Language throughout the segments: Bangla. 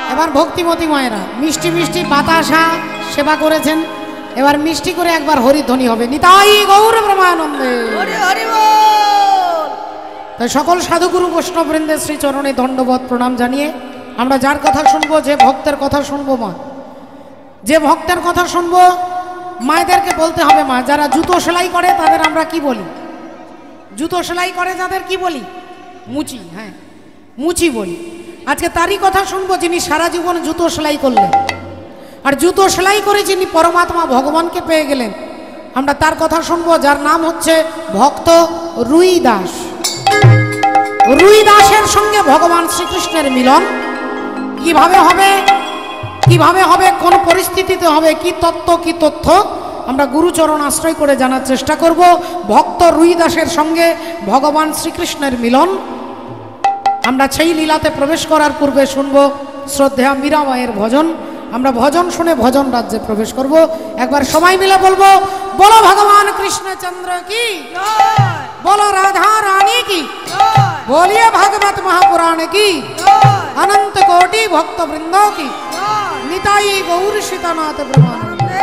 এবার ভক্তিমতী মায়েরা মিষ্টি মিষ্টি বাতাসা সেবা করেছেন, এবার মিষ্টি করে একবার হরিধ্বনি হবে, নিতাই গৌর ব্রহ্মানন্দে। তাই সকল সাধুগুরু বৈষ্ণববৃন্দের শ্রী চরণে দণ্ডবত প্রণাম জানিয়ে আমরা যার কথা শুনবো, যে ভক্তের কথা শুনবো, মা যে ভক্তের কথা শুনবো, মায়েদেরকে বলতে হবে, মা যারা জুতো সেলাই করে তাদের আমরা কি বলি? জুতো সেলাই করে যাদের কি বলি? মুচি। হ্যাঁ, মুচি বলি। আজকে তারই কথা শুনবো যিনি সারা জীবন জুতো সেলাই করলেন, আর জুতো সেলাই করে যিনি পরমাত্মা ভগবানকে পেয়ে গেলেন, আমরা তার কথা শুনবো, যার নাম হচ্ছে ভক্ত রুই দাস। রুই দাসের সঙ্গে ভগবান শ্রীকৃষ্ণের মিলন কিভাবে হবে, কিভাবে হবে, কোন পরিস্থিতিতে হবে, কি তত্ত্ব কি তথ্য আমরা গুরুচরণ আশ্রয় করে জানার চেষ্টা করব। ভক্ত রুই দাসের সঙ্গে ভগবান শ্রীকৃষ্ণের মিলন আমরা সেই লীলাতে প্রবেশ করার পূর্বে শুনব শ্রদ্ধেয়া মীরাবাইয়ের ভজন। আমরা ভজন শুনে ভজন রাজ্যে প্রবেশ করব। একবার সবাই মিলে বলবো, বলো ভগবান কৃষ্ণচন্দ্র কি, বলো রাধা রানী কি, बोलिए भागवत महापुराण की, अनंत कोटि भक्त वृंदों की, निताई गौर सीतानाथ ब्रह्मानंदे।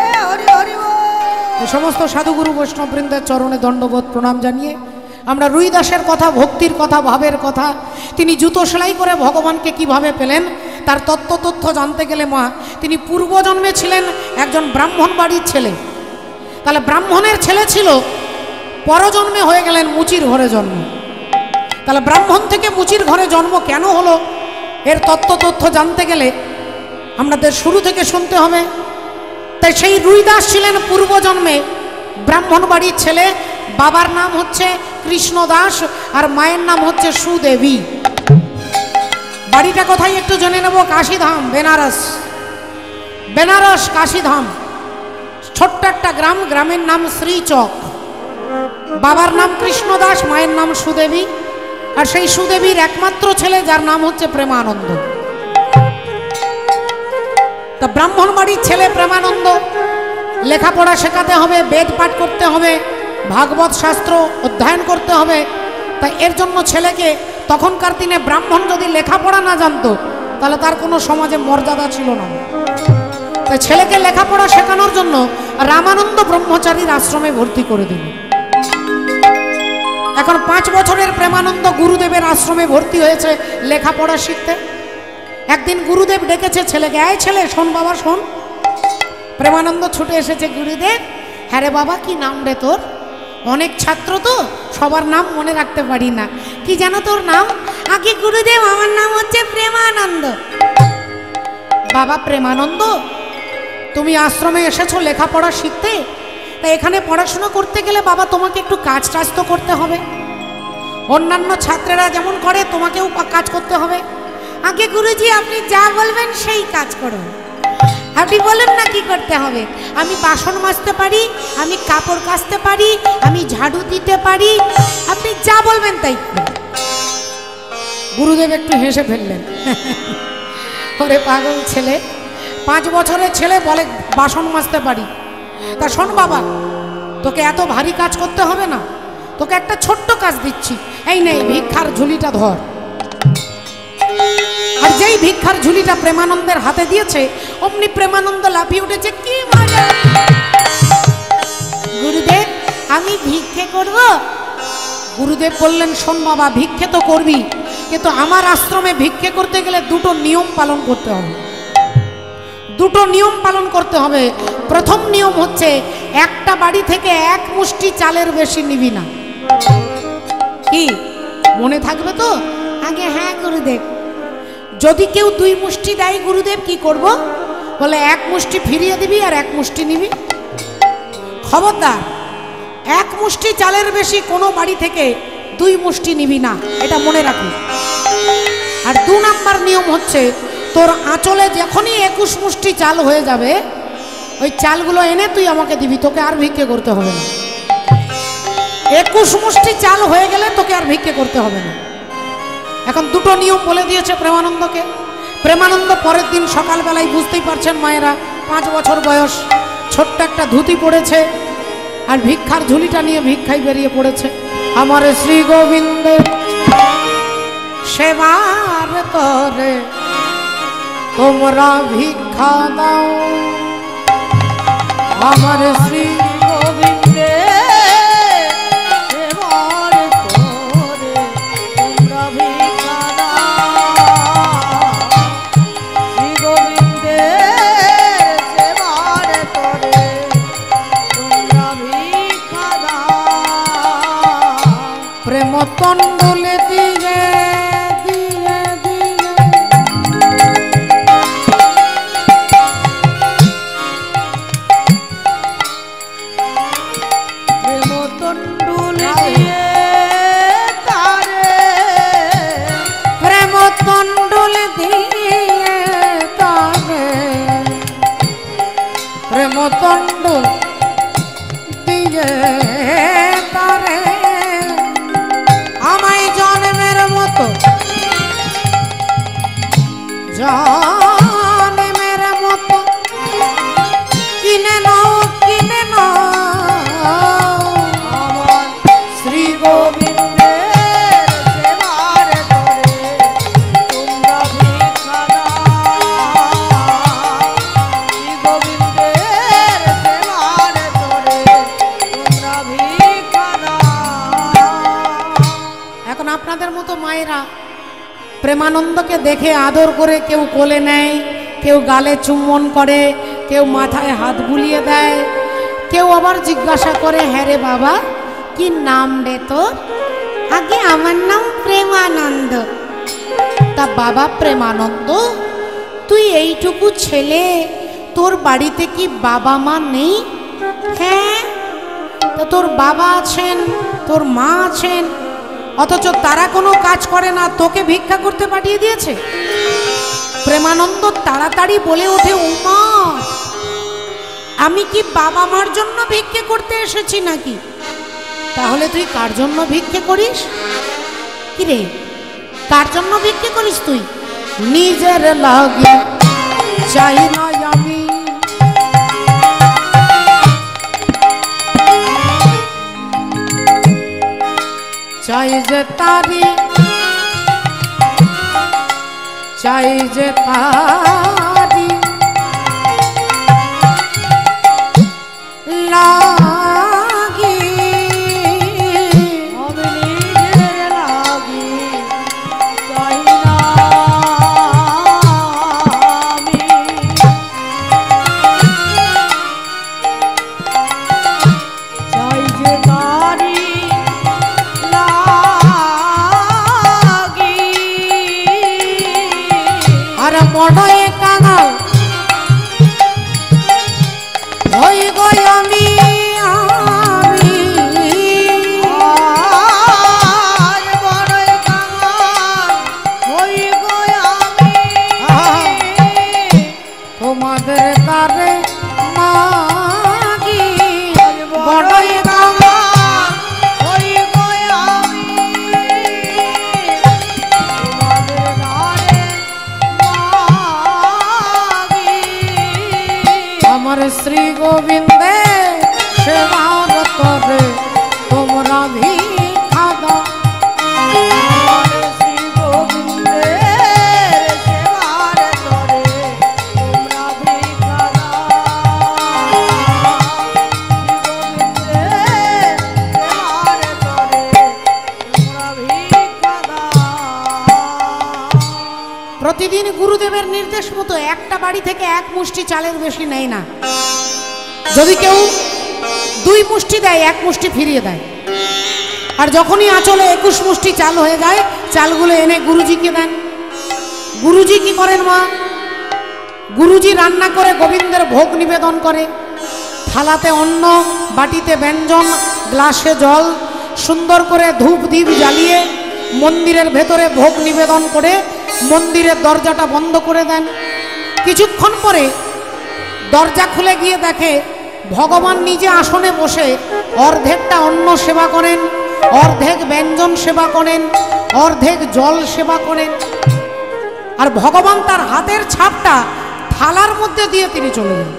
समस्त साधुगुरु वैष्णव बृंदेर चरणे दंडवत प्रणाम जानिए আমরা রুই দাসের কথা, ভক্তির কথা, ভাবের কথা, তিনি জুতো সেলাই করে ভগবানকে কিভাবে পেলেন তার তথ্য জানতে গেলে মা, তিনি পূর্বজন্মে ছিলেন একজন ব্রাহ্মণ বাড়ির ছেলে। তাহলে ব্রাহ্মণের ছেলে ছিল, পরজন্মে হয়ে গেলেন মুচির ঘরে জন্ম। তাহলে ব্রাহ্মণ থেকে মুচির ঘরে জন্ম কেন হলো, এর তথ্য জানতে গেলে আমাদের শুরু থেকে শুনতে হবে। তাই সেই রুই দাস ছিলেন পূর্বজন্মে ব্রাহ্মণ বাড়ির ছেলে। বাবার নাম হচ্ছে কৃষ্ণ দাস আর মায়ের নাম হচ্ছে সুদেবী। বাড়িটা কোথায় একটু জেনে নেব, কাশীধাম, বেনারস। বেনারস কাশীধাম, ছোট্ট একটা গ্রাম, গ্রামের নাম শ্রীচক। বাবার নাম কৃষ্ণ দাস, মায়ের নাম সুদেবী, আর সেই সুদেবীর একমাত্র ছেলে যার নাম হচ্ছে প্রেমানন্দ। তা ব্রাহ্মণ বাড়ির ছেলে প্রেমানন্দ, লেখাপড়া শেখাতে হবে, বেদ পাঠ করতে হবে, ভাগবত শাস্ত্র অধ্যয়ন করতে হবে। তাই এর জন্য ছেলেকে, তখনকার দিনে ব্রাহ্মণ যদি লেখাপড়া না জানতো তাহলে তার কোনো সমাজে মর্যাদা ছিল না। তাই ছেলেকে লেখাপড়া শেখানোর জন্য রামানন্দ ব্রহ্মচারীর আশ্রমে ভর্তি করে দিল। এখন 5 বছরের প্রেমানন্দ গুরুদেবের আশ্রমে ভর্তি হয়েছে লেখাপড়া শিখতে। একদিন গুরুদেব ডেকেছে ছেলেকে, এই ছেলে শোন বাবা শোন। প্রেমানন্দ ছুটে এসেছে, গুরুদেব, হ্যাঁ রে বাবা, কি নাম রে তোর? অনেক ছাত্র তো, সবার নাম মনে রাখতে পারি না, কি জানো তোর নাম? আগে গুরুদেব, আমার নাম হচ্ছে প্রেমানন্দ। বাবা প্রেমানন্দ, তুমি আশ্রমে এসেছো লেখাপড়া শিখতে, তাই এখানে পড়াশোনা করতে গেলে বাবা তোমাকে একটু কাজ টাজ তো করতে হবে। অন্যান্য ছাত্রেরা যেমন করে তোমাকেও কাজ করতে হবে। আগে গুরুজি, আপনি যা বলবেন সেই কাজ করো। আপনি বলেন না কি করতে হবে। আমি বাসন মাজতে পারি, আমি কাপড় কাচতে পারি, আমি ঝাড়ু দিতে পারি, আপনি যা বলবেন তাই। গুরুদেব একটু হেসে ফেললেন, ওরে পাগল ছেলে, 5 বছরের ছেলে বলে বাসন মাজতে পারি। তা শোন বাবা, তোকে এত ভারী কাজ করতে হবে না, তোকে একটা ছোট্ট কাজ দিচ্ছি, এই নে ভিক্ষার ঝুলিটা ধর। আর যেই ভিক্ষার ঝুলিটা প্রেমানন্দের হাতে দিয়েছে, অমনি প্রেমানন্দ লাফিয়ে উঠেছে, কি মজা! গুরুদেব, আমি ভিক্ষে করব? গুরুদেব বললেন, শোন বাবা, ভিক্ষে তো করবি, কিন্তু আমার আশ্রমে ভিক্ষে করতে গেলে 2টো নিয়ম পালন করতে হবে। 2টো নিয়ম পালন করতে হবে। প্রথম নিয়ম হচ্ছে, একটা বাড়ি থেকে 1 মুষ্টি চালের বেশি নিবি না। কি মনে থাকবে তো? আগে হ্যাঁ গুরুদেব। যদি কেউ 2 মুষ্টি দেয় গুরুদেব কি করব? বলে 1 মুষ্টি ফিরিয়ে দিবি আর 1 মুষ্টি নিবি। খবরদার, 1 মুষ্টি চালের বেশি কোনো বাড়ি থেকে 2 মুষ্টি নিবি না, এটা মনে রাখবি। আর 2 নাম্বার নিয়ম হচ্ছে, তোর আঁচলে যখনই 21 মুষ্টি চাল হয়ে যাবে, ওই চালগুলো এনে তুই আমাকে দিবি, তোকে আর ভিক্ষে করতে হবে না। 21 মুষ্টি চাল হয়ে গেলে তোকে আর ভিক্ষে করতে হবে না। এখন 2টো নিয়ম বলে দিয়েছে প্রেমানন্দকে। প্রেমানন্দ পরের দিন সকালবেলায়, বুঝতেই পারছেন মায়েরা, 5 বছর বয়স, ছোট্ট একটা ধুতি পড়েছে আর ভিক্ষার ঝুলিটা নিয়ে ভিক্ষায় বেরিয়ে পড়েছে। আমার শ্রী গোবিন্দ সেবার তরে তোমরা ভিক্ষা দাও আমার শ্রী গোবিন্দে সেবার করে তোমরা ভিক্ষা দাও শ্রী গোবিন্দে সেবার করে তোমরা ভিক্ষা দাও প্রেম তণ্ডলে দিয়ে দিয়ে দিয়ে প্রেম তণ্ডুলে দিয়ে তারে প্রেম তণ্ডলে দিয়ে তারে প্রেম তণ্ডল দিয়ে তারে আমায় জন্মের মতো জন্মের মতো কিনে নাও কিনে নাও আমার শ্রী গোবিন্দের সেবার করে তোমরা ভিক্ষা দাও শ্রী গোবিন্দের সেবার করে তোমরা ভিক্ষা দাও। এখন আপনাদের মতো মায়েরা প্রেমানন্দকে দেখে আদর করে কেউ কোলে নেয়, কেউ গালে চুম্বন করে, কেউ মাথায় হাত বুলিয়ে দেয়, কেউ আবার জিজ্ঞাসা করে হ্যাঁ রে বাবা কি নাম রে তোর? আগে আমার নাম প্রেমানন্দ। তা বাবা প্রেমানন্দ তুই এইটুকু ছেলে, তোর বাড়িতে কি বাবা মা নেই? হ্যাঁ, তা তোর বাবা আছেন, তোর মা আছেন, অথচ তারা কোনো কাজ করে না, তোকে ভিক্ষা করতে পাঠিয়ে দিয়েছে। প্রেমানন্দ তাড়াতাড়ি বলে ওঠে উমা আমি কি বাবা মার জন্য ভিক্ষে করতে এসেছি নাকি? তাহলে তুই কার জন্য ভিক্ষে করিস? কিরে কার জন্য ভিক্ষে করিস তুই? নিজের লাগে চাই না আমি, চাই যে তারি, চাই যে তারি লাগি, আমি নিজের লাগি চাই না আমি চাই যে তারি লাগি আর মনে কাঙাল হই গই আমি আমি আর বড়ই কাঙাল হই গো আমি তোমাদের কারে মাগি আর বড়ই বড়ই কাঙাল কাঙাল হই গো আমি তোমাদের দ্বারে মাগি আমার শ্রী গোবিন্দে সেবার তরে তোমরা ভিক্ষা দাও। আমার শ্রী গোবিন্দের সেবার তরে তোমরা ভিক্ষা দাও শ্রী গোবিন্দের সেবার তরে তোমরা ভিক্ষা দাও। প্রতিদিন গুরুদেবের নির্দেশ মতো একটা বাড়ি থেকে এক মুষ্টি চালের বেশি নেয় না। যদি কেউ 2 মুষ্টি দেয় 1 মুষ্টি ফিরিয়ে দেয়। আর যখনই আঁচলে 21 মুষ্টি চাল হয়ে যায় চালগুলো এনে গুরুজিকে দেন। গুরুজি কি করেন মা? গুরুজি রান্না করে গোবিন্দের ভোগ নিবেদন করে। থালাতে অন্ন, বাটিতে ব্যঞ্জন, গ্লাসে জল, সুন্দর করে ধূপ দ্বীপ জ্বালিয়ে মন্দিরের ভেতরে ভোগ নিবেদন করে মন্দিরের দরজাটা বন্ধ করে দেন। কিছুক্ষণ পরে দরজা খুলে গিয়ে দেখে ভগবান নিজে আসনে বসে অর্ধেকটা অন্ন সেবা করেন, অর্ধেক ব্যঞ্জন সেবা করেন, অর্ধেক জল সেবা করেন। আর ভগবান তার হাতের ছাপটা থালার মধ্যে দিয়ে তিনি চলে যান।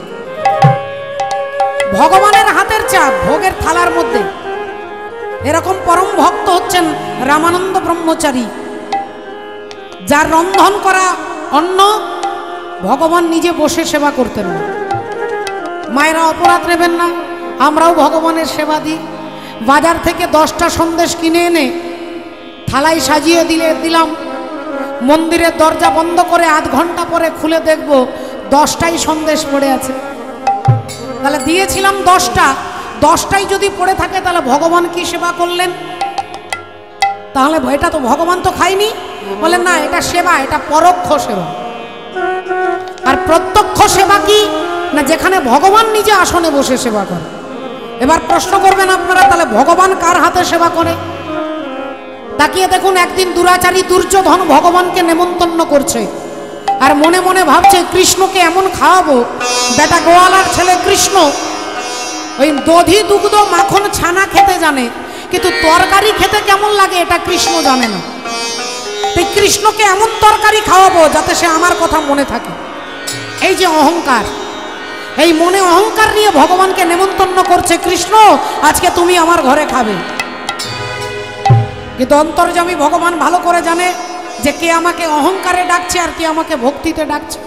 ভগবানের হাতের ছাপ ভোগের থালার মধ্যে। এরকম পরম ভক্ত হচ্ছেন রামানন্দ ব্রহ্মচারী, যার রন্ধন করা অন্ন ভগবান নিজে বসে সেবা করতেন না। মায়েরা অপরাধ নেবেন না, আমরাও ভগবানের সেবা দিই। বাজার থেকে 10টা সন্দেশ কিনে এনে থালায় সাজিয়ে দিলাম, মন্দিরের দরজা বন্ধ করে আধ ঘন্টা পরে খুলে দেখব 10টাই সন্দেশ পড়ে আছে। তাহলে দিয়েছিলাম 10টাই যদি পড়ে থাকে তাহলে ভগবান কি সেবা করলেন? তাহলে এটা তো ভগবান তো খায়নি। বলেন না, এটা সেবা, এটা পরোক্ষ সেবা। আর প্রত্যক্ষ সেবা কি না, যেখানে ভগবান নিজে আসনে বসে সেবা করে। এবার প্রশ্ন করবেন আপনারা, তাহলে ভগবান কার হাতে সেবা করে? তাকিয়ে দেখুন, একদিন দুরাচারী দুর্যোধন ভগবানকে নেমন্তন্ন করছে আর মনে মনে ভাবছে কৃষ্ণকে এমন খাওয়াবো, বেটা গোয়ালার ছেলে কৃষ্ণ ওই দধি দুগ্ধ মাখন ছানা খেতে জানে, কিন্তু তরকারি খেতে কেমন লাগে এটা কৃষ্ণ জানে না। তাই কৃষ্ণকে এমন তরকারি খাওয়াবো যাতে সে আমার কথা মনে থাকে। এই যে অহংকার, এই মনে অহংকার নিয়ে ভগবানকে নেমন্তন্ন করছে, কৃষ্ণ আজকে তুমি আমার ঘরে খাবে। কিন্তু অন্তর্যামী ভগবান ভালো করে জানে যে কে আমাকে অহংকারে ডাকছে আর কে আমাকে ভক্তিতে ডাকছে।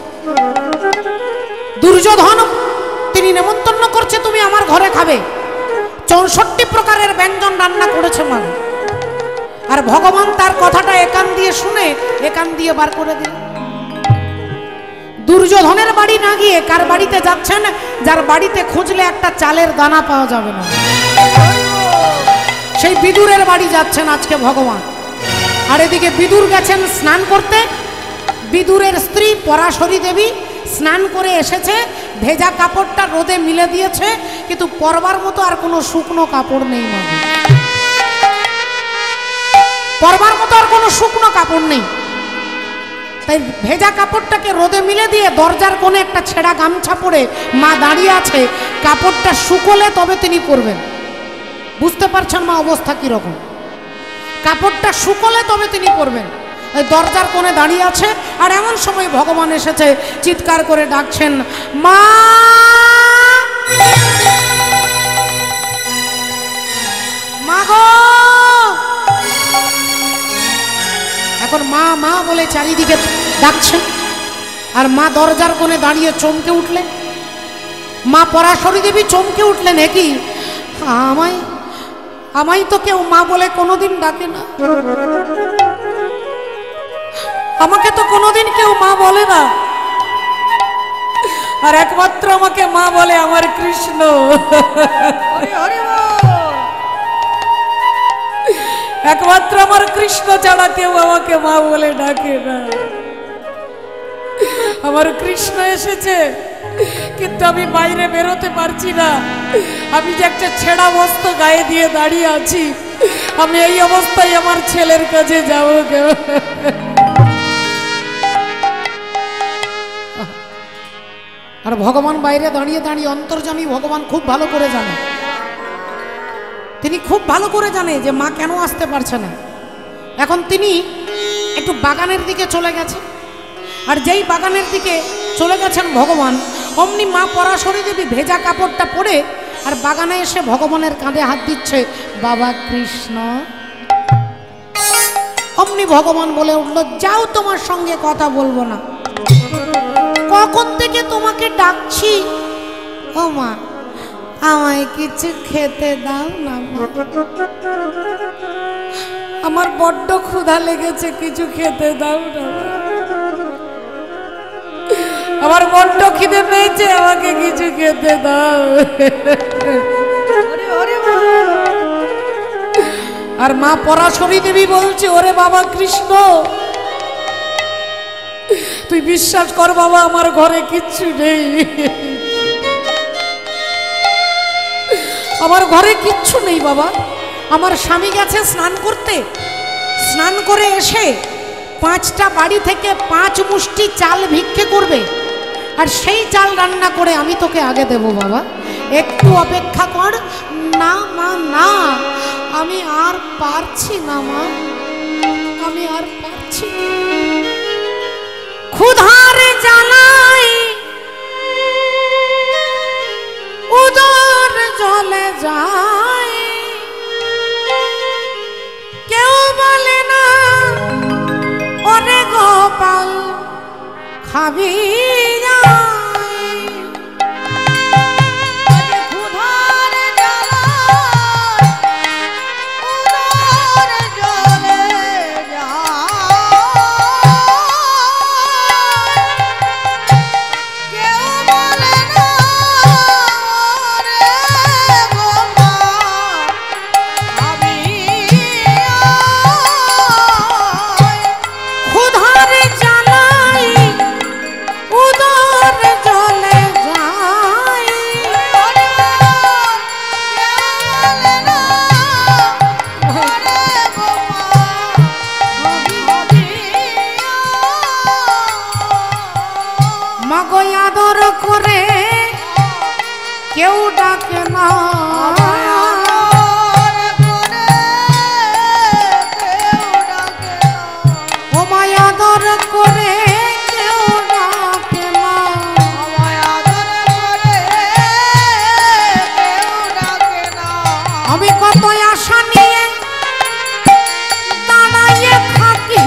দুর্যোধন তিনি নেমন্তন্ন করছে, তুমি আমার ঘরে খাবে। 64 প্রকারের ব্যঞ্জন রান্না করেছে মা, আর ভগবান তার কথাটা একান দিয়ে শুনে একান দিয়ে বার করে দিল। দুর্যোধনের বাড়ি না গিয়ে কার বাড়িতে যাচ্ছেন? যার বাড়িতে খুঁজলে একটা চালের দানা পাওয়া যাবে না, সেই বিদুরের বাড়ি যাচ্ছেন আজকে ভগবান। আর এদিকে বিদুর গেছেন স্নান করতে। বিদুরের স্ত্রী পরাশরী দেবী স্নান করে এসেছে, ভেজা কাপড়টা রোদে মিলে দিয়েছে, কিন্তু পরবার মতো আর কোনো শুকনো কাপড় নেই মা, পরবার মতো আর কোনো শুকনো কাপড় নেই। তাই ভেজা কাপড়টাকে রোদে মিলে দিয়ে দরজার কোণে একটা ছেঁড়া গামছা পরে মা দাঁড়িয়ে আছে, কাপড়টা শুকোলে তবে তিনি পরবেন। বুঝতে পারছেন মা অবস্থা কিরকম? কাপড়টা শুকোলে তবে তিনি পরবেন। দরজার কোণে দাঁড়িয়ে আছে, আর এমন সময় ভগবান এসেছে, চিৎকার করে ডাকছেন, মা মা গো। এখন মা মা বলে চারিদিকে ডাকছেন, আর মা দরজার কোণে দাঁড়িয়ে চমকে উঠলেন। মা পরাশরী দেবী চমকে উঠলেন, এ কি, আমায় তো কেউ মা বলে কোনোদিন ডাকে না, আমাকে তো কোনোদিন কেউ মা বলে না, আর একমাত্র আমাকে মা বলে আমার কৃষ্ণ। একমাত্র আমার কৃষ্ণ ছাড়া কেউ আমাকে মা বলে ডাকে না। আমার কৃষ্ণ এসেছে, কিন্তু আমি বাইরে বেরোতে পারছি না। আমি যে একটা ছেঁড়া বস্ত্র গায়ে দিয়ে দাঁড়িয়ে আছি, আমি এই অবস্থায় আমার ছেলের কাছে যাবো কেউ? আর ভগবান বাইরে দাঁড়িয়ে দাঁড়িয়ে, অন্তর্যামী ভগবান খুব ভালো করে জানে, তিনি খুব ভালো করে জানে যে মা কেন আসতে পারছে না। এখন তিনি একটু বাগানের দিকে চলে গেছে, আর যেই বাগানের দিকে চলে গেছেন ভগবান, অমনি মা পরাশরী দেবী ভেজা কাপড়টা পরে আর বাগানে এসে ভগবানের কাঁধে হাত দিচ্ছে, বাবা কৃষ্ণ। অমনি ভগবান বলে উঠল, যাও, তোমার সঙ্গে কথা বলবো না। কখন থেকে তোমাকে ডাকছি, ও মা আমায় কিছু খেতে দাও না, আমার বড্ড ক্ষুধা লেগেছে, কিছু খেতে দাও না, আমার বড্ড খিদে পেয়েছে, আমাকে কিছু খেতে দাও। আর মা পরাশরী দেবী বলছে, ওরে বাবা কৃষ্ণ, তুই বিশ্বাস কর বাবা, আমার ঘরে কিচ্ছু নেই, আমার ঘরে কিচ্ছু নেই বাবা। আমার স্বামী গেছে স্নান করতে, স্নান করে এসে 5টা বাড়ি থেকে 5 মুষ্টি চাল ভিক্ষে করবে, আর সেই চাল রান্না করে আমি তোকে আগে দেব বাবা, একটু অপেক্ষা কর। না মা না, আমি আর পারছি না মা, আমি আর পারছি না, ক্ষুধারে জ্বালাই উদর জ্বলে যায়, কেউ বলে না ওরে গোপাল খাবি কেউ ডাকে না ও মায়া আদর করে কেউ ডাকে না আমি কত আশা নিয়ে দাঁড়াইয়ে থাকি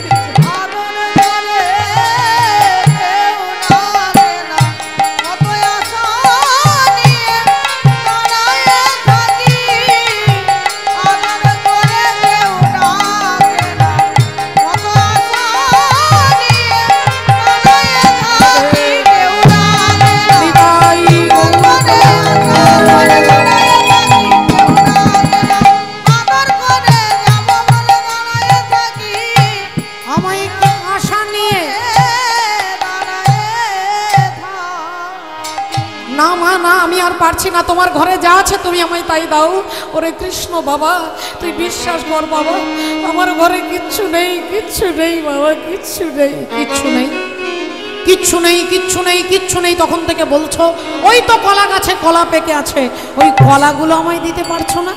পারছি না তোমার ঘরে যা আছে তুমি আমায় তাই দাও ওরে কৃষ্ণ বাবা তুই বিশ্বাস কর বাবা আমার ঘরে কিচ্ছু নেই কিচ্ছু নেই বাবা কিচ্ছু নেই কিচ্ছু নেই কিচ্ছু নেই কিচ্ছু নেই কিচ্ছু নেই তখন থেকে বলছো ওই তো কলা গাছে কলা পেকে আছে ওই কলাগুলো আমায় দিতে পারছো না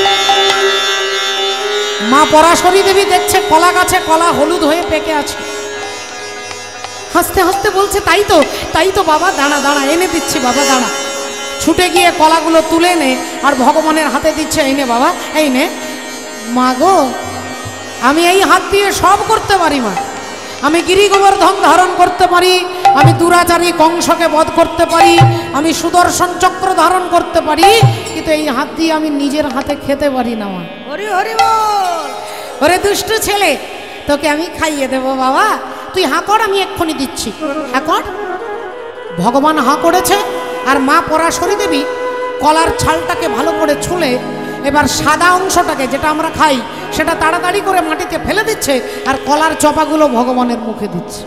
মা পরাশরী দেবী দেখছে কলা গাছে কলা হলুদ হয়ে পেকে আছে হাসতে হাসতে বলছে তাই তো বাবা দাঁড়া দাঁড়া এনে দিচ্ছি বাবা দাঁড়া ছুটে গিয়ে কলাগুলো তুলে নে আর ভগবানের হাতে দিচ্ছে এই নে বাবা এই নে মা গো আমি এই হাত দিয়ে সব করতে পারি মা আমি গিরি গোবর্ধন ধারণ করতে পারি আমি দুরাচারী কংসকে বধ করতে পারি আমি সুদর্শন চক্র ধারণ করতে পারি কিন্তু এই হাত দিয়ে আমি নিজের হাতে খেতে পারি না মা হরি হরি বল ওরে দুষ্টু ছেলে তোকে আমি খাইয়ে দেব বাবা তুই হাঁ কর আমি এক্ষুনি দিচ্ছি হাঁ কর ভগবান হাঁ করেছে আর মা পরাশরী দেবী কলার ছালটাকে ভালো করে ছুলে এবার সাদা অংশটাকে যেটা আমরা খাই সেটা তাড়াতাড়ি করে মাটিতে ফেলে দিচ্ছে আর কলার চপাগুলো ভগবানের মুখে দিচ্ছে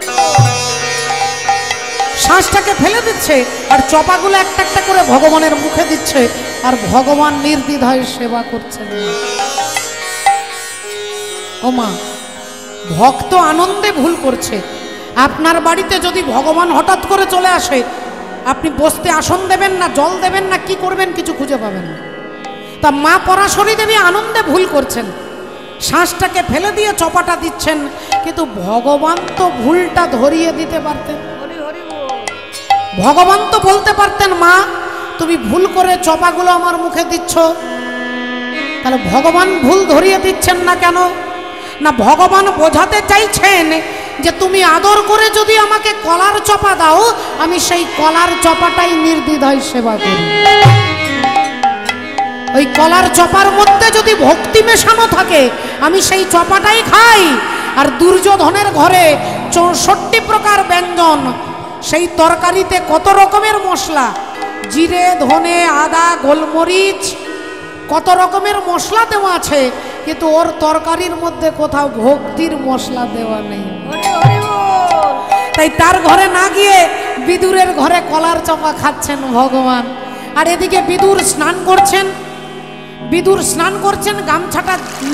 শ্বাসটাকে ফেলে দিচ্ছে আর চপাগুলো একটা একটা করে ভগবানের মুখে দিচ্ছে আর ভগবান নির্দ্বিধায় সেবা করছেন ও মা ভক্ত আনন্দে ভুল করছে আপনার বাড়িতে যদি ভগবান হঠাৎ করে চলে আসে আপনি বসতে আসন দেবেন না জল দেবেন না কি করবেন কিছু খুঁজে পাবেন না তা মা পরাশরী দেবী আনন্দে ভুল করছেন শ্বাসটাকে ফেলে দিয়ে চপাটা দিচ্ছেন কিন্তু ভগবান তো ভুলটা ধরিয়ে দিতে পারতেন ভগবান তো বলতে পারতেন মা তুমি ভুল করে চপাগুলো আমার মুখে দিচ্ছ তাহলে ভগবান ভুল ধরিয়ে দিচ্ছেন না কেন না ভগবান বোঝাতে চাইছেন যে তুমি আদর করে যদি আমাকে কলার চপা দাও আমি সেই কলার চপাটাই নির্দ্বিধায় সেবা করি ওই কলার চপার মধ্যে যদি ভক্তি মেশানো থাকে আমি সেই চপাটাই খাই আর দুর্যোধনের ঘরে 64 প্রকার ব্যঞ্জন সেই তরকারিতে কত রকমের মশলা জিরে ধনে আদা গোলমরিচ কত রকমের মশলা দেওয়া আছে কিন্তু ওর তরকারির মধ্যে কোথাও ভক্তির মশলা দেওয়া নেই তাই তার ঘরে না গিয়ে বিদুরের ঘরে কলার চপা খাচ্ছেন ভগবান আর এদিকে বিদুর স্নান করছেন গামছাটা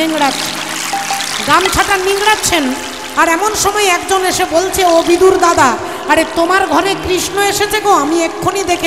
নিংড়াচ্ছেন আর এমন সময় একজন এসে বলছে ও বিদুর দাদা আরে তোমার ঘরে কৃষ্ণ এসেছে গো আমি এক্ষুনি দেখে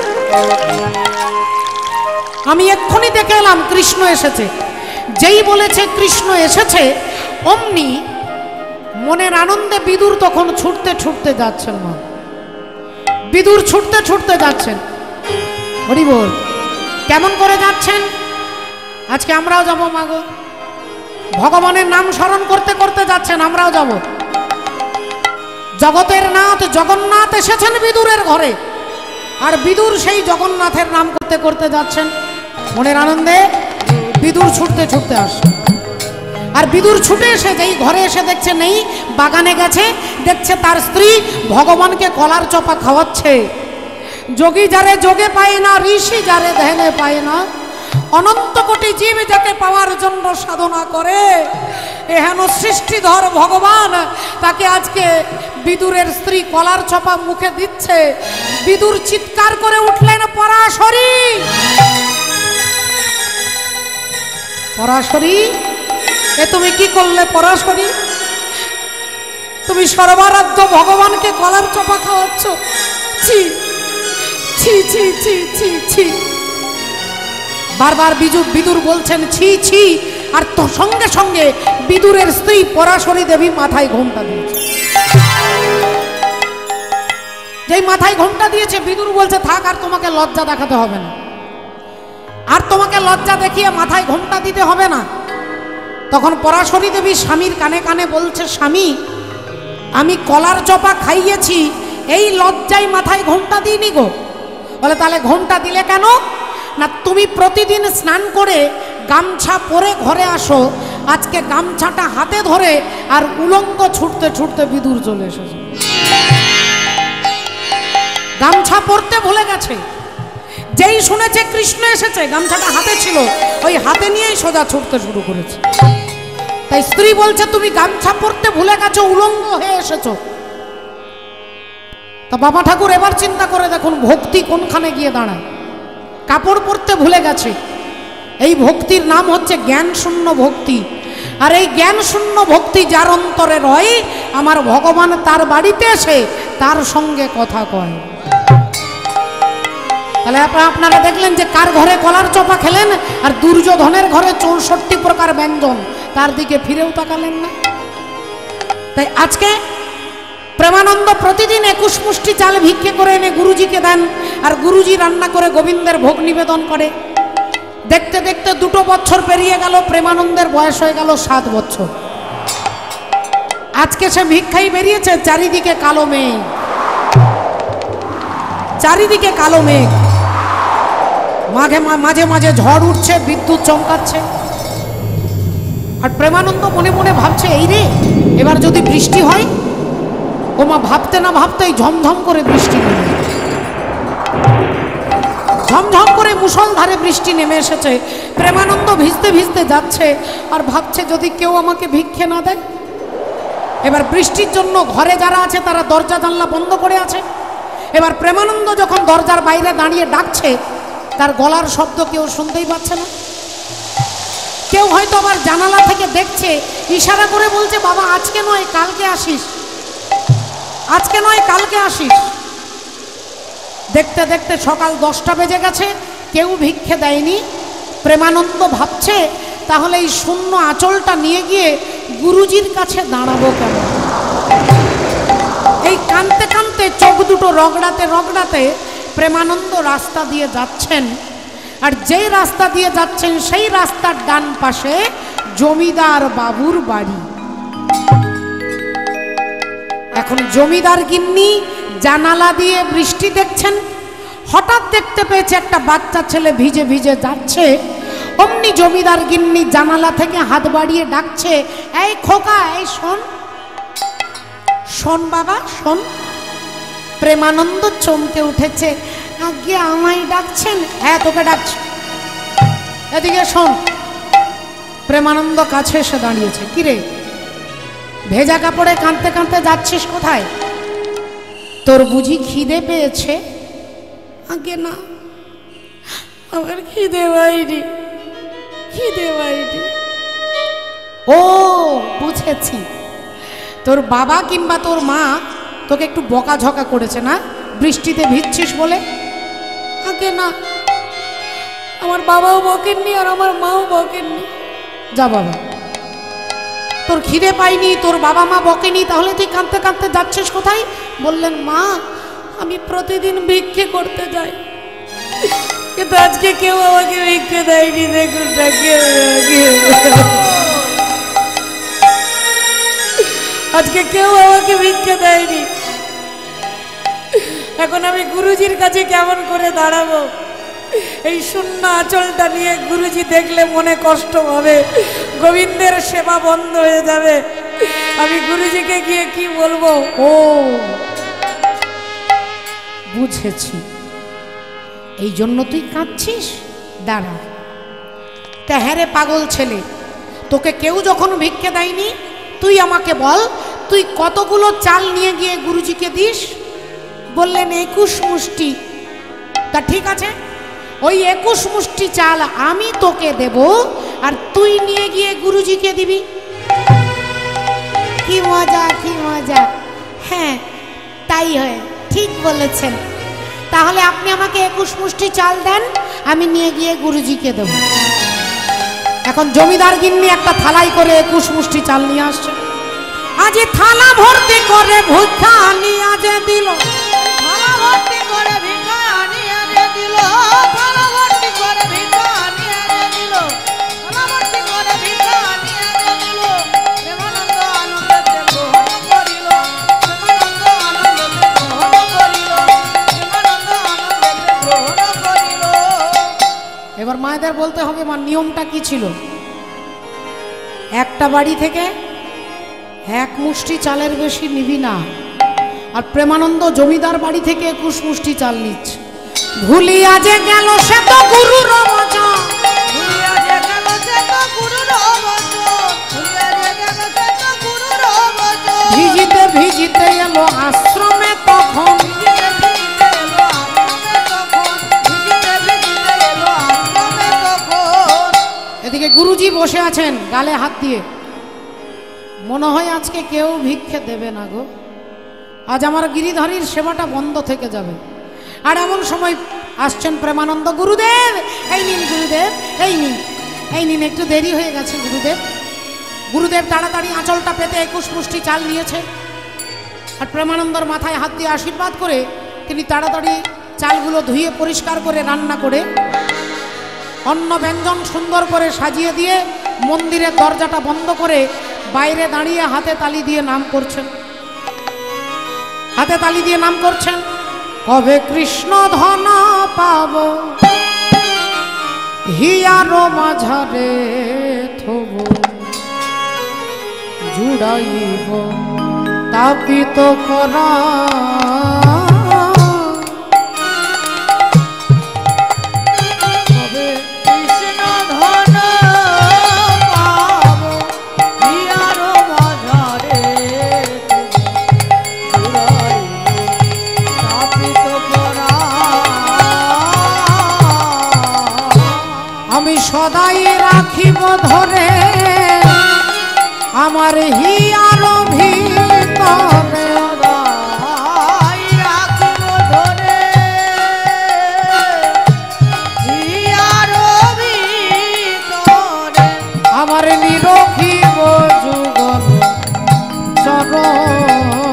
এলাম কৃষ্ণ এসেছে যেই বলেছে কৃষ্ণ এসেছে অমনি মনের আনন্দে বিদুর তখন ছুটতে যাচ্ছেন মা বিদুর ছুটতে যাচ্ছেন হরি বল কেমন করে যাচ্ছেন আজকে আমরাও যাবো মাগো ভগবানের নাম স্মরণ করতে করতে যাচ্ছেন আমরাও যাব জগতের নাথ জগন্নাথ এসেছেন বিদুরের ঘরে, আর বিদুর সেই জগন্নাথের নাম করতে করতে যাচ্ছেন। মনের আনন্দে বিদুর ছুটতে ছুটতে আসে, আর বিদুর ছুটে এসে যেই ঘরে এসে দেখছে নেই, বাগানে গেছে, দেখছে তার স্ত্রী ভগবানকে কলার চপা খাওয়াচ্ছে। যোগী যারে যোগে পায় না, ঋষি যারে ধ্যানে পায় না, অনন্ত কোটি জীব যাকে পাওয়ার জন্য সাধনা করে, এহেন সৃষ্টিধর ভগবান তাকে আজকে বিদুরের স্ত্রী কলার চপা মুখে দিচ্ছে। বিদুর চিৎকার করে উঠলেন, পরাশরী, পরাশরী, এ তুমি কি করলে পরাশরী? তুমি সর্বারাধ্য ভগবানকে কলার চপা খাওয়াচ্ছ। ছি ছি ছি ছি ছি ছি। বারবার বিদুর বলছেন ছি ছি, আর তো সঙ্গে সঙ্গে বিদুরের স্ত্রী পরাশরী দেবী মাথায় ঘোমটা দিয়েছে। যেই মাথায় ঘোমটা দিয়েছে, বিদুর বলছে থাক, আর তোমাকে লজ্জা দেখাতে হবে না, আর তোমাকে লজ্জা দেখিয়ে মাথায় ঘোমটা দিতে হবে না। তখন পরাশরী দেবী স্বামীর কানে কানে বলছে, স্বামী, আমি কলার চপা খাইয়েছি, এই লজ্জায় মাথায় ঘোমটা দিইনি গো। বলে তাহলে ঘোমটা দিলে কেন? না, তুমি প্রতিদিন স্নান করে গামছা পরে ঘরে আসো, আজকে গামছাটা হাতে ধরে আর উলঙ্গ ছুটতে ছুটতে বিদুর চলে এসেছে। গামছা পরতে ভুলে গেছে, যেই শুনেছে কৃষ্ণ এসেছে, গামছাটা হাতে ছিল, ওই হাতে নিয়েই সোজা ছুটতে শুরু করেছে। তাই স্ত্রী বলছে তুমি গামছা পরতে ভুলে গেছো, উলঙ্গ হয়ে এসেছো। তা বাবা ঠাকুর এবার চিন্তা করে দেখুন ভক্তি কোনখানে গিয়ে দাঁড়ায়। কাপড় পরতে ভুলে গেছে, এই ভক্তির নাম হচ্ছে জ্ঞান শূন্য ভক্তি। আর এই জ্ঞান শূন্য ভক্তি যার অন্তরে রয়, আমার ভগবান তার বাড়িতে এসে তার সঙ্গে কথা কয়। তাহলে আপনারা দেখলেন যে কার ঘরে কলার চপা খেলেন, আর দুর্যোধনের ঘরে 64 প্রকার ব্যঞ্জন, তার দিকে ফিরেও তাকালেন না। তাই আজকে প্রেমানন্দ প্রতিদিন 21 মুষ্টি চাল ভিক্ষে করে এনে গুরুজিকে দেন, আর গুরুজি রান্না করে গোবিন্দের ভোগ নিবেদন করে। দেখতে দেখতে 2 বছর পেরিয়ে গেল, প্রেমানন্দের বয়স হয়ে গেল 7 বছর। আজকে সে ভিক্ষাই বেরিয়েছে, চারিদিকে কালো মেঘ, চারিদিকে কালো মেঘ, মাঝে মাঝে ঝড় উঠছে, বিদ্যুৎ চমকাচ্ছে। আর প্রেমানন্দ মনে মনে ভাবছে, এই রে, এবার যদি বৃষ্টি হয়। ও মা, ভাবতে না ভাবতেই ঝমঝম করে বৃষ্টি নেমে, ঝমঝম করে মুষলধারে বৃষ্টি নেমে এসেছে। প্রেমানন্দ ভিজতে ভিজতে যাচ্ছে, আর ভাবছে যদি কেউ আমাকে ভিক্ষে না দেয়। এবার বৃষ্টির জন্য ঘরে যারা আছে তারা দরজা জানলা বন্ধ করে আছে। এবার প্রেমানন্দ যখন দরজার বাইরে দাঁড়িয়ে ডাকছে, তার গলার শব্দ কেউ শুনতেই পাচ্ছে না। কেউ হয়তো আবার জানালা থেকে দেখছে, ইশারা করে বলছে বাবা আজকে নয় কালকে আসিস, আজকে নয় কালকে আসিস। দেখতে দেখতে সকাল 10টা বেজে গেছে, কেউ ভিক্ষে দেয়নি। প্রেমানন্দ ভাবছে তাহলে এই শূন্য আঁচলটা নিয়ে গিয়ে গুরুজির কাছে দাঁড়াবো কেন। এই কাঁদতে কাঁদতে চোখ দুটো রগড়াতে রগড়াতে প্রেমানন্দ রাস্তা দিয়ে যাচ্ছেন। আর যেই রাস্তা দিয়ে যাচ্ছেন সেই রাস্তার ডান পাশে জমিদার বাবুর বাড়ি। এখন জমিদার গিন্নি জানালা দিয়ে বৃষ্টি দেখছেন, হঠাৎ দেখতে পেয়েছে একটা বাচ্চা ছেলে ভিজে ভিজে যাচ্ছে। অমনি জমিদার গিন্নি জানালা থেকে হাত বাড়িয়ে ডাকছে, এই খোকা, এই শোন, শোন বাবা শোন। প্রেমানন্দ চমকে উঠেছে, আগে আমায় ডাকছেন? হ্যাঁ তোকে ডাকছে, এদিকে শোন। প্রেমানন্দ কাছে এসে দাঁড়িয়েছে, কিরে ভেজা কাপড়ে কাঁদতে কাঁদতে যাচ্ছিস কোথায়? তোর বুঝি খিদে পেয়েছে? আগে না, আমার খিদে পাইনি, খিদে পাইনি। ও বুঝেছি, তোর বাবা কিংবা তোর মা তোকে একটু বকাঝকা করেছে না, বৃষ্টিতে ভিজছিস বলে? আগে না, আমার বাবাও বকেননি আর আমার মাও বকেননি। যা বাবা, তোর খিদে পাইনি, তোর বাবা মা বকেনি, তাহলে তুই কাঁদতে কাঁদতে যাচ্ছিস কোথায়? বললেন, মা আমি প্রতিদিন ভিক্ষে করতে যাই, কিন্তু আজকে কেউ আমাকে ভিক্ষে দেয়নি। দেখুন আজকে কেউ আমাকে ভিক্ষে দেয়নি। এখন আমি গুরুজির কাছে কেমন করে দাঁড়াবো? এই শূন্য আঁচলটা নিয়ে গুরুজি দেখলে মনে কষ্ট হবে, গোবিন্দের সেবা বন্ধ হয়ে যাবে। আমি গুরুজিকে গিয়ে কি বলবো? ও বুঝেছি, এই জন্য তুই কাঁদছিস। দাঁড়া, তা হ্যাঁ রে পাগল ছেলে, তোকে কেউ যখন ভিক্ষে দেয়নি তুই আমাকে বল, তুই কতগুলো চাল নিয়ে গিয়ে গুরুজিকে দিস? বললেন 21 মুষ্টি। তা ঠিক আছে, ওই 21 মুষ্টি চাল আমি তোকে দেব, আর তুই নিয়ে গিয়ে গুরুজিকে দিবি। কি মজা, কি মজা। হ্যাঁ তাই হয়, ঠিক বলেছেন। তাহলে আপনি আমাকে 21 মুষ্টি চাল দেন, আমি নিয়ে গিয়ে গুরুজিকে দেব। এখন জমিদার গিন্নি একটা থালাই করে 21 মুষ্টি চাল নিয়ে আসছে। আজ থালা ভর্তি করে ভিক্ষা নিয়ে আজে দিল, থালা ভর্তি করে ভিক্ষা আনিয়ে দিল, থালা ভর্তি করে ভিক্ষা আনিয়ে দিল, থালা ভর্তি করে ভিক্ষা আনিয়ে দিল। প্রেমানন্দ আনন্দেতে গ্রহণ করিল, প্রেমানন্দ আনন্দেতে গ্রহণ করিল, প্রেমানন্দ আনন্দেতে গ্রহণ করিল। এবার মায়েদের বলতে হবে মা নিয়মটা কি ছিল। একটা বাড়ি থেকে 1 মুষ্টি চালের বেশি নিবি না। আর প্রেমানন্দ জমিদার বাড়ি থেকে 21 মুষ্টি চাল নিচ্ছে। ভুলিয়া যে গেল সে তো গুরুর বচন, ভুলিয়া যে গেল সে তো গুরুর বচন, ভুলিয়া যে গেল সে তো গুরুর বচন। ভিজিতে ভিজিতে এলো আশ্রমে তখন, ভিজিতে ভিজিতে এলো আশ্রমে তখন, ভিজিতে ভিজিতে এলো আশ্রমে তখন। এদিকে গুরুজি বসে আছেন গালে হাত দিয়ে। মনে হয় আজকে কেউ ভিক্ষে দেবে না গো, আজ আমার গিরিধারীর সেবাটা বন্ধ থেকে যাবে। আর এমন সময় আসছেন প্রেমানন্দ। গুরুদেব এই নিন, গুরুদেব এই নিন, এই নিন। একটু দেরি হয়ে গেছে গুরুদেব। গুরুদেব তাড়াতাড়ি আঁচলটা পেতে 21 মুষ্টি চাল নিয়েছে। আর প্রেমানন্দর মাথায় হাত দিয়ে আশীর্বাদ করে তিনি তাড়াতাড়ি চালগুলো ধুয়ে পরিষ্কার করে রান্না করে অন্ন ব্যঞ্জন সুন্দর করে সাজিয়ে দিয়ে মন্দিরের দরজাটা বন্ধ করে বাইরে দাঁড়িয়ে হাতে তালি দিয়ে নাম করছেন। হাতে তালি দিয়ে নাম করছেন, কবে কৃষ্ণ ধন পাব হিয়ার মাঝারে থব, জুড়াইব তাপিত করা। কবে কৃষ্ণ ধন পাব হিয়ার মাঝারে তাপিত করা। আমি সদাই রাখিব ধরে আমার হিয়ার ভিতরে, সদাই রাখিব ধরে হিয়ার ভিতরে। আমার নিরখিব যুগল চরণ।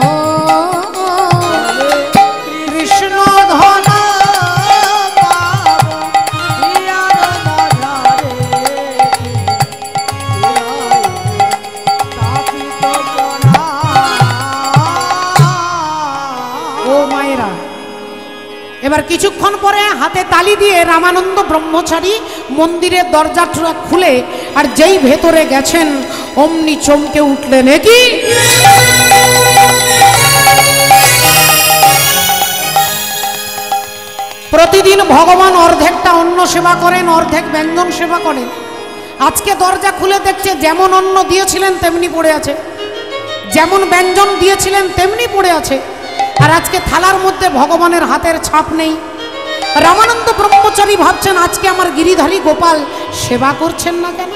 কৃষ্ণ ধন পাব হিয়ার মাঝারে তাপিত করা। ও মায়েরা, এবার কিছুক্ষণ পরে হাতে তালি দিয়ে রামানন্দ ব্রহ্মচারী মন্দিরের দরজাটা খুলে আর যেই ভেতরে গেছেন অমনি চমকে উঠলেন। কি প্রতিদিন ভগবান অর্ধেকটা অন্ন সেবা করেন, অর্ধেক ব্যঞ্জন সেবা করেন। আজকে দরজা খুলে দেখছে যেমন অন্ন দিয়েছিলেন তেমনি পড়ে আছে, যেমন ব্যঞ্জন দিয়েছিলেন তেমনি পড়ে আছে। আর আজকে থালার মধ্যে ভগবানের হাতের ছাপ নেই। রামানন্দ ব্রহ্মচারী ভাবছেন আজকে আমার গিরিধারী গোপাল সেবা করছেন না কেন,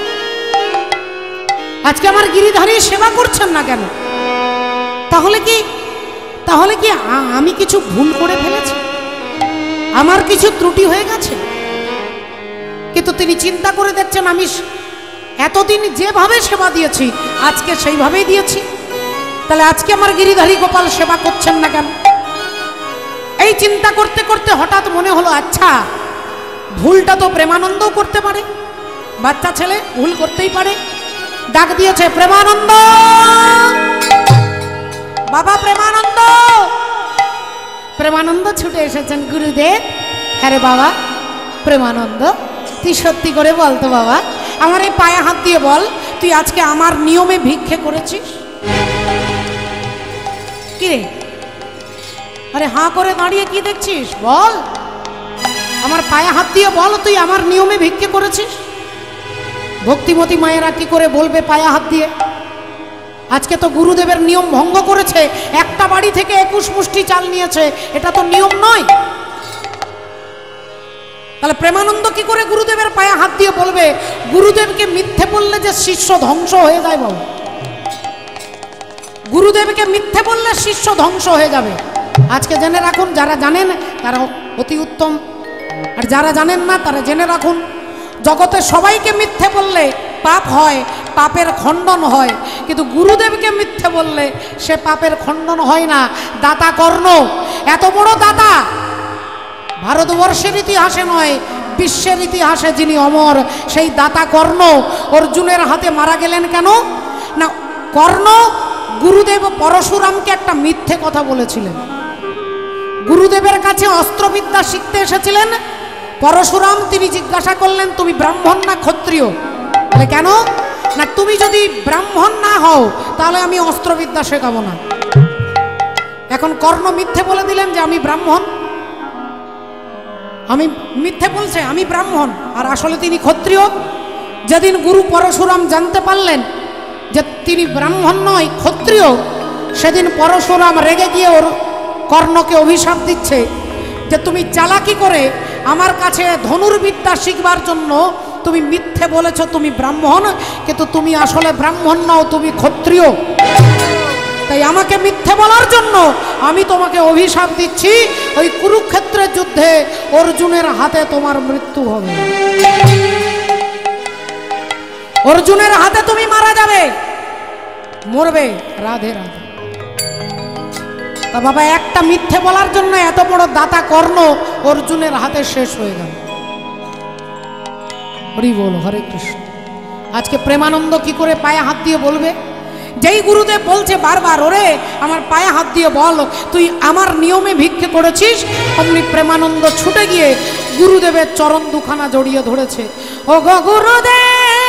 আজকে আমার গিরিধারী সেবা করছেন না কেন? তাহলে কি আমি কিছু ভুল করে ফেলেছি, আমার কিছু ত্রুটি হয়ে গেছে? কিন্তু তিনি চিন্তা করে দেখছেন আমি এতদিন যেভাবে সেবা দিয়েছি আজকে সেইভাবেই দিয়েছি, তাহলে আজকে আমার গিরিধারী গোপাল সেবা করছেন না কেন? এই চিন্তা করতে করতে হঠাৎ মনে হলো আচ্ছা ভুলটা তো প্রেমানন্দও করতে পারে, বাচ্চা ছেলে ভুল করতেই পারে। ডাক দিয়েছে, প্রেমানন্দ বাবা প্রেমানন্দ। প্রেমানন্দ ছুটে এসেছেন, গুরুদেব। হ্যাঁ রে বাবা প্রেমানন্দ, তুই সত্যি করে বল তো বাবা, আমার এই পায়ে হাত দিয়ে বল, তুই আজকে আমার নিয়মে ভিক্ষে করেছিস? কি রে, আরে হাঁ করে দাঁড়িয়ে কি দেখছিস, বল। আমার পায়ে হাত দিয়ে বল, তুই আমার নিয়মে ভিক্ষে করেছিস? ভক্তিমতী মায়েরা কি করে বলবে পায়ে হাত দিয়ে? আজকে তো গুরুদেবের নিয়ম ভঙ্গ করেছে, একটা বাড়ি থেকে 21 মুষ্টি চাল নিয়েছে, এটা তো নিয়ম নয়। তাহলে প্রেমানন্দ কি করে গুরুদেবের পায়ে হাত দিয়ে বলবে? গুরুদেবকে মিথ্যে বললে যে শিষ্য ধ্বংস হয়ে যায় বাবু, গুরুদেবকে মিথ্যে বললে শিষ্য ধ্বংস হয়ে যাবে। আজকে জেনে রাখুন, যারা জানেন তারা অতি উত্তম, আর যারা জানেন না তারা জেনে রাখুন, জগতে সবাইকে মিথ্যে বললে পাপ হয়, পাপের খণ্ডন হয়, কিন্তু গুরুদেবকে মিথ্যে বললে সে পাপের খণ্ডন হয় না। দাতা কর্ণ এত বড় দাতা, ভারতবর্ষের ইতিহাসে নয় বিশ্বের ইতিহাসে যিনি অমর, সেই দাতা কর্ণ অর্জুনের হাতে মারা গেলেন কেন না? কর্ণ গুরুদেব পরশুরামকে একটা মিথ্যে কথা বলেছিলেন। গুরুদেবের কাছে অস্ত্রবিদ্যা শিখতে এসেছিলেন পরশুরাম, তিনি জিজ্ঞাসা করলেন তুমি ব্রাহ্মণ না ক্ষত্রিয়? বলে কেন না, তুমি যদি ব্রাহ্মণ না হও তাহলে আমি অস্ত্রবিদ্যা শেখাবো না। এখন কর্ণ মিথ্যে বলে দিলেন যে আমি ব্রাহ্মণ, আমি মিথ্যে বলছে আমি ব্রাহ্মণ, আর আসলে তিনি ক্ষত্রিয়। যেদিন গুরু পরশুরাম জানতে পারলেন যে তিনি ব্রাহ্মণ নয় ক্ষত্রিয়, সেদিন পরশুরাম রেগে গিয়ে ওর কর্ণকে অভিশাপ দিচ্ছে যে তুমি চালাকি করে আমার কাছে ধনুর্বিদ্যা শিখবার জন্য তুমি মিথ্যে বলেছ তুমি ব্রাহ্মণ, কিন্তু তুমি আসলে ব্রাহ্মণ নও, তুমি ক্ষত্রিয়। তাই আমাকে মিথ্যে বলার জন্য আমি তোমাকে অভিশাপ দিচ্ছি, ওই কুরুক্ষেত্রের যুদ্ধে অর্জুনের হাতে তোমার মৃত্যু হবে, অর্জুনের হাতে তুমি মারা যাবে, মরবে। রাধে রাধে। তা বাবা, একটা মিথ্যে বলার জন্য এত বড় দাতা কর্ণ অর্জুনের হাতে শেষ হয়ে গেল। হরি বল, হরে কৃষ্ণ। আজকে প্রেমানন্দ কি করে পায়ে হাত দিয়ে বলবে? যেই গুরুদেব বলছে বারবার, ওরে আমার পায়ে হাত দিয়ে বল তুই আমার নিয়মে ভিক্ষে করেছিস, অমনি প্রেমানন্দ ছুটে গিয়ে গুরুদেবের চরণ দুখানা জড়িয়ে ধরেছে। ও গো গুরুদেব,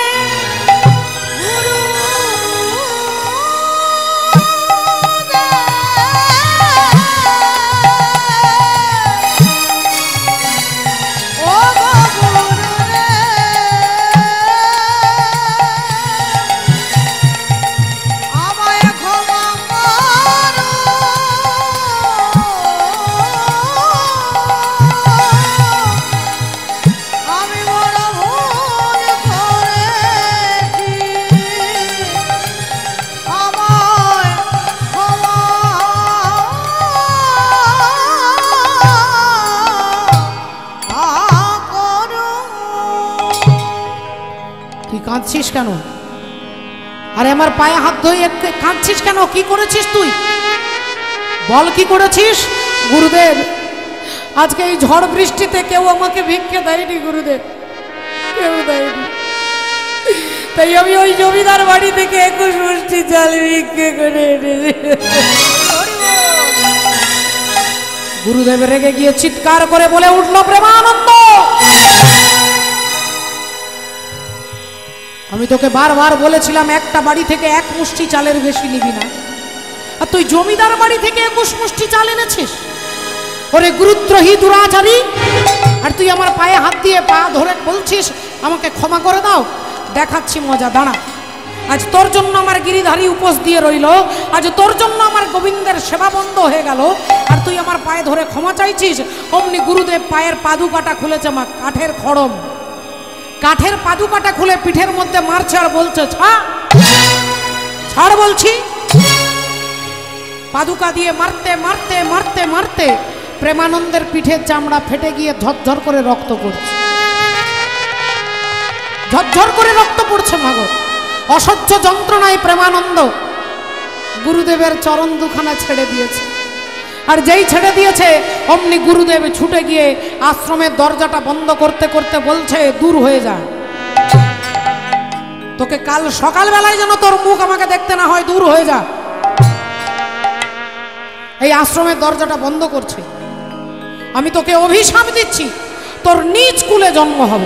কাঁদছিস কেন? আরে আমার পায়ে হাত ধরে কাঁদছিস কেন? কি করেছিস তুই? বল কি করেছিস? গুরুদেব, আজকে এই ঝড় বৃষ্টিতে কেউ আমাকে ভিক্ষে দেয়নি গুরুদেব, কেউ দেয়নি, তাই আমি ওই জমিদার বাড়ি থেকে 21 মুষ্টি চাল ভিক্ষে করে এনেছি। গুরুদেব রেগে গিয়ে চিৎকার করে বলে উঠল, প্রেমানন্দ, আমি তোকে বারবার বলেছিলাম একটা বাড়ি থেকে 1 মুষ্টি চালের বেশি নিবি না, আর তুই জমিদার বাড়ি থেকে 21 মুষ্টি চাল এনেছিস। ওরে গুরুদ্রোহী দুরাচারী, আর তুই আমার পায়ে হাত দিয়ে পা ধরে বলছিস আমাকে ক্ষমা করে দাও। দেখাচ্ছি মজা, দাঁড়া। আজ তোর জন্য আমার গিরিধারী উপোস দিয়ে রইল, আজ তোর জন্য আমার গোবিন্দের সেবা বন্ধ হয়ে গেল, আর তুই আমার পায়ে ধরে ক্ষমা চাইছিস। অমনি গুরুদেব পায়ের পাদুকাটা খুলেছে, মা কাঠের খড়ম, কাঠের পাদুকাটা খুলে পিঠের মধ্যে মারছে আর বলছে ছাড় বলছি। পাদুকা দিয়ে মারতে মারতে মারতে মারতে প্রেমানন্দের পিঠের চামড়া ফেটে গিয়ে ঝরঝর করে রক্ত পড়ছে, ঝরঝর করে রক্ত পড়ছে। মাগো, অসহ্য যন্ত্রণায় প্রেমানন্দ গুরুদেবের চরণ দুখানা ছেড়ে দিয়েছে, আর যেই ছেড়ে দিয়েছে অমনি গুরুদেব ছুটে গিয়ে আশ্রমের দরজাটা বন্ধ করতে করতে বলছে, দূর হয়ে যা, তোকে কাল সকালবেলায় যেন তোর মুখ আমাকে দেখতে না হয়, দূর হয়ে যা। এই আশ্রমের দরজাটা বন্ধ করছে। আমি তোকে অভিশাপ দিচ্ছি, তোর নিজ কুলে জন্ম হবে,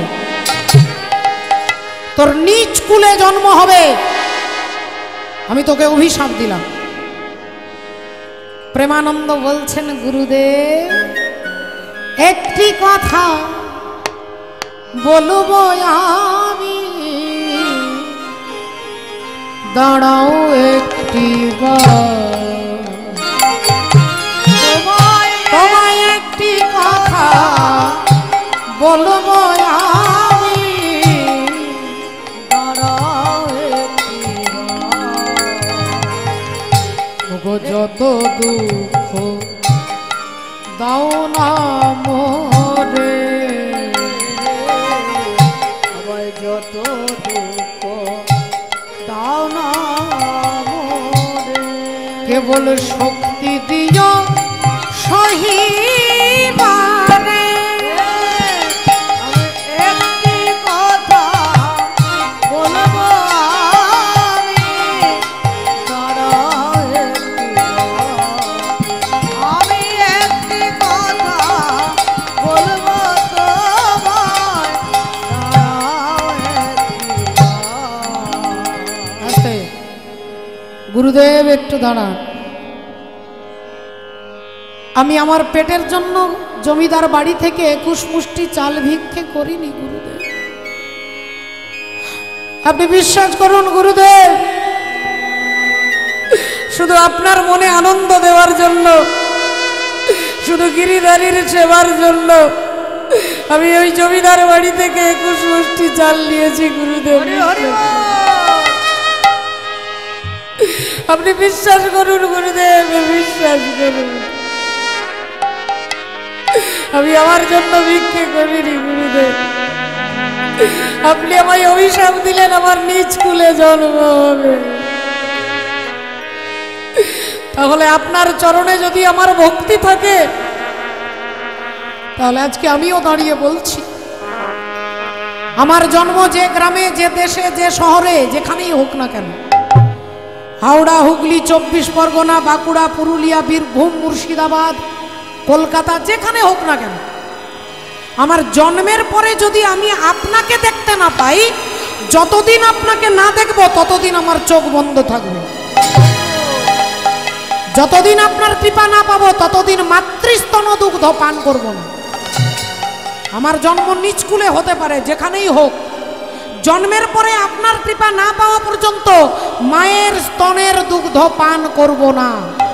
তোর নিজ কুলে জন্ম হবে। আমি তোকে অভিশাপ দিলাম। প্রেমানন্দ বলছেন, গুরুদেব একটি কথা বলবো আমি, দাঁড়াও একটি তোমায় একটি কথা বলবো আমি, দাঁড়াও একটি যত দুঃখ দাও না মোরে, যত দুঃখ দাও না মোরে, কেবল শক্তি দিও সহিবারে। একটি কথা বলবো আমি, দাঁড়াও একটি, আমি একটি কথা বলবো তোমায়, দাঁড়াও একটি। গুরুদেব একটু দাঁড়ান। আমি আমার পেটের জন্য জমিদার বাড়ি থেকে 21 মুষ্টি চাল ভিক্ষে করিনি গুরুদেব। আপনি বিশ্বাস করুন গুরুদেব, শুধু আপনার মনে আনন্দ দেওয়ার জন্য, শুধু গিরিধারীর সেবার জন্য আমি ওই জমিদার বাড়ি থেকে 21 মুষ্টি চাল নিয়েছি গুরুদেব। আপনি বিশ্বাস করুন গুরুদেব, বিশ্বাস করুন, আমি আমার জন্য ভিক্ষে করিনি গুরুদেব। আপনি আমায় অভিশাপ দিলেন আমার নিজ কুলে জন্ম হবে। তাহলে আপনার চরণে যদি আমার ভক্তি থাকে, তাহলে আজকে আমিও দাঁড়িয়ে বলছি, আমার জন্ম যে গ্রামে, যে দেশে, যে শহরে, যেখানেই হোক না কেন, হাওড়া, হুগলি, 24 পরগনা, বাঁকুড়া, পুরুলিয়া, বীরভূম, মুর্শিদাবাদ, কলকাতা, যেখানে হোক না কেন, আমার জন্মের পরে যদি আমি আপনাকে দেখতে না পাই, যতদিন আপনাকে না দেখব ততদিন আমার চোখ বন্ধ থাকবে। যতদিন আপনার কৃপা না পাবো ততদিন মাতৃস্তন দুগ্ধ পান করব না। আমার জন্ম নিজ কুলে হতে পারে, যেখানেই হোক, জন্মের পরে আপনার কৃপা না পাওয়া পর্যন্ত মায়ের স্তনের দুগ্ধ পান করব না।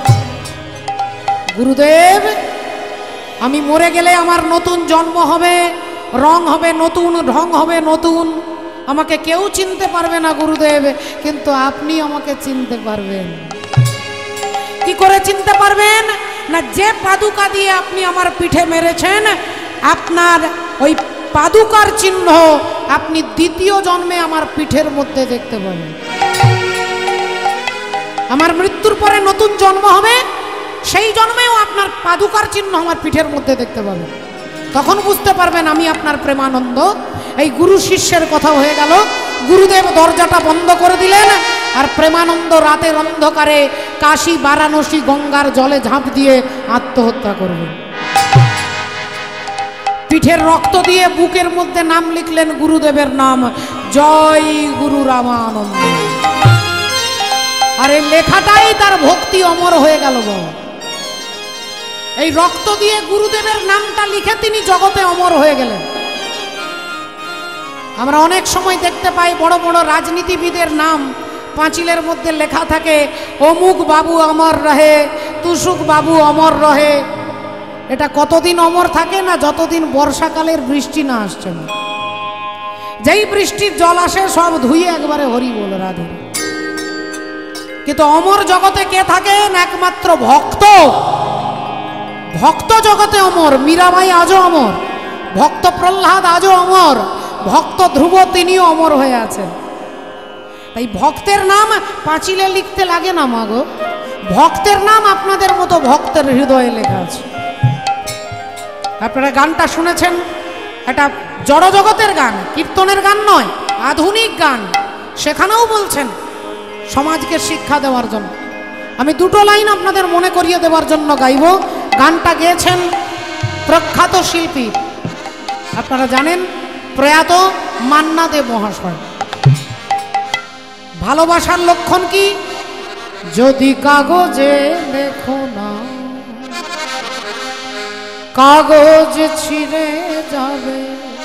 গুরুদেব, আমি মরে গেলে আমার নতুন জন্ম হবে, রং হবে নতুন, ঢং হবে নতুন, আমাকে কেউ চিনতে পারবে না গুরুদেব, কিন্তু আপনি আমাকে চিনতে পারবেন। কি করে চিনতে পারবেন? না, যে পাদুকা দিয়ে আপনি আমার পিঠে মেরেছেন, আপনার ওই পাদুকার চিহ্ন আপনি দ্বিতীয় জন্মে আমার পিঠের মধ্যে দেখতে পাবেন। আমার মৃত্যুর পরে নতুন জন্ম হবে, সেই জন্মেও আপনার পাদুকার চিহ্ন আমার পিঠের মধ্যে দেখতে পাবেন। তখন বুঝতে পারবেন আমি আপনার প্রেমানন্দ। এই গুরু শিষ্যের কথা হয়ে গেল। গুরুদেব দরজাটা বন্ধ করে দিলেন, আর প্রেমানন্দ রাতের অন্ধকারে কাশী, বারাণসী, গঙ্গার জলে ঝাঁপ দিয়ে আত্মহত্যা করবেন। পিঠের রক্ত দিয়ে বুকের মধ্যে নাম লিখলেন গুরুদেবের নাম, জয় গুরু রামানন্দ। আর এই লেখাটাই তার ভক্তি অমর হয়ে গেল। এই রক্ত দিয়ে গুরুদেবের নামটা লিখে তিনি জগতে অমর হয়ে গেলেন। আমরা অনেক সময় দেখতে পাই বড় বড় রাজনীতিবিদের নাম পাঁচিলের মধ্যে লেখা থাকে, অমুক বাবু অমর রহে, তুসুক বাবু অমর রহে। এটা কতদিন অমর থাকে? না, যতদিন বর্ষাকালের বৃষ্টি না আসছে না। যেই বৃষ্টির জল আসে সব ধুয়ে একবারে হরি বল রাধে। কিন্তু অমর জগতে কে থাকেন? একমাত্র ভক্ত। ভক্ত জগতে অমর। মীরাবাই আজও অমর, ভক্ত প্রহ্লাদ আজও অমর, ভক্ত ধ্রুব তিনিও অমর হয়ে আছেন। তাই ভক্তের নাম পাঁচিলে লিখতে লাগে না মাগো, ভক্তের নাম আপনাদের মতো ভক্তের হৃদয়ে লেখা আছে। আপনারা গানটা শুনেছেন, এটা জড় জগতের গান, কীর্তনের গান নয়, আধুনিক গান। সেখানেও বলছেন সমাজকে শিক্ষা দেওয়ার জন্য, আমি দুটো লাইন আপনাদের মনে করিয়ে দেওয়ার জন্য গাইব। গানটা গেয়েছেন প্রখ্যাত শিল্পী, আপনারা জানেন, প্রয়াত মান্না দে মহাশয়। ভালোবাসার লক্ষণ কি? যদি কাগজে লেখো না, কাগজ ছিঁড়ে যাবে,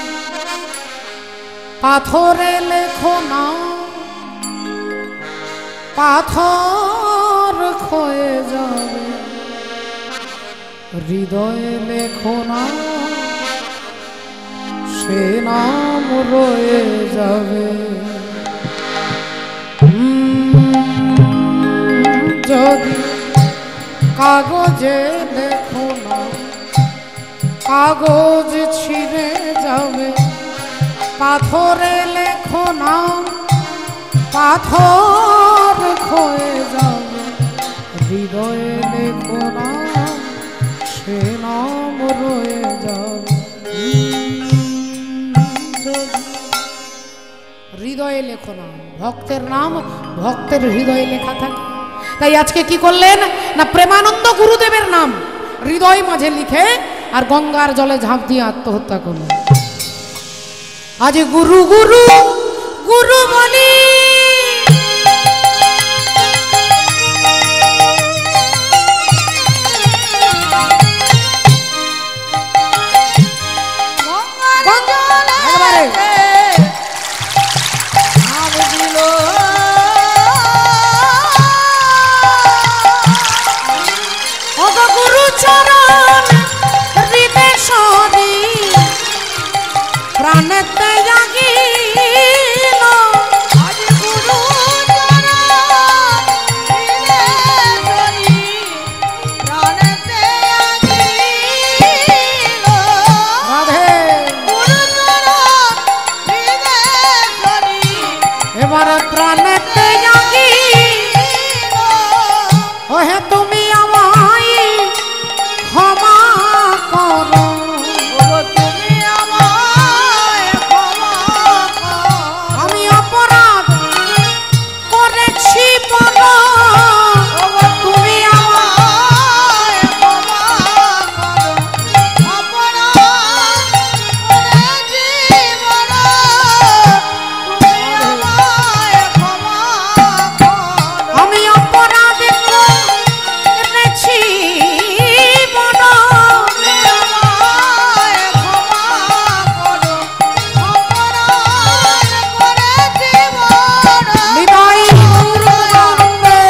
পাথরে লেখো না, পাথর ক্ষয়ে যাবে, হৃদয়ে লেখো না, সে নাম রয়ে যাবে। যদি কাগজে লেখো না, কাগজ ছিঁড়ে যাবে, পাথরে লেখো না, পাথর ক্ষয়ে যাবে, হৃদয়ে লেখো না, সে নাম রয়ে যাবে। হৃদয়ে লেখো না, ভক্তের নাম ভক্তের হৃদয়ে লেখা থাকে। তাই আজকে কি করলেন না, প্রেমানন্দ গুরুদেবের নাম হৃদয় মাঝে লিখে আর গঙ্গার জলে ঝাঁপ দিয়ে আত্মহত্যা করলেন। আজ গুরু গুরু গুরু বলি, প্রাণেতে জাগিল, আজ গুরু চরণ হৃদয়ে প্রাণেতে জাগিল, রাধে গুরু চরণ হৃদয়ে এবার প্রাণেতে জাগিল। ওহে তুমি আমায় ক্ষমা করো, তুমি আমায় ক্ষমা করো, আমি অপরাধ করেছি বড়, তুমি আমায় ক্ষমা করো, অপরাধ করেছি বড়, তুমি আমায় ক্ষমা করো, আমি অপরাধ করেছি বড়, তুমি আমায় ক্ষমা করো, অপরাধ করেছি বড়, হৃদয় গুরুজনকে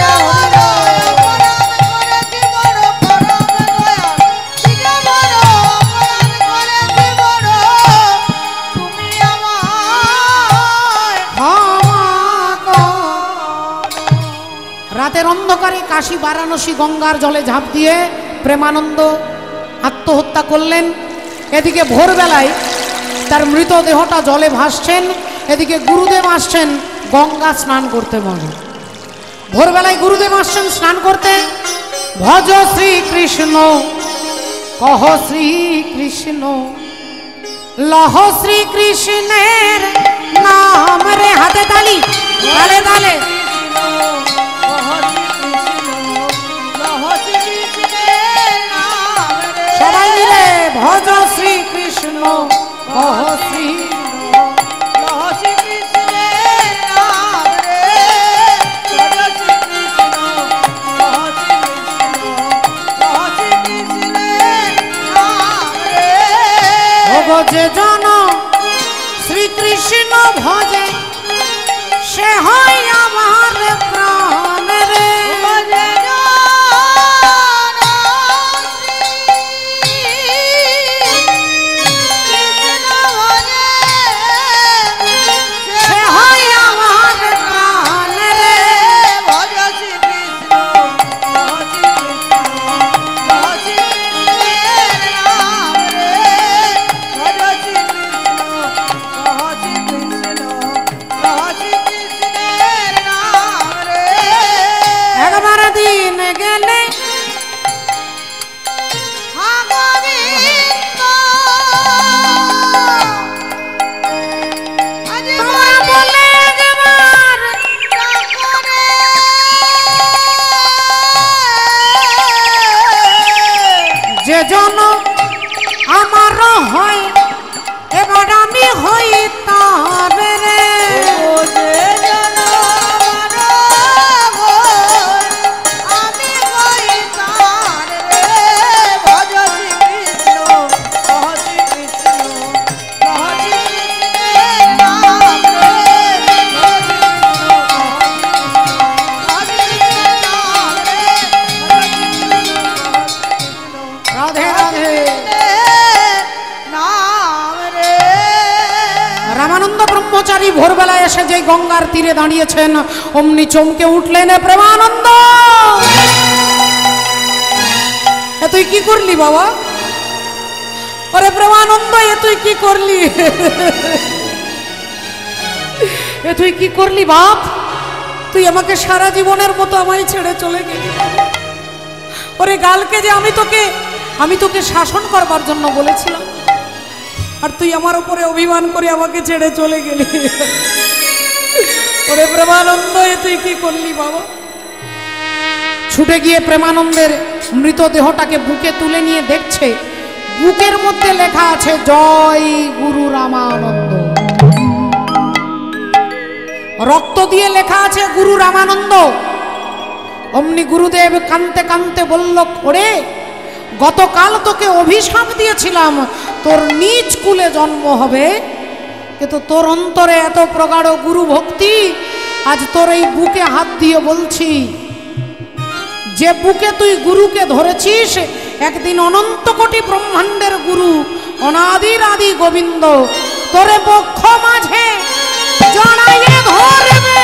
রাতের অন্ধকারে কাশী বারাণসী গঙ্গার জলে ঝাঁপ দিয়ে প্রেমানন্দ আত্মহত্যা করলেন। এদিকে ভোরবেলায় তার মৃতদেহটা জলে ভাসছেন, এদিকে গুরুদেব আসছেন গঙ্গা স্নান করতে। মনে ভোরবেলায় গুরুদেব আসছেন স্নান করতে। ভজ শ্রীকৃষ্ণ কহ শ্রীকৃষ্ণ, লহ শ্রীকৃষ্ণের নাম রে, হাতে তালি, তালে তালে, সবাই মিলে ভজ শ্রীকৃষ্ণ কহ শ্রী, যে জন শ্রীকৃষ্ণ ভজে সে হয় আমার প্রাণ রে, সে হয় আমার প্রাণ রে, আমারও হয় এবার আমি হই তার রে। ও যে জানো আমার ঘর, আমি হই তার রে। ভজ শ্রী কৃষ্ণ, কহ শ্রী কৃষ্ণ, কহ শ্রী কৃষ্ণের নাম রে। ভজ শ্রী কৃষ্ণ, কহ শ্রী কৃষ্ণ, কহ শ্রী কৃষ্ণের নাম রে। ভজ শ্রী কৃষ্ণ, কহ শ্রী কৃষ্ণ, রাধে রাধে। নাম রে। রামানন্দ ব্রহ্মচারী ভোরবেলায় এসে যে গঙ্গার তীরে দাঁড়িয়েছেন অমনি চমকে উঠলেন, প্রেমানন্দ এ তুই কি করলি বাবা? ওরে প্রেমানন্দ এ তুই কি করলি? এ তুই কি করলি বাপ? তুই আমাকে সারা জীবনের মতো আমায় ছেড়ে চলে গেলি। ওরে গালকে যে আমি তোকে শাসন করবার জন্য বলেছিলাম, আর তুই আমার উপরে অভিমান করে আমাকে ছেড়ে চলে গেলি। ওরে প্রেমানন্দ এ তুই কি করলি বাবা? ছুটে গিয়ে প্রেমানন্দের মৃতদেহটাকে বুকে তুলে নিয়ে দেখছে, বুকের মধ্যে লেখা আছে জয় গুরু রামানন্দ। রক্ত দিয়ে লেখা আছে গুরু রামানন্দ। অমনি গুরুদেব কাঁদতে কাঁদতে বলল, ওরে গতকাল তোকে অভিশাপ দিয়েছিলাম তোর নিজ কুলে জন্ম হবে, কিন্তু তোর অন্তরে এত প্রগাঢ় গুরু ভক্তি, আজ তোর এই বুকে হাত দিয়ে বলছি, যে বুকে তুই গুরুকে ধরেছিস একদিন অনন্ত কোটি ব্রহ্মাণ্ডের গুরু অনাদির আদি গোবিন্দ তোরে বক্ষ মাঝে জড়াইয়ে ধরবে।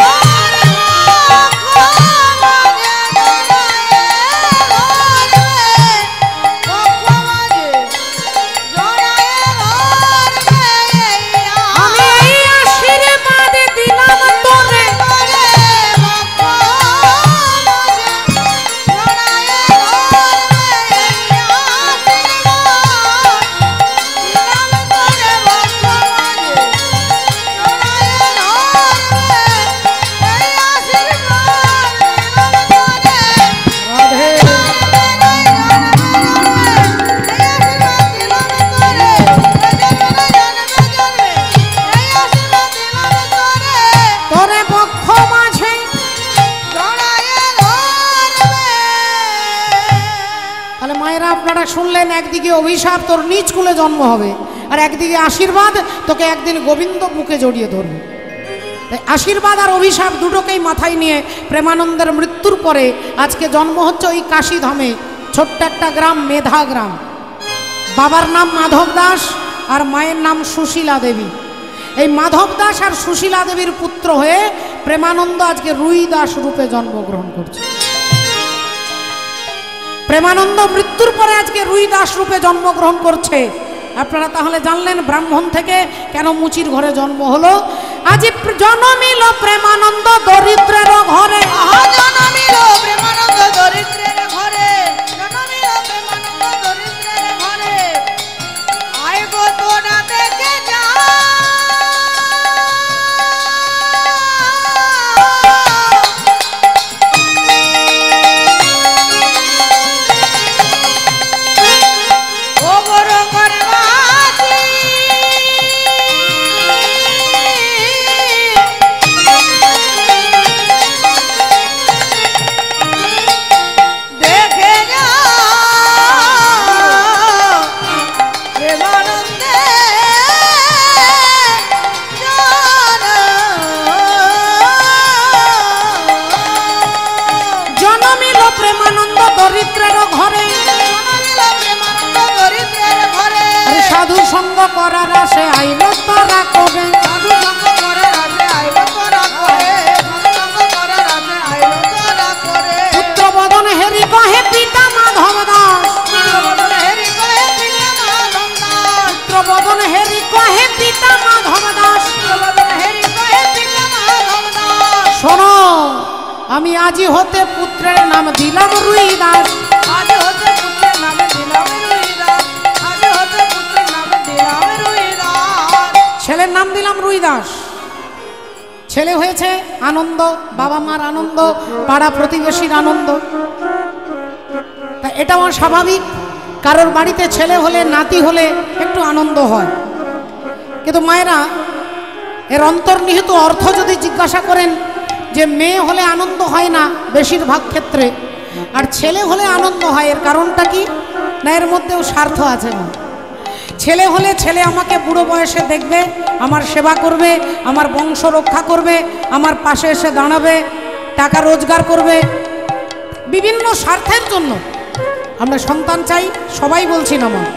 শুনলেন, একদিকে অভিশাপ তোর নিজ কুলে জন্ম হবে, আর একদিকে আশীর্বাদ তোকে একদিন গোবিন্দ বুকে জড়িয়ে ধরবে। আশীর্বাদ আর অভিশাপ দুটোকেই মাথায় নিয়ে প্রেমানন্দের মৃত্যুর পরে আজকে জন্ম হচ্ছে ওই কাশীধামে, ছোট্ট একটা গ্রাম মেধা গ্রাম। বাবার নাম মাধব দাস আর মায়ের নাম সুশীলা দেবী। এই মাধব দাস আর সুশীলা দেবীর পুত্র হয়ে প্রেমানন্দ আজকে রুই দাস রূপে জন্মগ্রহণ করছে। প্রেমানন্দ মৃত্যুর পরে আজকে রুই দাস রূপে জন্মগ্রহণ করছে। আপনারা তাহলে জানলেন ব্রাহ্মণ থেকে কেন মুচির ঘরে জন্ম হলো। আজ জন্মিল প্রেমানন্দ দরিদ্রের ঘরে, জন্মিল প্রেমানন্দ দরিদ্রের ঘরে, জন্মিল প্রেমানন্দ দরিদ্রের ঘরে। আইব তোরা দেখে যা, সাধু সঙ্গ করার আসে আইল তোরা কবে, সাধু সঙ্গ করার আসে আইল তোরা করে, সাধু সঙ্গ করার আসে আইল তোরা করে। পুত্র বদন হেরি কহে পিতা মাধব দাস, পুত্র বদন হেরি কহে পিতা মাধব দাস, পুত্র বদন হেরি কহে পিতা মাধব দাস, পুত্র বদন হেরি কহে পিতা মাধব দাস। শোনো, আমি আজি হতে পুত্রের নাম দিলাম রুই দাস। আজ হতে পুত্রের নাম দিলাম রুই দাস, আজ হতে পুত্রের নাম দিলাম রুই দাস। ছেলের নাম দিলাম রুই দাস। ছেলে হয়েছে আনন্দ, বাবা মার আনন্দ, পাড়া প্রতিবেশীর আনন্দ, তা এটা আমার স্বাভাবিক। কারোর বাড়িতে ছেলে হলে নাতি হলে একটু আনন্দ হয়, কিন্তু মায়েরা এর অন্তর্নিহিত অর্থ যদি জিজ্ঞাসা করেন যে মেয়ে হলে আনন্দ হয় না বেশিরভাগ ক্ষেত্রে, আর ছেলে হলে আনন্দ হয়, এর কারণটা কি না এর মধ্যেও স্বার্থ আছে না। ছেলে হলে ছেলে আমাকে বুড়ো বয়সে দেখবে, আমার সেবা করবে, আমার বংশ রক্ষা করবে, আমার পাশে এসে দাঁড়াবে, টাকা রোজগার করবে। বিভিন্ন স্বার্থের জন্য আমরা সন্তান চাই, সবাই বলছি না মা।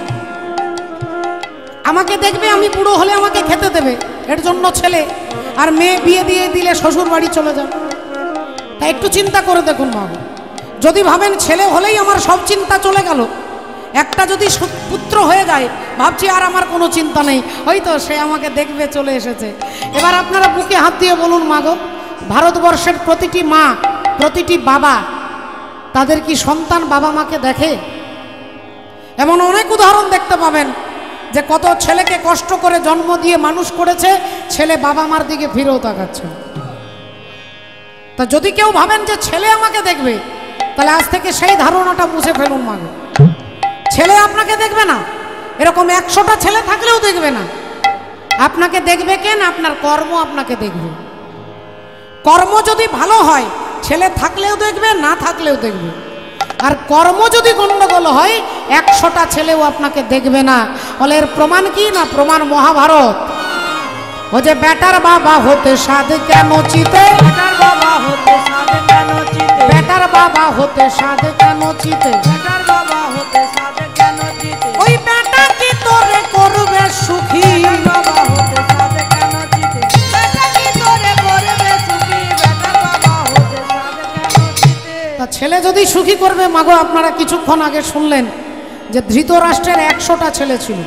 আমাকে দেখবে, আমি বুড়ো হলে আমাকে খেতে দেবে, এর জন্য ছেলে। আর মেয়ে বিয়ে দিয়ে দিলে শ্বশুর বাড়ি চলে যাবে। তাই একটু চিন্তা করে দেখুন মা, যদি ভাবেন ছেলে হলেই আমার সব চিন্তা চলে গেল, একটা যদি পুত্র হয়ে যায় ভাবছি আর আমার কোনো চিন্তা নেই, হয়তো সে আমাকে দেখবে চলে এসেছে। এবার আপনারা বুকে হাত দিয়ে বলুন মা গো, ভারতবর্ষের প্রতিটি মা, প্রতিটি বাবা, তাদের কি সন্তান বাবা মাকে দেখে? এমন অনেক উদাহরণ দেখতে পাবেন যে কত ছেলেকে কষ্ট করে জন্ম দিয়ে মানুষ করেছে, ছেলে বাবা মার দিকে ফিরেও তাকাচ্ছে। তা যদি কেউ ভাবেন যে ছেলে আমাকে দেখবে, তাহলে আজ থেকে সেই ধারণাটা মুছে ফেলুন মা গো। ছেলে আপনাকে দেখবে না, এরকম 100টা ছেলে থাকলেও দেখবে না। আপনাকে দেখবে কেন? আপনার কর্ম আপনাকে দেখবে। কর্ম যদি ভালো হয় ছেলে থাকলেও দেখবে, না থাকলেও দেখবে। আর কর্ম যদি গন্ডগোল হয় 100টা ছেলেও আপনাকে দেখবে না। বলে এর প্রমাণ কি না? প্রমাণ মহাভারত। ও যে বেটার বাবা হতে সাধ কেন চিতে, বেটার বাবা হতে সাধ কেন চিতে, বেটার বাবা হতে সাধ কেন চিতে, বেটার বাবা হতে সাধ কেন চিতে, ওই বেটা কি তোরে করবে সুখী, বাবা হতে সাধ কেন চিতে, বেটা কি তোরে করবে সুখী, বেটার বাবা হতে সাধ কেন চিতে। তা ছেলে যদি সুখী করবে মাগো, আপনারা কিছুক্ষণ আগে শুনলেন যে ধৃতরাষ্ট্রের 100টা ছেলে ছিল,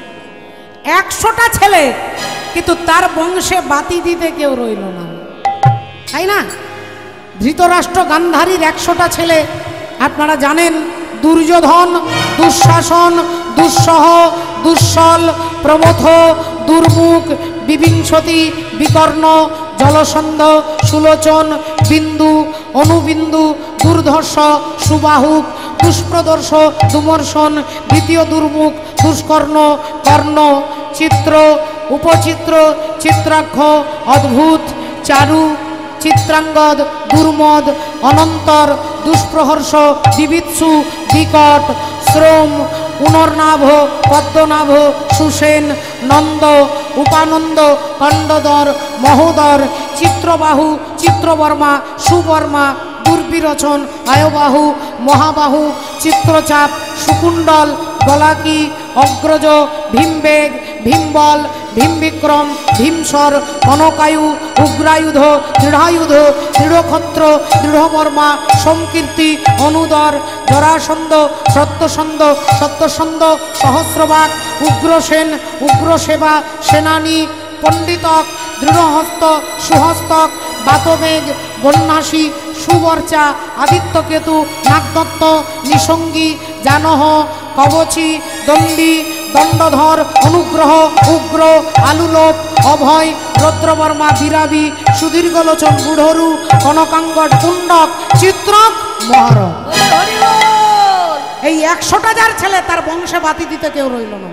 100টা ছেলে, কিন্তু তার বংশে বাতি দিতে কেউ রইল না, তাই না? ধৃতরাষ্ট্র গান্ধারীর 100টা ছেলে আপনারা জানেন, দুর্যোধন, দুঃশাসন, দুঃসহ, দুঃসল, প্রমথ, দুর্মুখ, বিবিংশতি, বিকর্ণ, জলসন্ধ, সুলোচন, বিন্দু, অনুবিন্দু, দুর্ধর্ষ, সুবাহুক, দুষ্প্রদর্শ, দুমর্শন, দ্বিতীয় দুর্মুখ, দুষ্কর্ণ, কর্ণ, চিত্র, উপচিত্র, চিত্রাক্ষ, অদ্ভুত, চারু, চিত্রাঙ্গদ, দুর্মদ, অনন্তর, দুষ্প্রহর্ষ, বিবিৎসু, বিকট, শ্রম, পুনর্নাভ, পদ্মনাভ, সুসেন, নন্দ, উপানন্দ, কণ্ডদর, মহোদর, চিত্রবাহু, চিত্রবর্মা, সুবর্মা, দুর্বিরোচন, আয়বাহু, মহাবাহু, চিত্রচাপ, সুকুণ্ডল, বলাকি, অগ্রজ, ভীমবেগ, ভীমবল, ভীমবিক্রম, ভীমসর, কনকায়ু, উগ্রায়ুধ, দৃঢ়ায়ুধ, দৃঢ়ক্ষত্র, দৃঢ়বর্মা, সংকীর্তি, অনুদর, জরাসন্ধ, সত্যসন্ধ, সত্যসন্ধ, সহস্রবাক, উগ্রসেন, উগ্রসেবা, সেনানী, পণ্ডিতক, দৃঢ়হস্ত, সুহস্তক, বাতবেগ, বন্যাসী, সুবর্চা, আদিত্যকেতু, নাগদত্ত, নিসঙ্গী, জানহ, কবচী, দণ্ডী, দণ্ডধর, অনুগ্রহ, উগ্র, আলুলোপ, অভয়, রৌদ্রবর্মা, বিরাবি, সুদীর্ঘলোচন, বুড়রু, কনকাঙ্গট, কুণ্ডক, চিত্রক, মহারক। হরি বল। এই 100টা যার ছেলে, তার বংশে বাতি দিতে কেউ রইল না।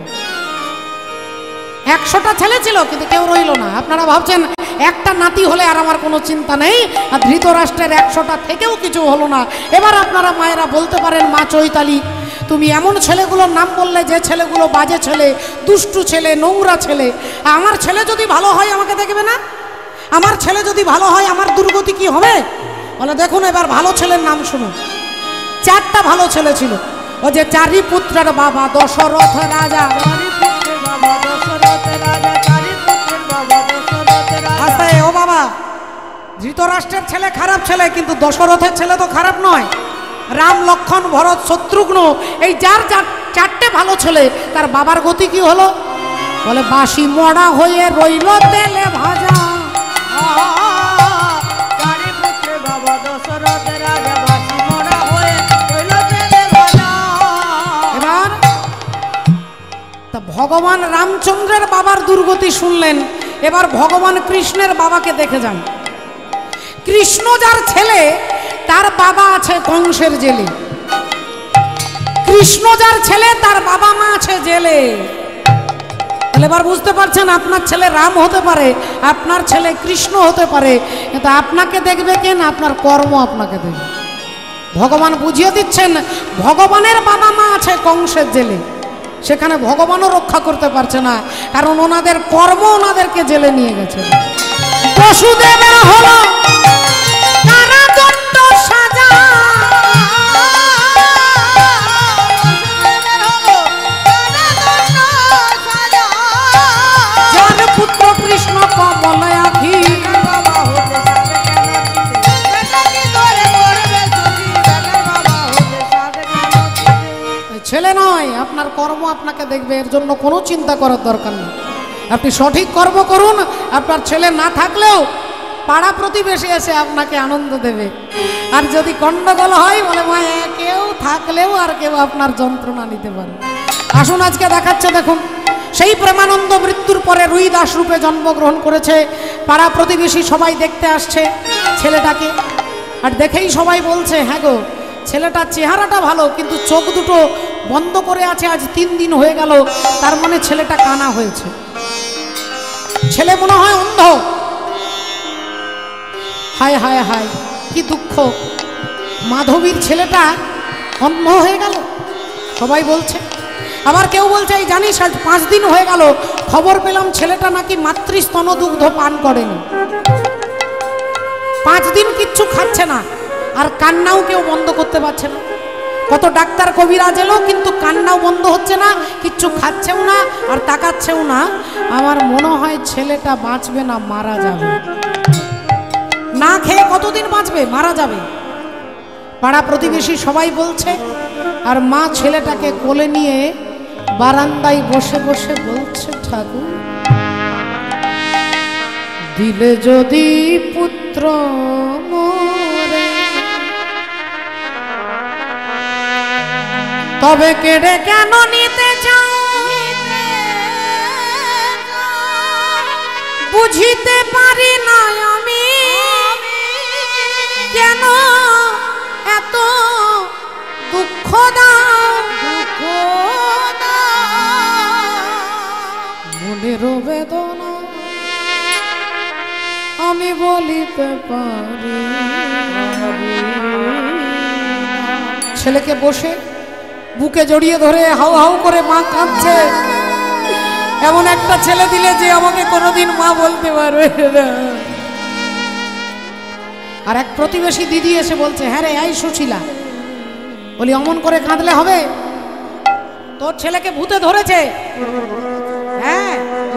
100টা ছেলে ছিল কিন্তু কেউ রইল না। আপনারা ভাবছেন একটা নাতি হলে আর আমার কোনো চিন্তা নেই, আর ধৃতরাষ্ট্রের 100টা থেকেও কিছু হলো না। এবার আপনারা মায়েরা বলতে পারেন, মা চৈতালি তুমি এমন ছেলেগুলোর নাম বললে যে ছেলেগুলো বাজে ছেলে, দুষ্টু ছেলে, নোংরা ছেলে। আমার ছেলে যদি ভালো হয় আমাকে দেখবে না? আমার ছেলে যদি ভালো হয় আমার দুর্গতি কি হবে? বলে দেখুন এবার ভালো ছেলের নাম শুনুন। 4টা ভালো ছেলে ছিল। ও যে 4 পুত্রের বাবা দশরথ রাজা, পুত্রের বাবা দশরথ রাজা, 4 পুত্রের বাবা দশরথ রাজা। আস্তে ও বাবা, ধৃতরাষ্ট্রের ছেলে খারাপ ছেলে, কিন্তু দশরথের ছেলে তো খারাপ নয়। রাম, লক্ষণ, ভরত, শত্রুঘ্ন, এই যার 4টে ভালো ছেলে, তার বাবার গতি কি হলো? বলে বাসি মরা হয়ে রইল তেলে ভাজা। 4 পুত্রের বাবা দশরথ রাজা, বাসি মরা হয়ে রইল তেলে ভাজা। এবার তা ভগবান রামচন্দ্রের বাবার দুর্গতি শুনলেন, এবার ভগবান কৃষ্ণের বাবাকে দেখে যান। কৃষ্ণ যার ছেলে, তার বাবা আছে কংসের জেলে। কৃষ্ণ যার ছেলে তার বাবা মা আছে জেলে। তাহলে এবার বুঝতে পারছেন আপনার ছেলে রাম হতে পারে, আপনার ছেলে কৃষ্ণ হতে পারে, কিন্তু আপনাকে দেখবে কেন? আপনার কর্ম আপনাকে দেখবে। ভগবান বুঝিয়ে দিচ্ছেন ভগবানের বাবা মা আছে কংসের জেলে, সেখানে ভগবানও রক্ষা করতে পারছে না, কারণ ওনাদের কর্ম ওনাদেরকে জেলে নিয়ে গেছে। বসুদেবের হলো কারাদণ্ড সাজা, যার পুত্র কৃষ্ণ কমল আখি, ছেলে নয়, আপনার কর্ম আপনাকে দেখবে। এর জন্য কোনো চিন্তা করার দরকার নেই। আপনি সঠিক কর্ম করুন, আপনার ছেলে না থাকলেও পাড়া প্রতিবেশী এসে আপনাকে আনন্দ দেবে। আর যদি গন্ডগোল হয় বলে মা কেউ থাকলেও আর কেউ আপনার যন্ত্রণা নিতে পারে। আসুন আজকে দেখাচ্ছে, দেখুন সেই প্রেমানন্দ মৃত্যুর পরে রুই দাস রূপে জন্মগ্রহণ করেছে। পাড়া প্রতিবেশী সবাই দেখতে আসছে ছেলেটাকে, আর দেখেই সবাই বলছে হ্যাঁ গো ছেলেটার চেহারাটা ভালো, কিন্তু চোখ দুটো বন্ধ করে আছে, আজ 3 দিন হয়ে গেল, তার মানে ছেলেটা কানা হয়েছে, ছেলে মনে হয় অন্ধ। হায় হায় হায় কি দুঃখ, মাধবীর ছেলেটা অন্ধ হয়ে গেল, সবাই বলছে। আবার কেউ বলছে এই জানিস আজ 5 দিন হয়ে গেল, খবর পেলাম ছেলেটা নাকি মাতৃস্তন দুগ্ধ পান করেনি, 5 দিন কিচ্ছু খাচ্ছে না, আর কান্নাও কেউ বন্ধ করতে পারছে না। কত ডাক্তার কবিরাজ এলো, কিন্তু কান্নাও বন্ধ হচ্ছে না, কিচ্ছু খাচ্ছেও না আর তাকাচ্ছেও না। আমার মনে হয় ছেলেটা বাঁচবে না, মারা যাবে। না খেয়ে কতদিন বাঁচবে? মারা যাবে। পাড়া প্রতিবেশী সবাই বলছে, আর মা ছেলেটাকে কোলে নিয়ে বারান্দায় বসে বসে বলছে ঠাকুর দিলে যদি পুত্র মোরে, তবে কেড়ে কেন নিতে চাও? বুঝিতে পারি না আমি কেন এত দুঃখ দাও, মনের বেদনা আমি বলিতে পারি। ছেলেকে বসে বুকে জড়িয়ে ধরে হাউ হাউ করে মা কাঁদছে। এমন একটা ছেলে দিলে যে আমাকে কোনোদিন মা বলতে পারবে না। আর এক প্রতিবেশী দিদি এসে বলছে হ্যাঁ রে এই সুশীলা, বলি অমন করে কাঁদলে হবে? তোর ছেলেকে ভূতে ধরেছে। হ্যাঁ,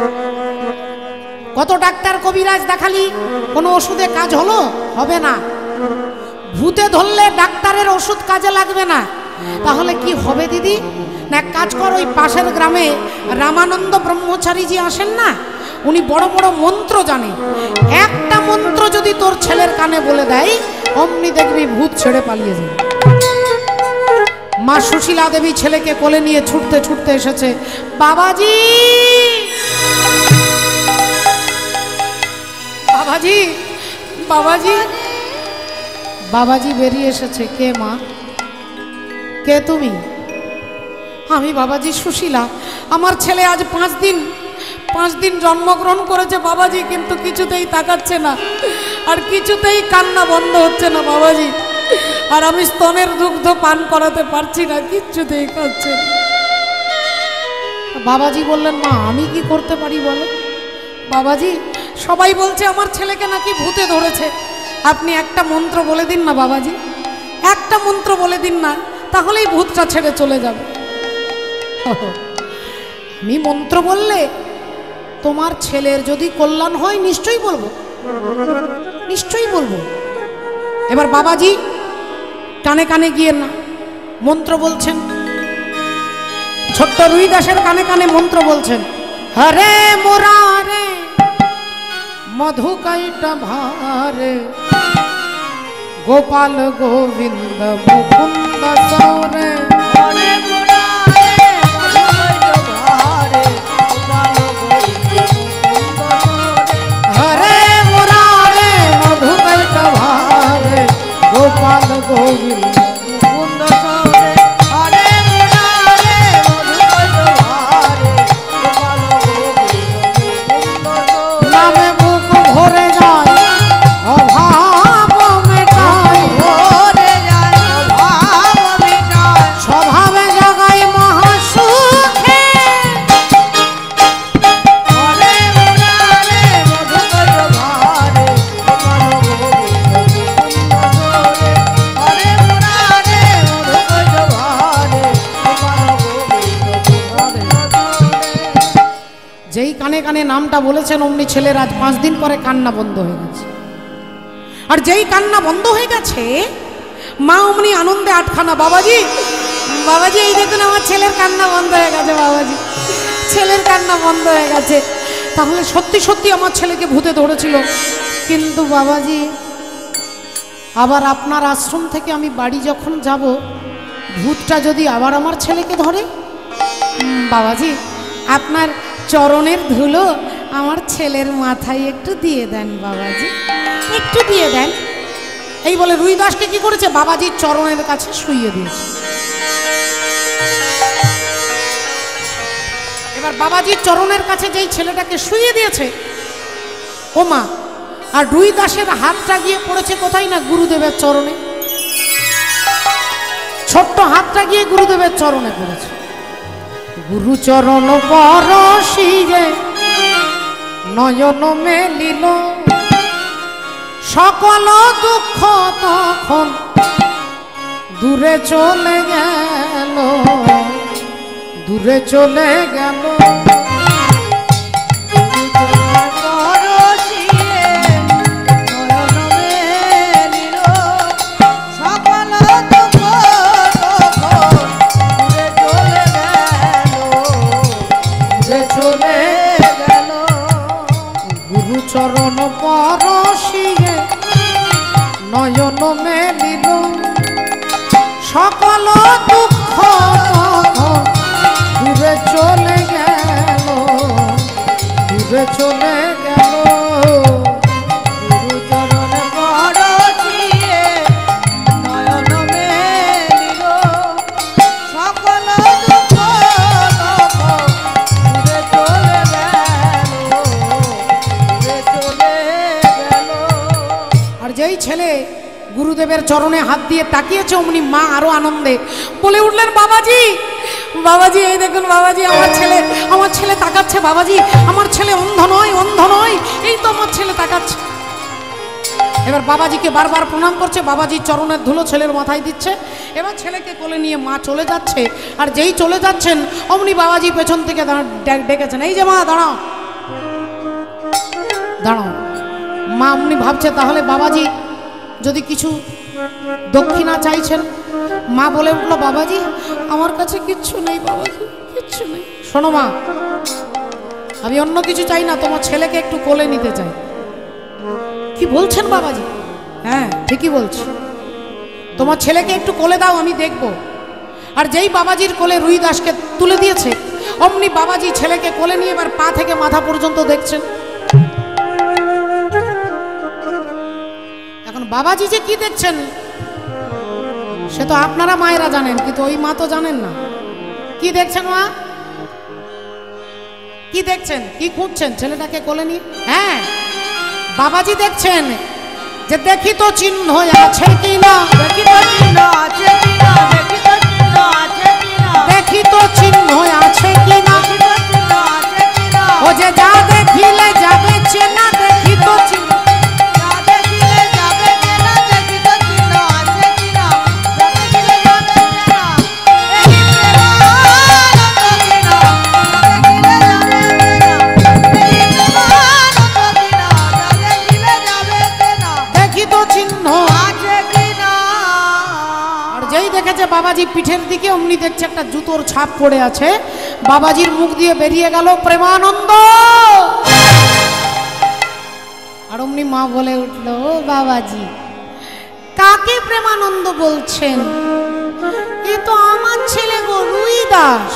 কত ডাক্তার কবিরাজ দেখালি, কোনো ওষুধে কাজ হলো? হবে না। ভূতে ধরলে ডাক্তারের ওষুধ কাজে লাগবে না, তাহলে কি হবে দিদি? না এক কাজ কর, ওই পাশের গ্রামে রামানন্দ ব্রহ্মচারীজি আসেন না, উনি বড় বড় মন্ত্র জানে, একটা মন্ত্র যদি তোর ছেলের কানে বলে দেয় অমনি দেখবি ভূত ছেড়ে পালিয়ে যাবে। মা সুশীলা দেবী ছেলেকে কোলে নিয়ে ছুটতে ছুটতে এসেছে। বাবাজি, বাবাজি, বাবাজি, বাবাজি বেরিয়ে এসেছে। কে মা? কে তুমি? আমি বাবাজি সুশীলা। আমার ছেলে আজ 5 দিন জন্মগ্রহণ করেছে বাবাজি, কিন্তু কিছুতেই তাকাচ্ছে না, আর কিছুতেই কান্না বন্ধ হচ্ছে না বাবাজি, আর আমি স্তনের দুগ্ধ পান করাতে পারছি না, কিচ্ছুতেই খাচ্ছে না। বাবাজি বললেন মা আমি কি করতে পারি বলো? বাবাজি সবাই বলছে আমার ছেলেকে নাকি ভূতে ধরেছে, আপনি একটা মন্ত্র বলে দিন না বাবাজি, একটা মন্ত্র বলে দিন না, তাহলেই ভূতটা ছেড়ে চলে যাবে। আমি মন্ত্র বললে তোমার ছেলের যদি কল্যাণ হয় নিশ্চয়ই বলবো, নিশ্চয়ই বলবো। এবার বাবাজি কানে কানে গিয়ে না মন্ত্র বলছেন, ছোট্ট রুই দাসের কানে কানে মন্ত্র বলছেন, হরে মুরারে মধুকৈটা ভারে গোপাল গোবিন্দ মুকুন্দ সৌরে, হরে মুরারে মধুকৈটা ভারে গোপাল গোবিন্দ মুকুন্দ সৌরে, হরে মুরারে মধুকৈটা ভারে গোপাল গোবিন্দ মুকুন্দ সৌরে, হরে মুরারে যেই কানে কানে নামটা বলেছেন অমনি ছেলের আজ 5 দিন পরে কান্না বন্ধ হয়ে গেছে। আর যেই কান্না বন্ধ হয়ে গেছে মা অমনি আনন্দে আটখানা, বাবাজি বাবাজি এই দেখুন আমার ছেলের কান্না বন্ধ হয়ে গেছে, বাবাজি ছেলের কান্না বন্ধ হয়ে গেছে। তাহলে সত্যি সত্যি আমার ছেলেকে ভূতে ধরেছিল। কিন্তু বাবাজি আবার আপনার আশ্রম থেকে আমি বাড়ি যখন যাব, ভূতটা যদি আবার আমার ছেলেকে ধরে, বাবাজি আপনার চরণের ধুলো আমার ছেলের মাথায় একটু দিয়ে দেন, বাবাজি একটু দিয়ে দেন। এই বলে রুই দাসকে কি করেছে, বাবাজির চরণের কাছে শুইয়ে দিয়েছে। এবার বাবাজির চরণের কাছে যেই ছেলেটাকে শুইয়ে দিয়েছে, ও মা, আর রুই দাসের হাতটা গিয়ে পড়েছে কোথায় না গুরুদেবের চরণে। ছোট্ট হাতটা গিয়ে গুরুদেবের চরণে পড়েছে। গুরুচরণ পরশিয়ে নয়ন মেলিল, সকল দুঃখ তখন দূরে চলে গেল, দূরে চলে গেল। চরণ পরশিয়ে নয়ন মেলিল, সকল দুঃখ দূরে চলে গেল, দূরে চলে গেল। গুরুচরণ পরশিয়ে নয়ন মেলিল, সকল দুঃখ দূরে চলে গেল। আর যেই ছেলে গুরুদেবের চরণে হাত দিয়ে তাকিয়েছে অমনি মা আরো আনন্দে বলে উঠলেন, বাবাজি বাবাজি এই দেখুন বাবাজি আমার ছেলে তাকাচ্ছে, বাবাজি আমার ছেলে অন্ধ নয়, অন্ধ নয়, এই তো আমার ছেলে তাকাচ্ছে। এবার বাবাজিকে বারবার প্রণাম করছে, বাবাজির চরণের ধুলো ছেলের মাথায় দিচ্ছে। এবার ছেলেকে কোলে নিয়ে মা চলে যাচ্ছে। আর যেই চলে যাচ্ছেন অমনি বাবাজি পেছন থেকে ডেকেছেন, এই যে মা দাঁড়াও দাঁড়াও। মা অমনি ভাবছে তাহলে বাবাজি যদি কিছু দক্ষিণা চাইছেন। মা বলে উঠলো, বাবাজি আমার কাছে কিচ্ছু নেই, বাবাজি কিচ্ছু নেই। শোনো মা, আমি অন্য কিছু চাই না, তোমার ছেলেকে একটু কোলে নিতে চাই। কি বলছেন বাবাজি? হ্যাঁ ঠিকই বলছি, তোমার ছেলেকে একটু কোলে দাও, আমি দেখব। আর যেই বাবাজির কোলে রুই দাসকে তুলে দিয়েছে অমনি বাবাজি ছেলেকে কোলে নিয়ে এবার পা থেকে মাথা পর্যন্ত দেখছেন। এখন বাবাজি যে কি দেখছেন সে তো আপনারা মায়েরা জানেন, কিন্তু ওই মা তো জানেন না। কি দেখছেন মা? কি দেখছেন? কি খুঁজছেন ছেলেটাকে কোলে নিয়ে? হ্যাঁ বাবাজি দেখছেন যে দেখি তো চিহ্ন আছে কিনা, দেখি তো চিহ্ন আছে কিনা, দেখি তো চিহ্ন আছে কিনা, দেখি তো চিহ্ন আছে কিনা, ও যে যা দেখিলে যাবে চেনা, দেখি তো চিহ্ন বাবাজি পিঠের দিকে অমনি দেখছে একটা জুতোর ছাপ পড়ে আছে। বাবাজির মুখ দিয়ে বেরিয়ে গেল প্রেমানন্দ। আর অমনি মা বলে উঠল, বাবাজি কাকে প্রেমানন্দ বলছেন? এ তো আমার ছেলে গো, রুই দাস।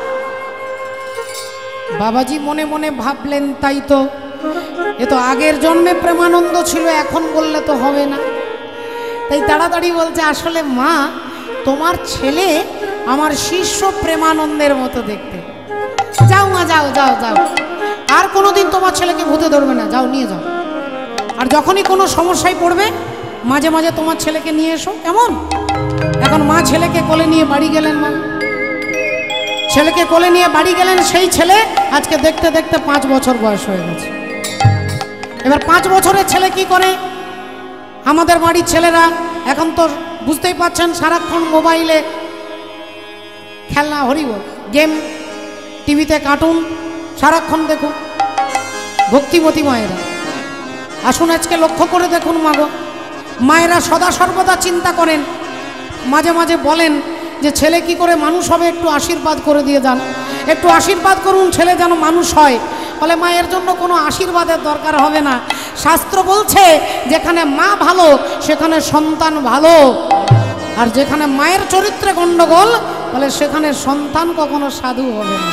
বাবাজি মনে মনে ভাবলেন, তাই তো, এ তো আগের জন্মে প্রেমানন্দ ছিল, এখন বললে তো হবে না। তাই তাড়াতাড়ি বলছে, আসলে মা তোমার ছেলে আমার শিষ্য প্রেমানন্দের মতো দেখতে। যাও মা যাও যাও যাও, আর কোনোদিন তোমার ছেলেকে ভূতে ধরবে না, যাও নিয়ে যাও। আর যখনই কোনো সমস্যায় পড়বে মাঝে মাঝে তোমার ছেলেকে নিয়ে এসো, কেমন? এখন মা ছেলেকে কোলে নিয়ে বাড়ি গেলেন। মা ছেলেকে কোলে নিয়ে বাড়ি গেলেন। সেই ছেলে আজকে দেখতে দেখতে 5 বছর বয়স হয়ে গেছে। এবার 5 বছরের ছেলে কি করে? আমাদের বাড়ির ছেলেরা এখন তো বুঝতেই পাচ্ছেন সারাক্ষণ মোবাইলে খেলনা, হরিবল, গেম, টিভিতে কার্টুন, সারাক্ষণ দেখুন ভক্তিমতী মায়েরা। আসুন আজকে লক্ষ্য করে দেখুন মাগো, মায়েরা সদা সর্বদা চিন্তা করেন, মাঝে মাঝে বলেন যে ছেলে কি করে মানুষ হবে, একটু আশীর্বাদ করে দিয়ে যান, একটু আশীর্বাদ করুন ছেলে যেন মানুষ হয়। বলে মায়ের জন্য কোনো আশীর্বাদের দরকার হবে না। শাস্ত্র বলছে যেখানে মা ভালো সেখানে সন্তান ভালো, আর যেখানে মায়ের চরিত্রে গণ্ডগোল বলে সেখানে সন্তান কখনো সাধু হবে না।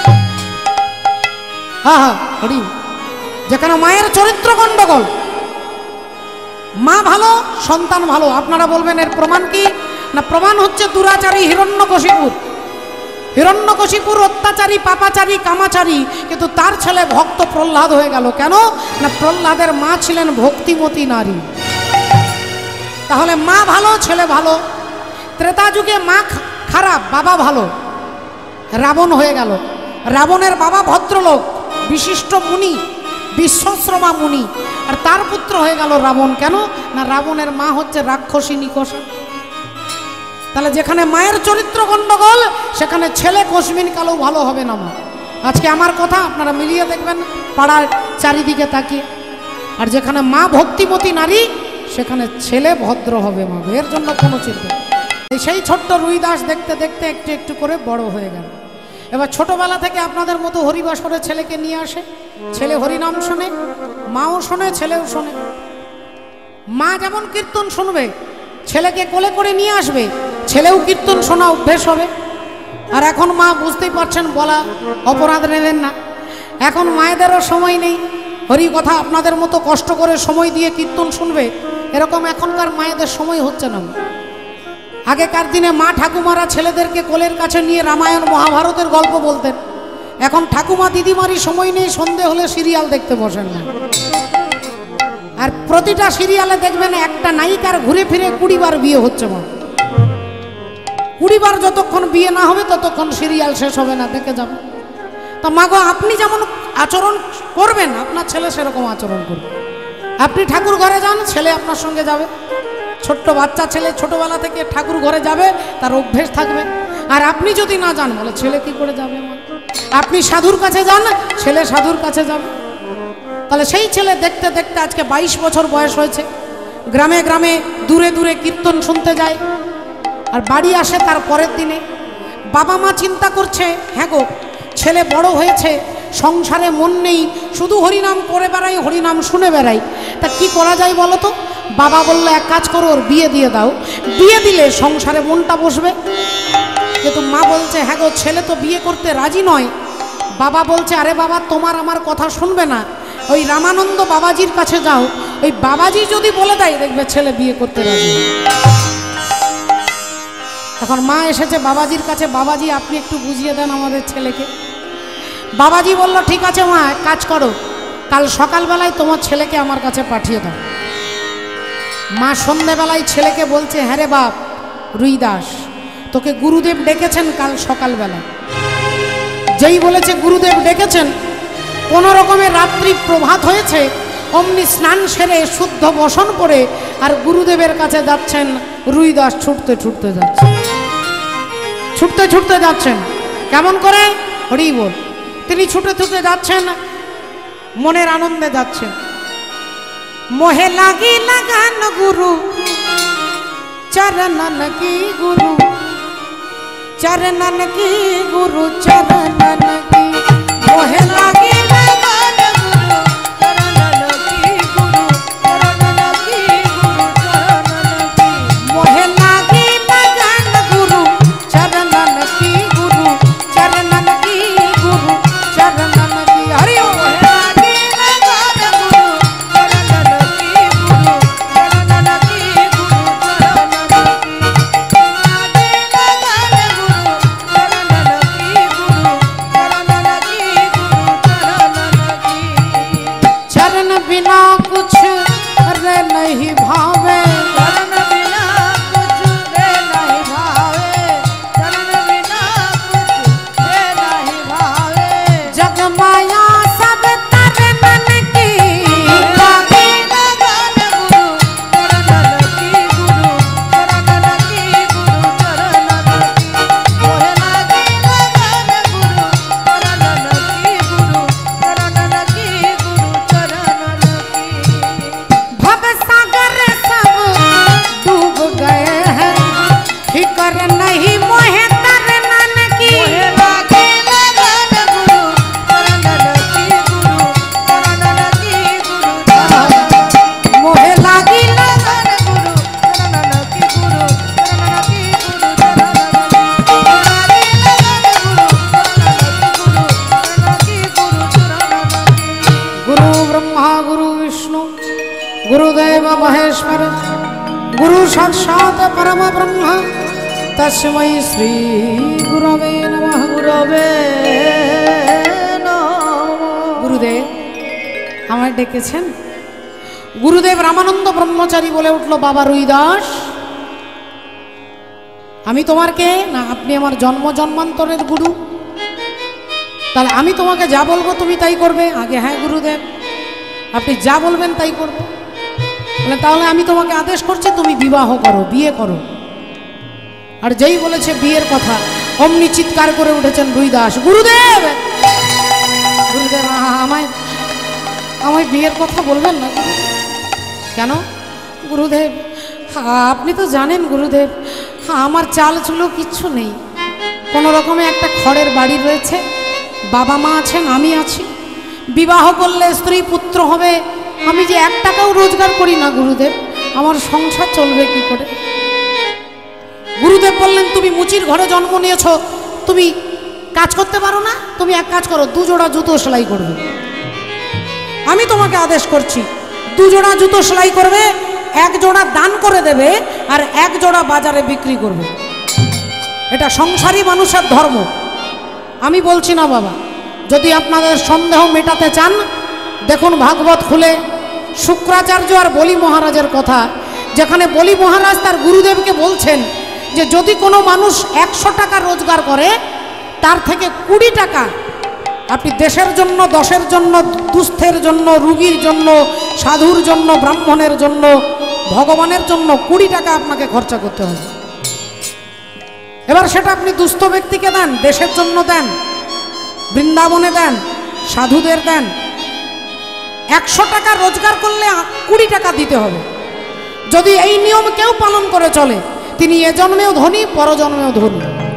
হ্যাঁ হ্যাঁ হরি, যেখানে মায়ের চরিত্র গণ্ডগোল, মা ভালো সন্তান ভালো। আপনারা বলবেন এর প্রমাণ কি? না, প্রমাণ হচ্ছে দুরাচারী হিরণ্যকশিপুর। হিরণ্যকশিপুর অত্যাচারী, পাপাচারী, কামাচারী, কিন্তু তার ছেলে ভক্ত প্রহ্লাদ হয়ে গেল। কেন? না, প্রহ্লাদের মা ছিলেন ভক্তিমতী নারী। তাহলে মা ভালো ছেলে ভালো। ত্রেতা যুগে মা খারাপ বাবা ভালো, রাবণ হয়ে গেল। রাবণের বাবা ভদ্রলোক, বিশিষ্ট মুনি, বিশ্বশ্রমা মুনি, আর তার পুত্র হয়ে গেল রাবণ। কেন? না, রাবণের মা হচ্ছে রাক্ষসী নিকষা। তাহলে যেখানে মায়ের চরিত্র গণ্ডগোল সেখানে ছেলে কোশমিন কালো ভালো হবে না। মা আজকে আমার কথা আপনারা মিলিয়ে দেখবেন পাড়ার চারিদিকে তাকিয়ে। আর যেখানে মা ভক্তিমতী নারী সেখানে ছেলে ভদ্র হবে। মা এর জন্য কোনো চিন্তা। সেই ছোট্ট রুইদাস দেখতে দেখতে একটু একটু করে বড় হয়ে গেল। এবার ছোটবেলা থেকে আপনাদের মতো হরিবাসরে ছেলেকে নিয়ে আসে, ছেলে হরিনাম শোনে, মাও শোনে, ছেলেও শোনে। মা যেমন কীর্তন শুনবে, ছেলেকে কোলে করে নিয়ে আসবে, ছেলেও কীর্তন শোনা অভ্যেস হবে। আর এখন মা বুঝতেই পারছেন, বলা অপরাধ নেবেন না, এখন মায়েদেরও সময় নেই হরি কথা আপনাদের মতো কষ্ট করে সময় দিয়ে কীর্তন শুনবে, এরকম এখনকার মায়েদের সময় হচ্ছে না। আগেকার দিনে মা ঠাকুমারা ছেলেদেরকে কোলের কাছে নিয়ে রামায়ণ মহাভারতের গল্প বলতেন। এখন ঠাকুমা দিদিমারই সময় নেই, সন্ধে হলে সিরিয়াল দেখতে বসেন না। আর প্রতিটা সিরিয়ালে দেখবেন একটা নায়িকার ঘুরে ফিরে 20 বার বিয়ে হচ্ছে। মা 20 বার যতক্ষণ বিয়ে না হবে ততক্ষণ সিরিয়াল শেষ হবে না, দেখে যাবে। তা মাগো, আপনি যেমন আচরণ করবেন আপনার ছেলে সেরকম আচরণ করবে। আপনি ঠাকুর ঘরে যান, ছেলে আপনার সঙ্গে যাবে। ছোট্ট বাচ্চা ছেলে ছোটবেলা থেকে ঠাকুর ঘরে যাবে, তার অভ্যেস থাকবে। আর আপনি যদি না যান, বলে ছেলে কি করে যাবে? আপনি সাধুর কাছে যান, ছেলে সাধুর কাছে যাবে। তাহলে সেই ছেলে দেখতে দেখতে আজকে 22 বছর বয়স হয়েছে, গ্রামে গ্রামে দূরে দূরে কীর্তন শুনতে যায়। আর বাড়ি আসে তার পরের দিনে। বাবা মা চিন্তা করছে, হ্যাঁ গো, ছেলে বড় হয়েছে, সংসারে মন নেই, শুধু হরিনাম করে বেড়াই, হরিনাম শুনে বেড়াই, তা কি করা যায় বলো তো? বাবা বললো, এক কাজ করো, ওর বিয়ে দিয়ে দাও, বিয়ে দিলে সংসারে মনটা বসবে। কিন্তু মা বলছে, হ্যাঁ গো, ছেলে তো বিয়ে করতে রাজি নয়। বাবা বলছে, আরে বাবা, তোমার আমার কথা শুনবে না, ওই রামানন্দ বাবাজির কাছে যাও, ওই বাবাজি যদি বলে দেয় দেখবে ছেলে বিয়ে করতে রাজি। এখন মা এসেছে বাবাজির কাছে, বাবাজি আপনি একটু বুঝিয়ে দেন আমাদের ছেলেকে। বাবাজি বলল, ঠিক আছে মা, এক কাজ করো, কাল সকালবেলায় তোমার ছেলেকে আমার কাছে পাঠিয়ে দাও। মা সন্ধ্যেবেলায় ছেলেকে বলছে, হ্যাঁ রে বাপ রুইদাস, তোকে গুরুদেব ডেকেছেন কাল সকালবেলা। যেই বলেছে গুরুদেব ডেকেছেন, কোনো রকমের রাত্রি প্রভাত হয়েছে, অমনি স্নান সেরে শুদ্ধ বসন করে আর গুরুদেবের কাছে যাচ্ছেন। রুইদাস ছুটতে ছুটতে যাচ্ছে, ছুটতে ছুটতে যাচ্ছেন। কেমন করে? হরি বল। তিনি ছুটে ছুটে যাচ্ছেন, মনের আনন্দে যাচ্ছেন। মোহে লাগি লাগান গুরু চরণন কি, গুরু চরণন কি, গুরু চরণন কি। মোহে লাগি লাগান গুরু চরণন কি, গুরু চরণন কি, গুরু চরণন কি। মোহে লাগি লাগান গুরু চরণন কি, গুরু চরণন কি, গুরু চরণন কি। হরি ওম। गुरु विष्णु गुरुदेव महेश्वर गुरु साक्षात् परम ब्रह्म तस्मै श्री गुरवे नमः। গুরবে गुरुदेव আমায় ডেকেছেন? गुरुदेव रामानंद ब्रह्मचारी बोले उठलो, बाबा रुईदास আমি তোমার কে? না, আপনি আমার জন্ম জন্মান্তরের গুরু। তাহলে আমি তোমাকে যা বলবো তুমি তাই করবে? আগে হ্যাঁ গুরুদেব, আপনি যা বলবেন তাই করব। বলে তাহলে আমি তোমাকে আদেশ করছি তুমি বিবাহ করো, বিয়ে করো। আর যেই বলেছে বিয়ের কথা অমনি চিৎকার করে উঠেছেন রুইদাস, গুরুদেব গুরুদেব আমায় আমায় বিয়ের কথা বলবেন না। কেন গুরুদেব? আপনি তো জানেন গুরুদেব, আমার চাল চুলো কিচ্ছু নেই, কোনো রকমে একটা খড়ের বাড়ি রয়েছে, বাবা মা আছেন, আমি আছি। বিবাহ করলে স্ত্রী পুত্র হবে, আমি যে 1 টাকাও রোজগার করি না গুরুদেব, আমার সংসার চলবে কি করে? গুরুদেব বললেন, তুমি মুচির ঘরে জন্ম নিয়েছ, তুমি কাজ করতে পারো না? তুমি এক কাজ করো, 2 জোড়া জুতো সেলাই করবে। আমি তোমাকে আদেশ করছি 2 জোড়া জুতো সেলাই করবে, 1 জোড়া দান করে দেবে, আর 1 জোড়া বাজারে বিক্রি করবে। এটা সংসারী মানুষের ধর্ম। আমি বলছি না বাবা, যদি আপনাদের সন্দেহ মেটাতে চান দেখুন ভাগবত খুলে শুক্রাচার্য আর বলি মহারাজের কথা, যেখানে বলি মহারাজ তার গুরুদেবকে বলছেন যে যদি কোনো মানুষ 100 টাকা রোজগার করে তার থেকে 20 টাকা আপনি দেশের জন্য, দশের জন্য, দুস্থের জন্য, রুগীর জন্য, সাধুর জন্য, ব্রাহ্মণের জন্য, ভগবানের জন্য 20 টাকা আপনাকে খরচা করতে হবে। এবার সেটা আপনি দুস্থ ব্যক্তিকে দেন, দেশের জন্য দেন, বৃন্দাবনে দেন, সাধুদের দেন। 100 টাকা রোজগার করলে 20 টাকা দিতে হবে। যদি এই নিয়ম কেউ পালন করে চলে তিনি এ জন্মেও ধনী, পরজন্মেও ধনী।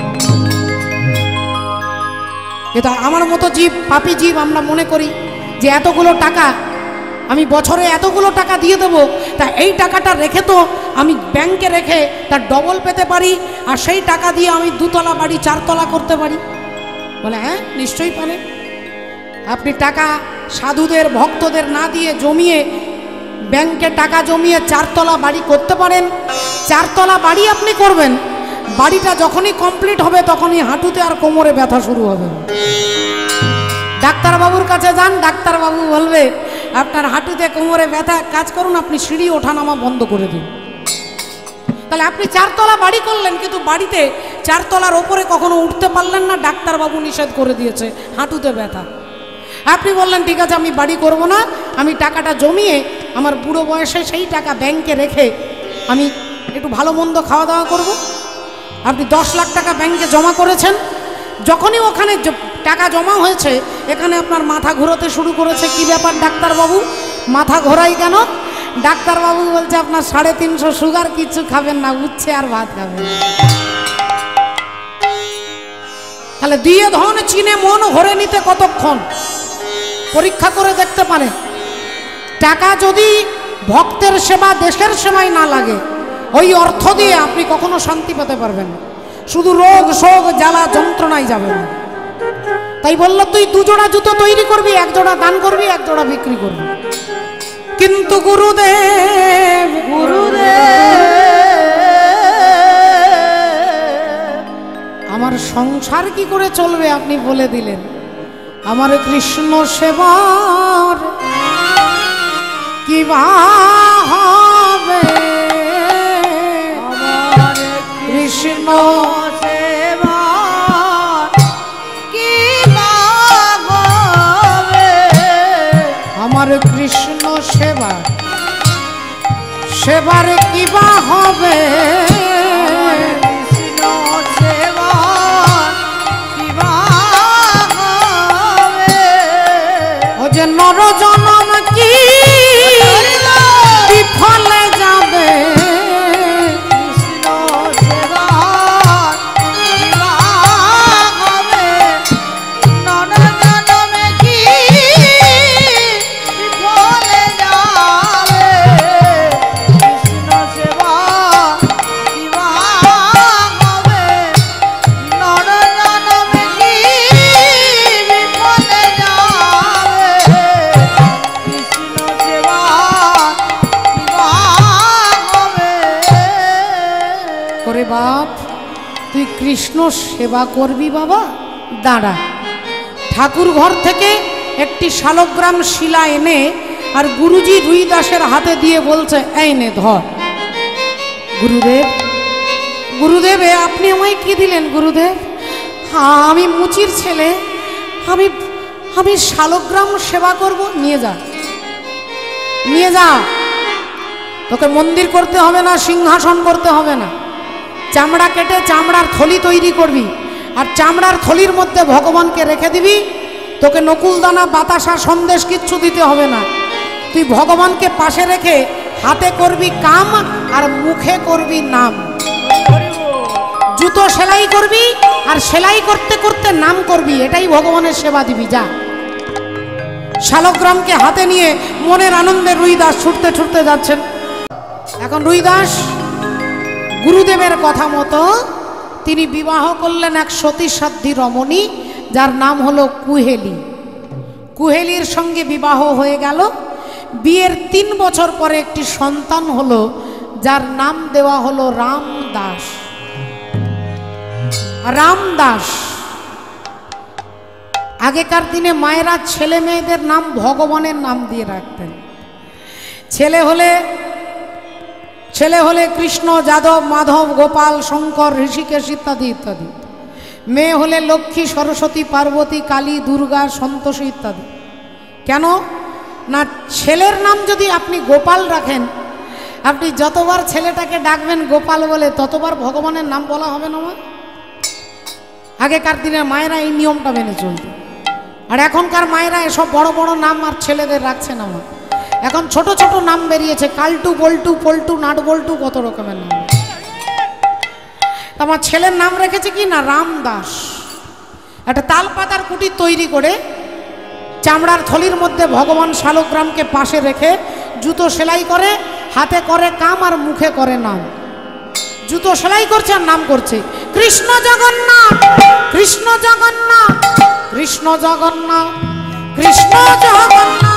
এটা আমার মতো জীব, পাপী জীব, আমরা মনে করি যে এতগুলো টাকা আমি বছরে এতগুলো টাকা দিয়ে দেবো, তা এই টাকাটা রেখে তো আমি ব্যাংকে রেখে তার ডবল পেতে পারি, আর সেই টাকা দিয়ে আমি 2 তলা বাড়ি 4 তলা করতে পারি। বলে হ্যাঁ নিশ্চয়ই পারে। আপনি টাকা সাধুদের ভক্তদের না দিয়ে জমিয়ে ব্যাংকে টাকা জমিয়ে 4 তলা বাড়ি করতে পারেন। 4 তলা বাড়ি আপনি করবেন, বাড়িটা যখনই কমপ্লিট হবে তখনই হাঁটুতে আর কোমরে ব্যথা শুরু হবে। ডাক্তারবাবুর কাছে যান, ডাক্তারবাবু বলবে আপনার হাঁটুতে কোমরে ব্যথা, কাজ করুন আপনি সিঁড়ি ওঠানামা বন্ধ করে দিন। তাহলে আপনি 4 তলা বাড়ি করলেন, কিন্তু বাড়িতে 4 তলার ওপরে কখনো উঠতে পারলেন না, ডাক্তারবাবু নিষেধ করে দিয়েছে হাঁটুতে ব্যথা। আপনি বললেন ঠিক আছে আমি বাড়ি করব না, আমি টাকাটা জমিয়ে আমার বুড়ো বয়সে সেই টাকা ব্যাংকে রেখে আমি একটু ভালো মন্দ খাওয়া দাওয়া করব। আপনি 10 লাখ টাকা ব্যাংকে জমা করেছেন, যখনই ওখানে টাকা জমা হয়েছে এখানে আপনার মাথা ঘোরাতে শুরু করেছে। কি ব্যাপার ডাক্তারবাবু, মাথা ঘোরাই কেন? ডাক্তারবাবু বলছে আপনার 350 সুগার, কিছু খাবেন না, উচ্ছে আর ভাত খাবেন। তাহলে দিয়ে ধন চিনে মন ভরে নিতে কতক্ষণ? পরীক্ষা করে দেখতে পারে। টাকা যদি ভক্তের সেবা, দেশের সেবায় না লাগে, ওই অর্থ দিয়ে আপনি কখনো শান্তি পেতে পারবেন না, শুধু রোগ শোক জ্বালা যন্ত্রণায় যাবেন। তাই বলল তুই 2 জোড়া জুতো তৈরি করবি, 1 জোড়া দান করবি, 1 জোড়া বিক্রি করবি। কিন্তু গুরুদেব আমার সংসার কি করে চলবে আপনি বলে দিলেন। আমার কৃষ্ণ সেবার কি বা হবে, আমার কৃষ্ণ সেবার কি বা হবে, আমার কৃষ্ণ সেবার সেবার কি বা হবে, কৃষ্ণ সেবার কি বা হবে, ও যে নর জনম কি বিফলে যাবে, কৃষ্ণ সেবার কি বা হবে, নর জনমে কি বিফলে যাবে, কৃষ্ণ সেবা কৃষ্ণ সেবা করবি বাবা, দাঁড়া। ঠাকুর ঘর থেকে একটি শালগ্রাম শিলা এনে আর গুরুজি রুই দাসের হাতে দিয়ে বলছে, এই নে ধর। গুরুদেব, গুরুদেব আপনি আমায় কি দিলেন গুরুদেব? আমি মুচির ছেলে, আমি আমি শালগ্রাম সেবা করব। নিয়ে যা, নিয়ে যা। তোকে মন্দির করতে হবে না, সিংহাসন করতে হবে না। চামড়া কেটে চামড়ার থলি তৈরি করবি, আর চামড়ার থলির মধ্যে ভগবানকে রেখে দিবি। তোকে নকুলদানা, বাতাসা, সন্দেশ কিচ্ছু দিতে হবে না। তুই ভগবানকে পাশে রেখে হাতে করবি কাম আর মুখে করবি নাম। জুতো সেলাই করবি আর সেলাই করতে করতে নাম করবি, এটাই ভগবানের সেবা দিবি। যা। শালগ্রামকে হাতে নিয়ে মনের আনন্দে রুই দাস ছুটতে ছুটতে যাচ্ছেন। এখন রুই দাস গুরুদেবের কথা মতো তিনি বিবাহ করলেন এক সতীসাধ্যী রমণী, যার নাম হলো কুহেলি। কুহেলির সঙ্গে বিবাহ হয়ে গেল। বিয়ের 3 বছর পরে একটি সন্তান হলো, যার নাম দেওয়া হলো রামদাস। রামদাস। আগেকার দিনে মায়েরা ছেলে মেয়েদের নাম ভগবানের নাম দিয়ে রাখতেন। ছেলে হলে কৃষ্ণ, যাদব, মাধব, গোপাল, শঙ্কর, ঋষিকেশ ইত্যাদি ইত্যাদি। মেয়ে হলে লক্ষ্মী, সরস্বতী, পার্বতী, কালী, দুর্গা, সন্তোষী ইত্যাদি। কেন না, ছেলের নাম যদি আপনি গোপাল রাখেন, আপনি যতবার ছেলেটাকে ডাকবেন গোপাল বলে, ততবার ভগবানের নাম বলা হবে না। আগেকার দিনের মায়েরা এই নিয়মটা মেনে চলত। আর এখনকার মায়েরা এসব বড় বড় নাম আর ছেলেদের রাখছে না। এখন ছোট ছোট নাম বেরিয়েছে, কালটু, বল্টু, পল্টু, নাট বল্টু, কত রকমের নাম। আমার ছেলের নাম রেখেছে কি না, রামদাস। একটা তাল পাতার কুটির তৈরি করে চামড়ার থলির মধ্যে ভগবান শালগ্রামকে পাশে রেখে জুতো সেলাই করে, হাতে করে কাম আর মুখে করে নাম। জুতো সেলাই করছে আর নাম করছে, কৃষ্ণ জগন্নাথ, কৃষ্ণ জগন্নাথ, কৃষ্ণ জগন্নাথ, কৃষ্ণ জগন্নাথ।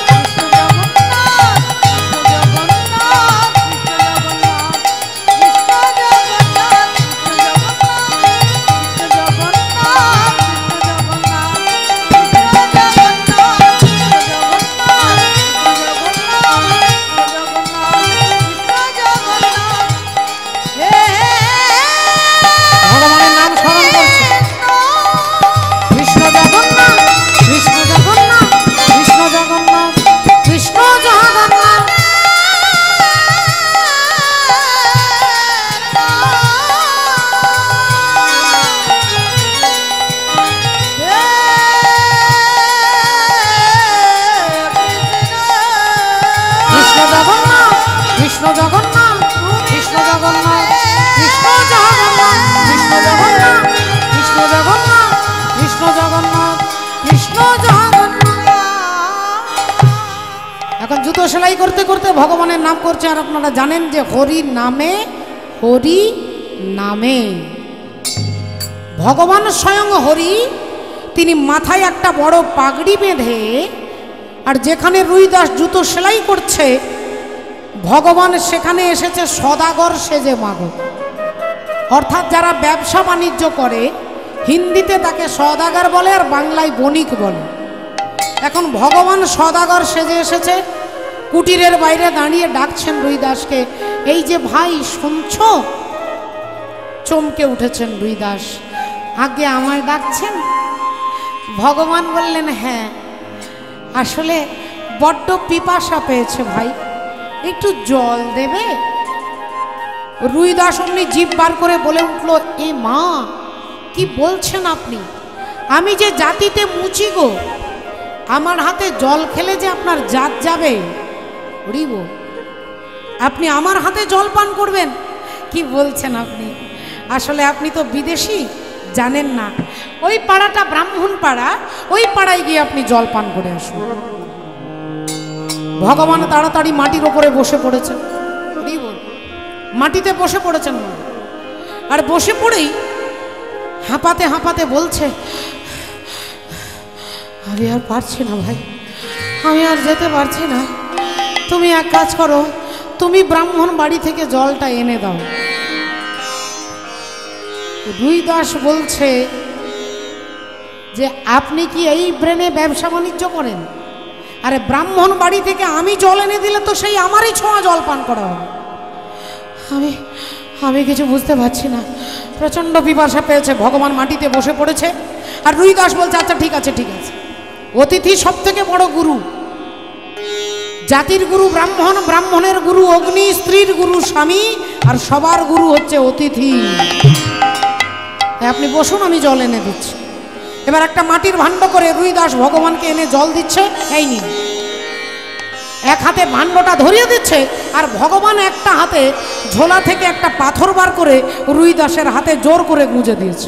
সেলাই করতে করতে ভগবানের নাম করছে। আর আপনারা জানেন যে হরি নামে, হরি নামে ভগবান স্বয়ং হরি, তিনি মাথায় একটা বড় পাগড়ি বেঁধে, আর যেখানে রুই দাস জুতো সেলাই করছে ভগবান সেখানে এসেছে সদাগর সেজে। মাগো, অর্থাৎ যারা ব্যবসা বাণিজ্য করে হিন্দিতে তাকে সদাগর বলে আর বাংলায় বণিক বলে। এখন ভগবান সদাগর সেজে এসেছে, কুটিরের বাইরে দাঁড়িয়ে ডাকছেন রুই দাসকে, এই যে ভাই শুনছ? চমকে উঠেছেন রুই দাস, আগে আমায় ডাকছেন? ভগবান বললেন, হ্যাঁ, আসলে বড্ড পিপাসা পেয়েছে ভাই, একটু জল দেবে? রুই দাস অমনি জিভ বার করে বলে উঠল, এ মা, কি বলছেন আপনি? আমি যে জাতিতে মুচি গো, আমার হাতে জল খেলে যে আপনার জাত যাবে? হরিব, আপনি আমার হাতে জল পান করবেন? কি বলছেন আপনি? আসলে আপনি তো বিদেশি, জানেন না। ওই পাড়াটা ব্রাহ্মণ পাড়া, ওই পাড়ায় গিয়ে আপনি জল পান করে আসুন। ভগবান তাড়াতাড়ি মাটির ওপরে বসে পড়েছেন, মাটিতে বসে পড়েছেন, আর বসে পড়েই হাঁপাতে হাঁপাতে বলছে, আমি আর পারছি না ভাই, আমি আর যেতে পারছি না। তুমি এক কাজ করো, তুমি ব্রাহ্মণ বাড়ি থেকে জলটা এনে দাও। রুই দাস বলছে যে আপনি কি এই ব্রেনে ব্যবসা বাণিজ্য করেন? আরে ব্রাহ্মণ বাড়ি থেকে আমি জল এনে দিলে তো সেই আমারই ছোঁয়া জল পান করা হবে। আমি কিছু বুঝতে পারছি না, প্রচণ্ড পিপাসা পেয়েছে। ভগবান মাটিতে বসে পড়েছে আর রুই দাস বলছে আচ্ছা ঠিক আছে ঠিক আছে। অতিথি সব থেকে বড় গুরু, জাতির গুরু ব্রাহ্মণ, ব্রাহ্মণের গুরু অগ্নি, স্ত্রীর গুরু স্বামী, আর সবার গুরু হচ্ছে অতিথি। আপনি বসুন, আমি জল এনে দিচ্ছি। এবার একটা মাটির ভাণ্ড করে রুই দাস ভগবানকে এনে জল দিচ্ছে। এই নিন। এক হাতে ভাণ্ডটা ধরিয়ে দিচ্ছে আর ভগবান একটা হাতে ঝোলা থেকে একটা পাথর বার করে রুই দাসের হাতে জোর করে গুঁজে দিয়েছে।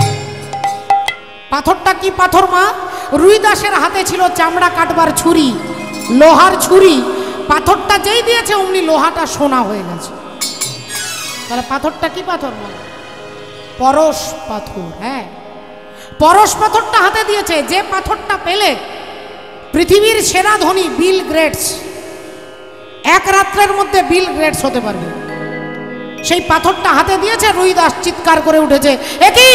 পাথরটা কি পাথর মা? রুই দাসের হাতে ছিল চামড়া কাটবার ছুরি, লোহার ছুরি। পাথরটা যেই দিয়েছে অমনি লোহাটা সোনা হয়ে গেছে। তাহলে পাথরটা কি পাথর মা? পরশ পাথর। হ্যাঁ, পরশ পাথরটা হাতে দিয়েছে। যে পাথরটা পেলে পৃথিবীর সেরা ধনী বিল গেটস এক রাত্রের মধ্যে বিল গেটস হতে পারবে, সেই পাথরটা হাতে দিয়েছে। রুই দাস চিৎকার করে উঠেছে, এ কি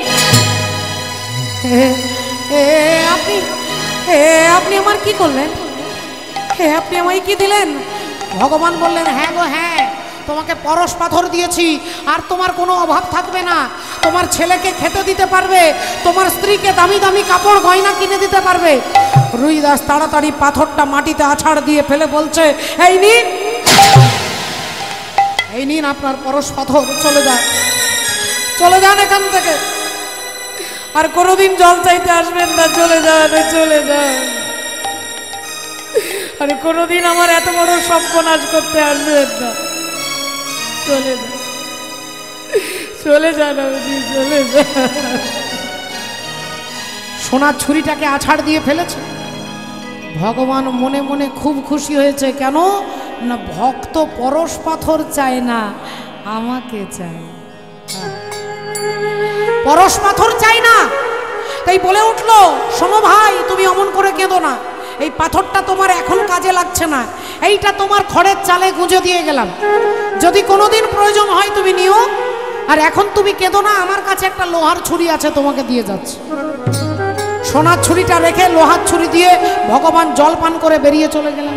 আপনি আপনি আমার কি করলেন? আপনি আমায় কি দিলেন? ভগবান বললেন, হ্যাঁ গো হ্যাঁ, তোমাকে পরশ পাথর দিয়েছি আর তোমার কোনো অভাব থাকবে না। তোমার ছেলেকে খেতে দিতে পারবে, তোমার স্ত্রীকে দামি দামি কাপড় গয়না কিনে দিতে পারবে। রুই দাস তাড়াতাড়ি পাথরটা মাটিতে আছাড় দিয়ে ফেলে বলছে, এই নিন, এই নিন আপনার পরশ পাথর। চলে যান, চলে যান এখান থেকে, আর কোনোদিন জল চাইতে আসবেন না। চলে যান, চলে যান, আর কোনোদিন আমার এত বড় সর্বনাশ করতে আসবেন না। চলে যান, চলে যান, চলে যান। সোনার ছুরিটাকে আছাড় দিয়ে ফেলেছে। ভগবান মনে মনে খুব খুশি হয়েছে। কেন না, ভক্ত পরশ পাথর চায় না, আমাকে চায়। পরশ পাথর চাই না, তাই বলে উঠলো, শোনো ভাই, তুমি অমন করে কেঁদো না। এই পাথরটা তোমার এখন কাজে লাগছে না, এইটা তোমার খড়ের চালে গুঁজে দিয়ে গেলাম। যদি কোনোদিন প্রয়োজন হয় তুমি নিও, আর এখন তুমি কেঁদো না। আমার কাছে একটা লোহার ছুরি আছে, তোমাকে দিয়ে যাচ্ছে। সোনার ছুরিটা রেখে লোহার ছুরি দিয়ে ভগবান জল পান করে বেরিয়ে চলে গেলেন।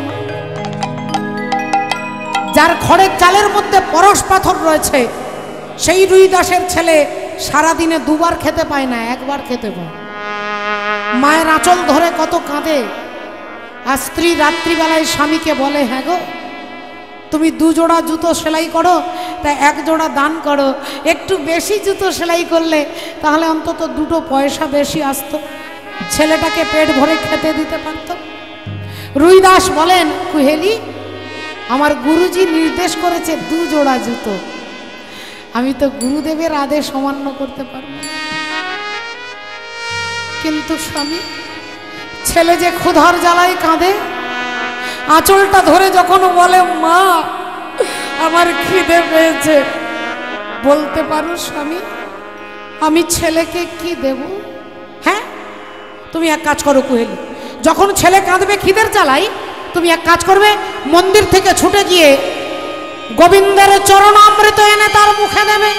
যার খড়ের চালের মধ্যে পরশ পাথর রয়েছে, সেই রুই দাসের ছেলে সারাদিনে দুবার খেতে পায় না, একবার খেতে পায়। মায়ের আঁচল ধরে কত কাঁদে। আর স্ত্রী রাত্রিবেলায় স্বামীকে বলে, হ্যাঁ গো, তুমি 2 জোড়া জুতো সেলাই করো, তা 1 জোড়া দান করো। একটু বেশি জুতো সেলাই করলে তাহলে অন্তত 2 পয়সা বেশি আসতো, ছেলেটাকে পেট ভরে খেতে দিতে পারত। রুই দাস বলেন, কুহেলি, আমার গুরুজি নির্দেশ করেছে 2 জোড়া জুতো, আমি তো গুরুদেবের আদেশ অমান্য করতে পারবো না। কিন্তু স্বামী, ছেলে যে ক্ষুধার জ্বালায় কাঁদে, আঁচলটা ধরে যখন বলে, মা আমার খিদে পেয়েছে, বলতে পারো স্বামী আমি ছেলেকে কি দেব? হ্যাঁ, তুমি এক কাজ করো কুহেলি, যখন ছেলে কাঁদবে খিদের জ্বালাই, তুমি এক কাজ করবে, মন্দির থেকে ছুটে গিয়ে গোবিন্দের চরণামৃত এনে তার মুখে দেবে।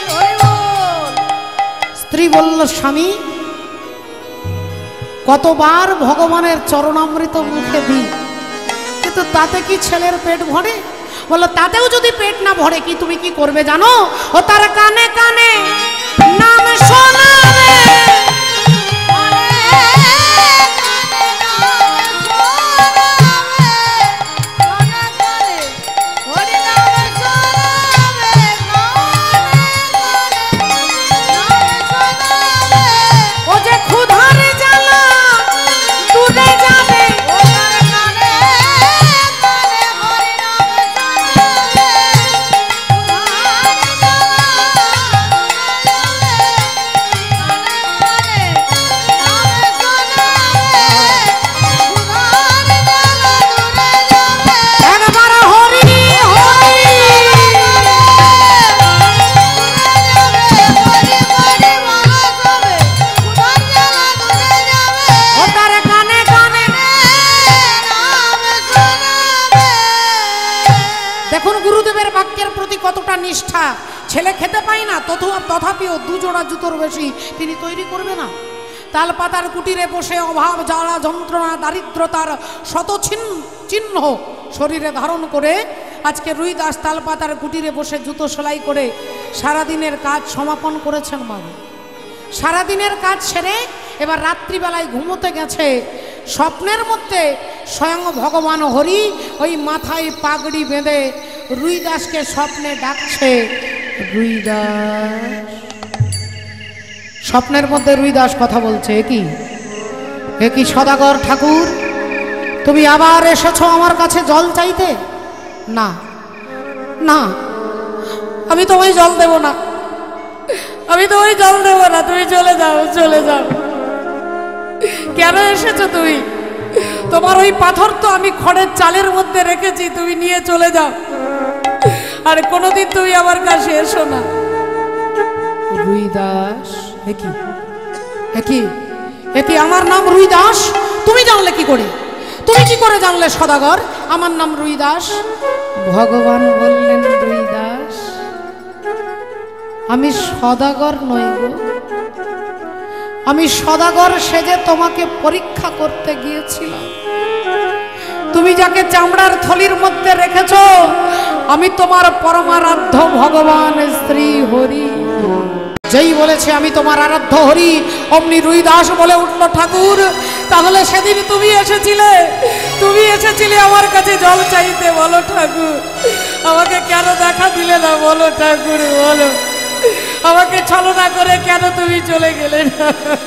স্ত্রী বলল, স্বামী কতবার ভগবানের চরণামৃত মুখে দিই, কিন্তু তাতে কি ছেলের পেট ভরে? বললো, তাতেও যদি পেট না ভরে কি তুমি কি করবে জানো? ও তার কানে কানে নাম শোনাবে। ছেলে খেতে পায় না, তথাপিও দুজোড়া জুতোর বেশি তিনি তৈরি করবে না। তালপাতার কুটিরে বসে অভাব জ্বালা যন্ত্রণা দারিদ্রতার শত চিহ্ন শরীরে ধারণ করে আজকে রুইদাস তালপাতার কুটিরে বসে জুতো সেলাই করে সারাদিনের কাজ সমাপন করেছেন। মানে সারাদিনের কাজ সেরে এবার রাত্রিবেলায় ঘুমোতে গেছে। স্বপ্নের মধ্যে স্বয়ং ভগবান হরি ওই মাথায় পাগড়ি বেঁধে রুইদাসকে স্বপ্নে ডাকছে, রুইদাস। স্বপ্নের মধ্যে রুইদাস কথা বলছে, এ কি সদাগর ঠাকুর, তুমি আবার এসেছো আমার কাছে জল চাইতে? না না, আমি তোমায় জল দেব না, আমি তোমায় জল দেব না, তুমি চলে যাও, চলে যাও। কেন এসেছো তুমি? তোমার ওই পাথর তো আমি খড়ের চালের মধ্যে রেখেছি, তুমি নিয়ে চলে যাও, আর কোনোদিন তুমি আমার কাছে এসো না। রুইদাস, একই আমার নাম রুইদাস, তুমি জানলে কি করে? তুমি কি করে জানলে সদাগর আমার নাম রুইদাস? ভগবান বললেন, রুইদাস আমি সদাগর নই গো, আমি সদাগর সেজে তোমাকে পরীক্ষা করতে গিয়েছিলাম। তুমি যাকে চামড়ার থলির মধ্যে রেখেছ আমি তোমার পরমারাধ্য ভগবান শ্রী হরি। যেই বলেছে আমি তোমার আরাধ্য হরি, অমনি রুইদাস বলে উঠল, ঠাকুর তাহলে সেদিন তুমি এসেছিলে আমার কাছে জল চাইতে। বলো ঠাকুর, আমাকে কেন দেখা দিলে না? বলো ঠাকুর, বলো আমাকে ছলনা করে কেন তুমি চলে গেলে না?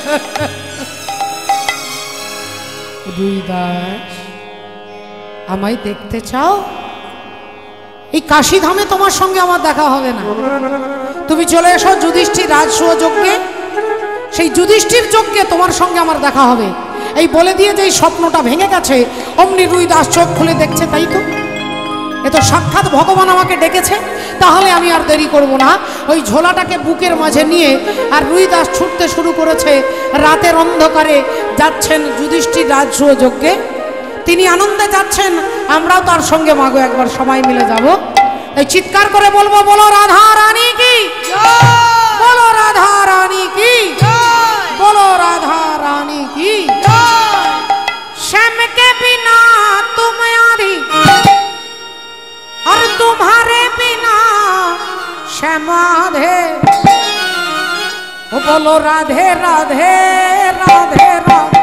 রুইদাস, আমায় দেখতে চাও? এই কাশীধামে তোমার সঙ্গে আমার দেখা হবে না, তুমি চলে এসো যুধিষ্ঠির রাজসূয় যজ্ঞে, সেই যুধিষ্ঠির যজ্ঞে তোমার সঙ্গে আমার দেখা হবে। এই বলে দিয়ে যে স্বপ্নটা ভেঙে গেছে, অমনি রুইদাস চোখ খুলে দেখছে, তাই তো এ তো সাক্ষাৎ ভগবান আমাকে ডেকেছে। তাহলে আমি আর দেরি করব না, ওই ঝোলাটাকে বুকের মাঝে নিয়ে আর রুইদাস ছুটতে শুরু করেছে। রাতের অন্ধকারে যাচ্ছেন যুধিষ্ঠির রাজসূয় যজ্ঞে, তিনি আনন্দে যাচ্ছেন, আমরাও তার সঙ্গে মাগো একবার সবাই মিলে যাব। তাই চিৎকার করে বলবো, বলো রাধা রানী কি, বলো রাধা রানী কি, বলো রাধা রানী কি। श्याम के बिना तुम आधी और तुम्हारे बिना श्याम आधे। वो बोलो राधे राधे राधे राधे।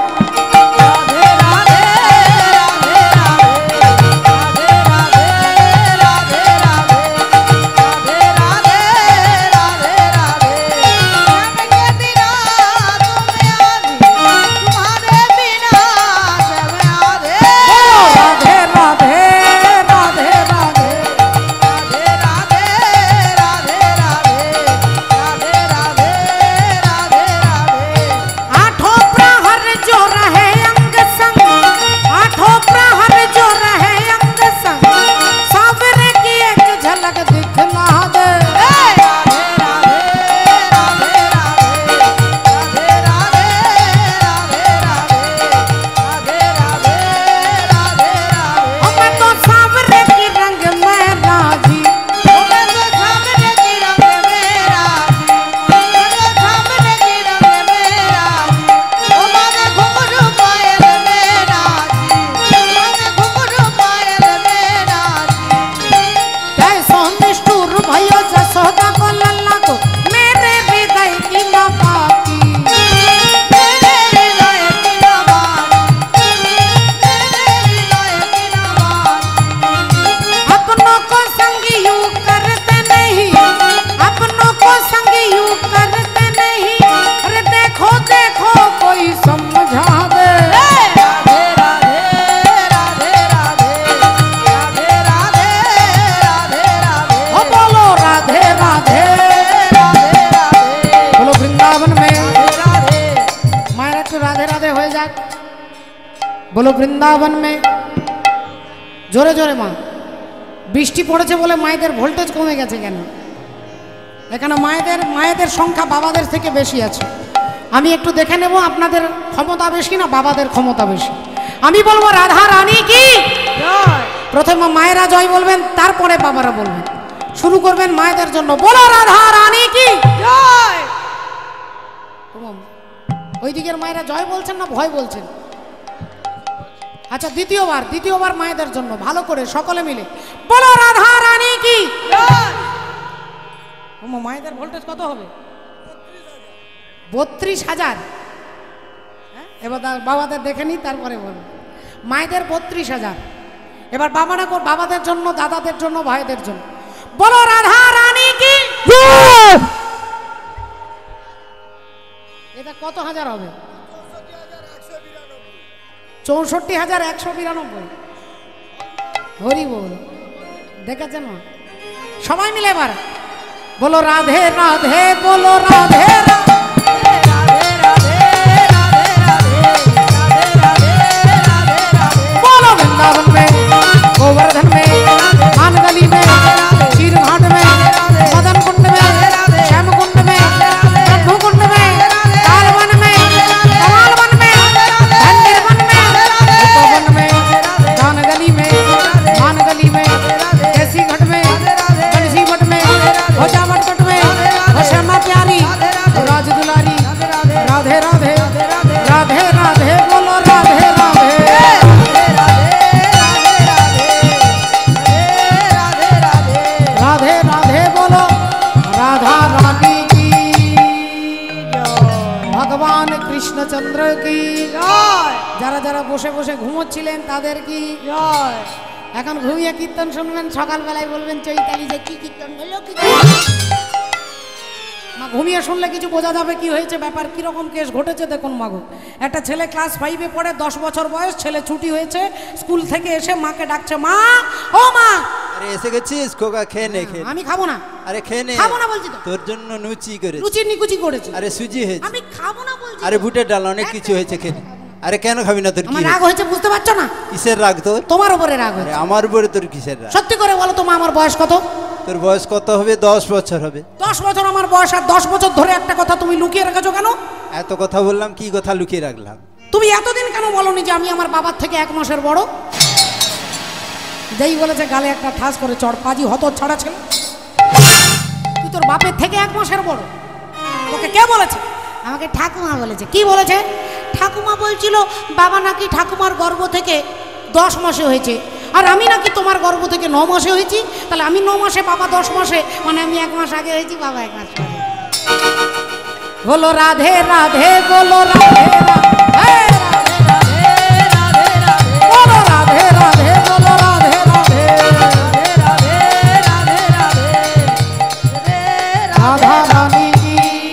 बोलो वृंदावन में जोरे जोरे मा বৃষ্টি পড়েছে বলে মায়েদের ভোল্টেজ কমে গেছে কেন? এখানে মায়েদের সংখ্যা বাবাদের থেকে বেশি আছে। আমি একটু দেখে নেব আপনাদের ক্ষমতা বেশি না বাবাদের ক্ষমতা বেশি। আমি বলবো রাধা রানী কি। প্রথমে মায়েরা জয় বলবেন, তারপরে বাবারা বলবেন। শুরু করবেন মায়েদের জন্য। বলো রাধা রানী কি জয়। ওই দিকের মায়েরা জয় বলছেন না ভয় বলছেন? আচ্ছা দ্বিতীয়বার মায়েদের জন্য ভালো করে সকলে মিলে বলো রাধা রানী কি জয়। মায়েদের ভোল্টেজ কত হবে? 32,000। এবার বাবাদের দেখে নি, তারপরে বলো। মায়েদের 32,000। এবার বাবাদের জন্য, দাদাদের জন্য, ভাইদের জন্য বলো রাধা রানী কি। এটা কত হাজার হবে? 64,192। হরি বল। দেখেছেন মা? সবাই মিলে এবার বলো রাধে রাধে, বলো রাধে রাধে, बोलो वृंदावन में, गोवर्धन में, मानगली में, चीरघाट में, मदन कुंड में, श्याम कुंड में, मधु कुंड में, कालवन में, कमालवन में, धंडेरवन में, उपवन में, दानगली में, मानगली में, देसी घट में, बंसी भट में, भोजावट कट में, श्यामा प्यारी, राज दुलारी, राधे राधे, राधे राधे, बोलो राधे राधे। राधे राधे बोलो राधा रानी की भगवान कृष्णचंद्र की জয়। যারা যারা বসে বসে ঘুমোচ্ছিলেন তাদের কি জয়। এখন ঘুমিয়ে কীর্তন শুনবেন, সকালবেলায় বলবেন চৈতালি যে কি কীর্তন হলো, কি মা ঘুমিয়ে শুনলে কিছু বোঝা যাবে কি হয়েছে, ব্যাপার কিরকম কেস ঘটেছে। দেখুন মাগো, একটা ছেলে ক্লাস 5-এ পড়ে, 10 বছর বয়স, ছেলে ছুটি হয়েছে স্কুল থেকে, এসে মাকে ডাকছে, মা ও মা। আরে এসে গেছিস খোকা, খেয়ে নে খেয়ে নে। আমি খাবো না। আরে খেয়ে নে। খাবো না বলছি তো। তোর জন্য লুচি করেছি। লুচি নিকুচি করেছে। আরে সুজি হয়েছে। আমি খাবো না বলছি। আরে বুটের ডাল, অনেক কিছু হয়েছে, খেয়ে নে। আরে কেন খাবি না? তোর কি আমার রাগ হয়েছে বুঝতে পারছো না? কিসের রাগ তোর? তোমার উপরে রাগ আরে হয়েছে। আমার উপরে তোর কিসের রাগ? সত্যি করে বলো তো মা, আমার বয়স কত? তোর বয়স কত হবে? 10 বছর হবে। 10 বছর আমার বয়স, আর 10 বছর ধরে একটা কথা তুমি লুকিয়ে রেখেছো কেন? এত কথা বললাম, কি কথা লুকিয়ে রাখলাম? তুমি এতদিন কেন বলনি যে আমি আমার বাবার থেকে 1 মাসের বড়? যেই বলেছে গালে একটা ঠাস করে চড়, পাজি হত ছাড়া ছেলে। তুই তোর বাপের থেকে 1 মাসের বড়? তোকে কে বলেছে? আমাকে ঠাকুমা বলেছে। কি বলেছে? ঠাকুমা বলছিল বাবা নাকি ঠাকুমার গর্ভ থেকে 10 মাসে হয়েছে, আর আমি নাকি তোমার গর্ভ থেকে 9 মাসে হয়েছি। তাহলে আমি 9 মাসে, বাবা 10 মাসে, মানে আমি 1 মাস আগে হয়েছি, বাবা 1 মাস পরে। বলো রাধে রাধে, বলো রাধে রাধে, বলো রাধে রাধে, বলো রাধে রাধে, রাধা রানী কি।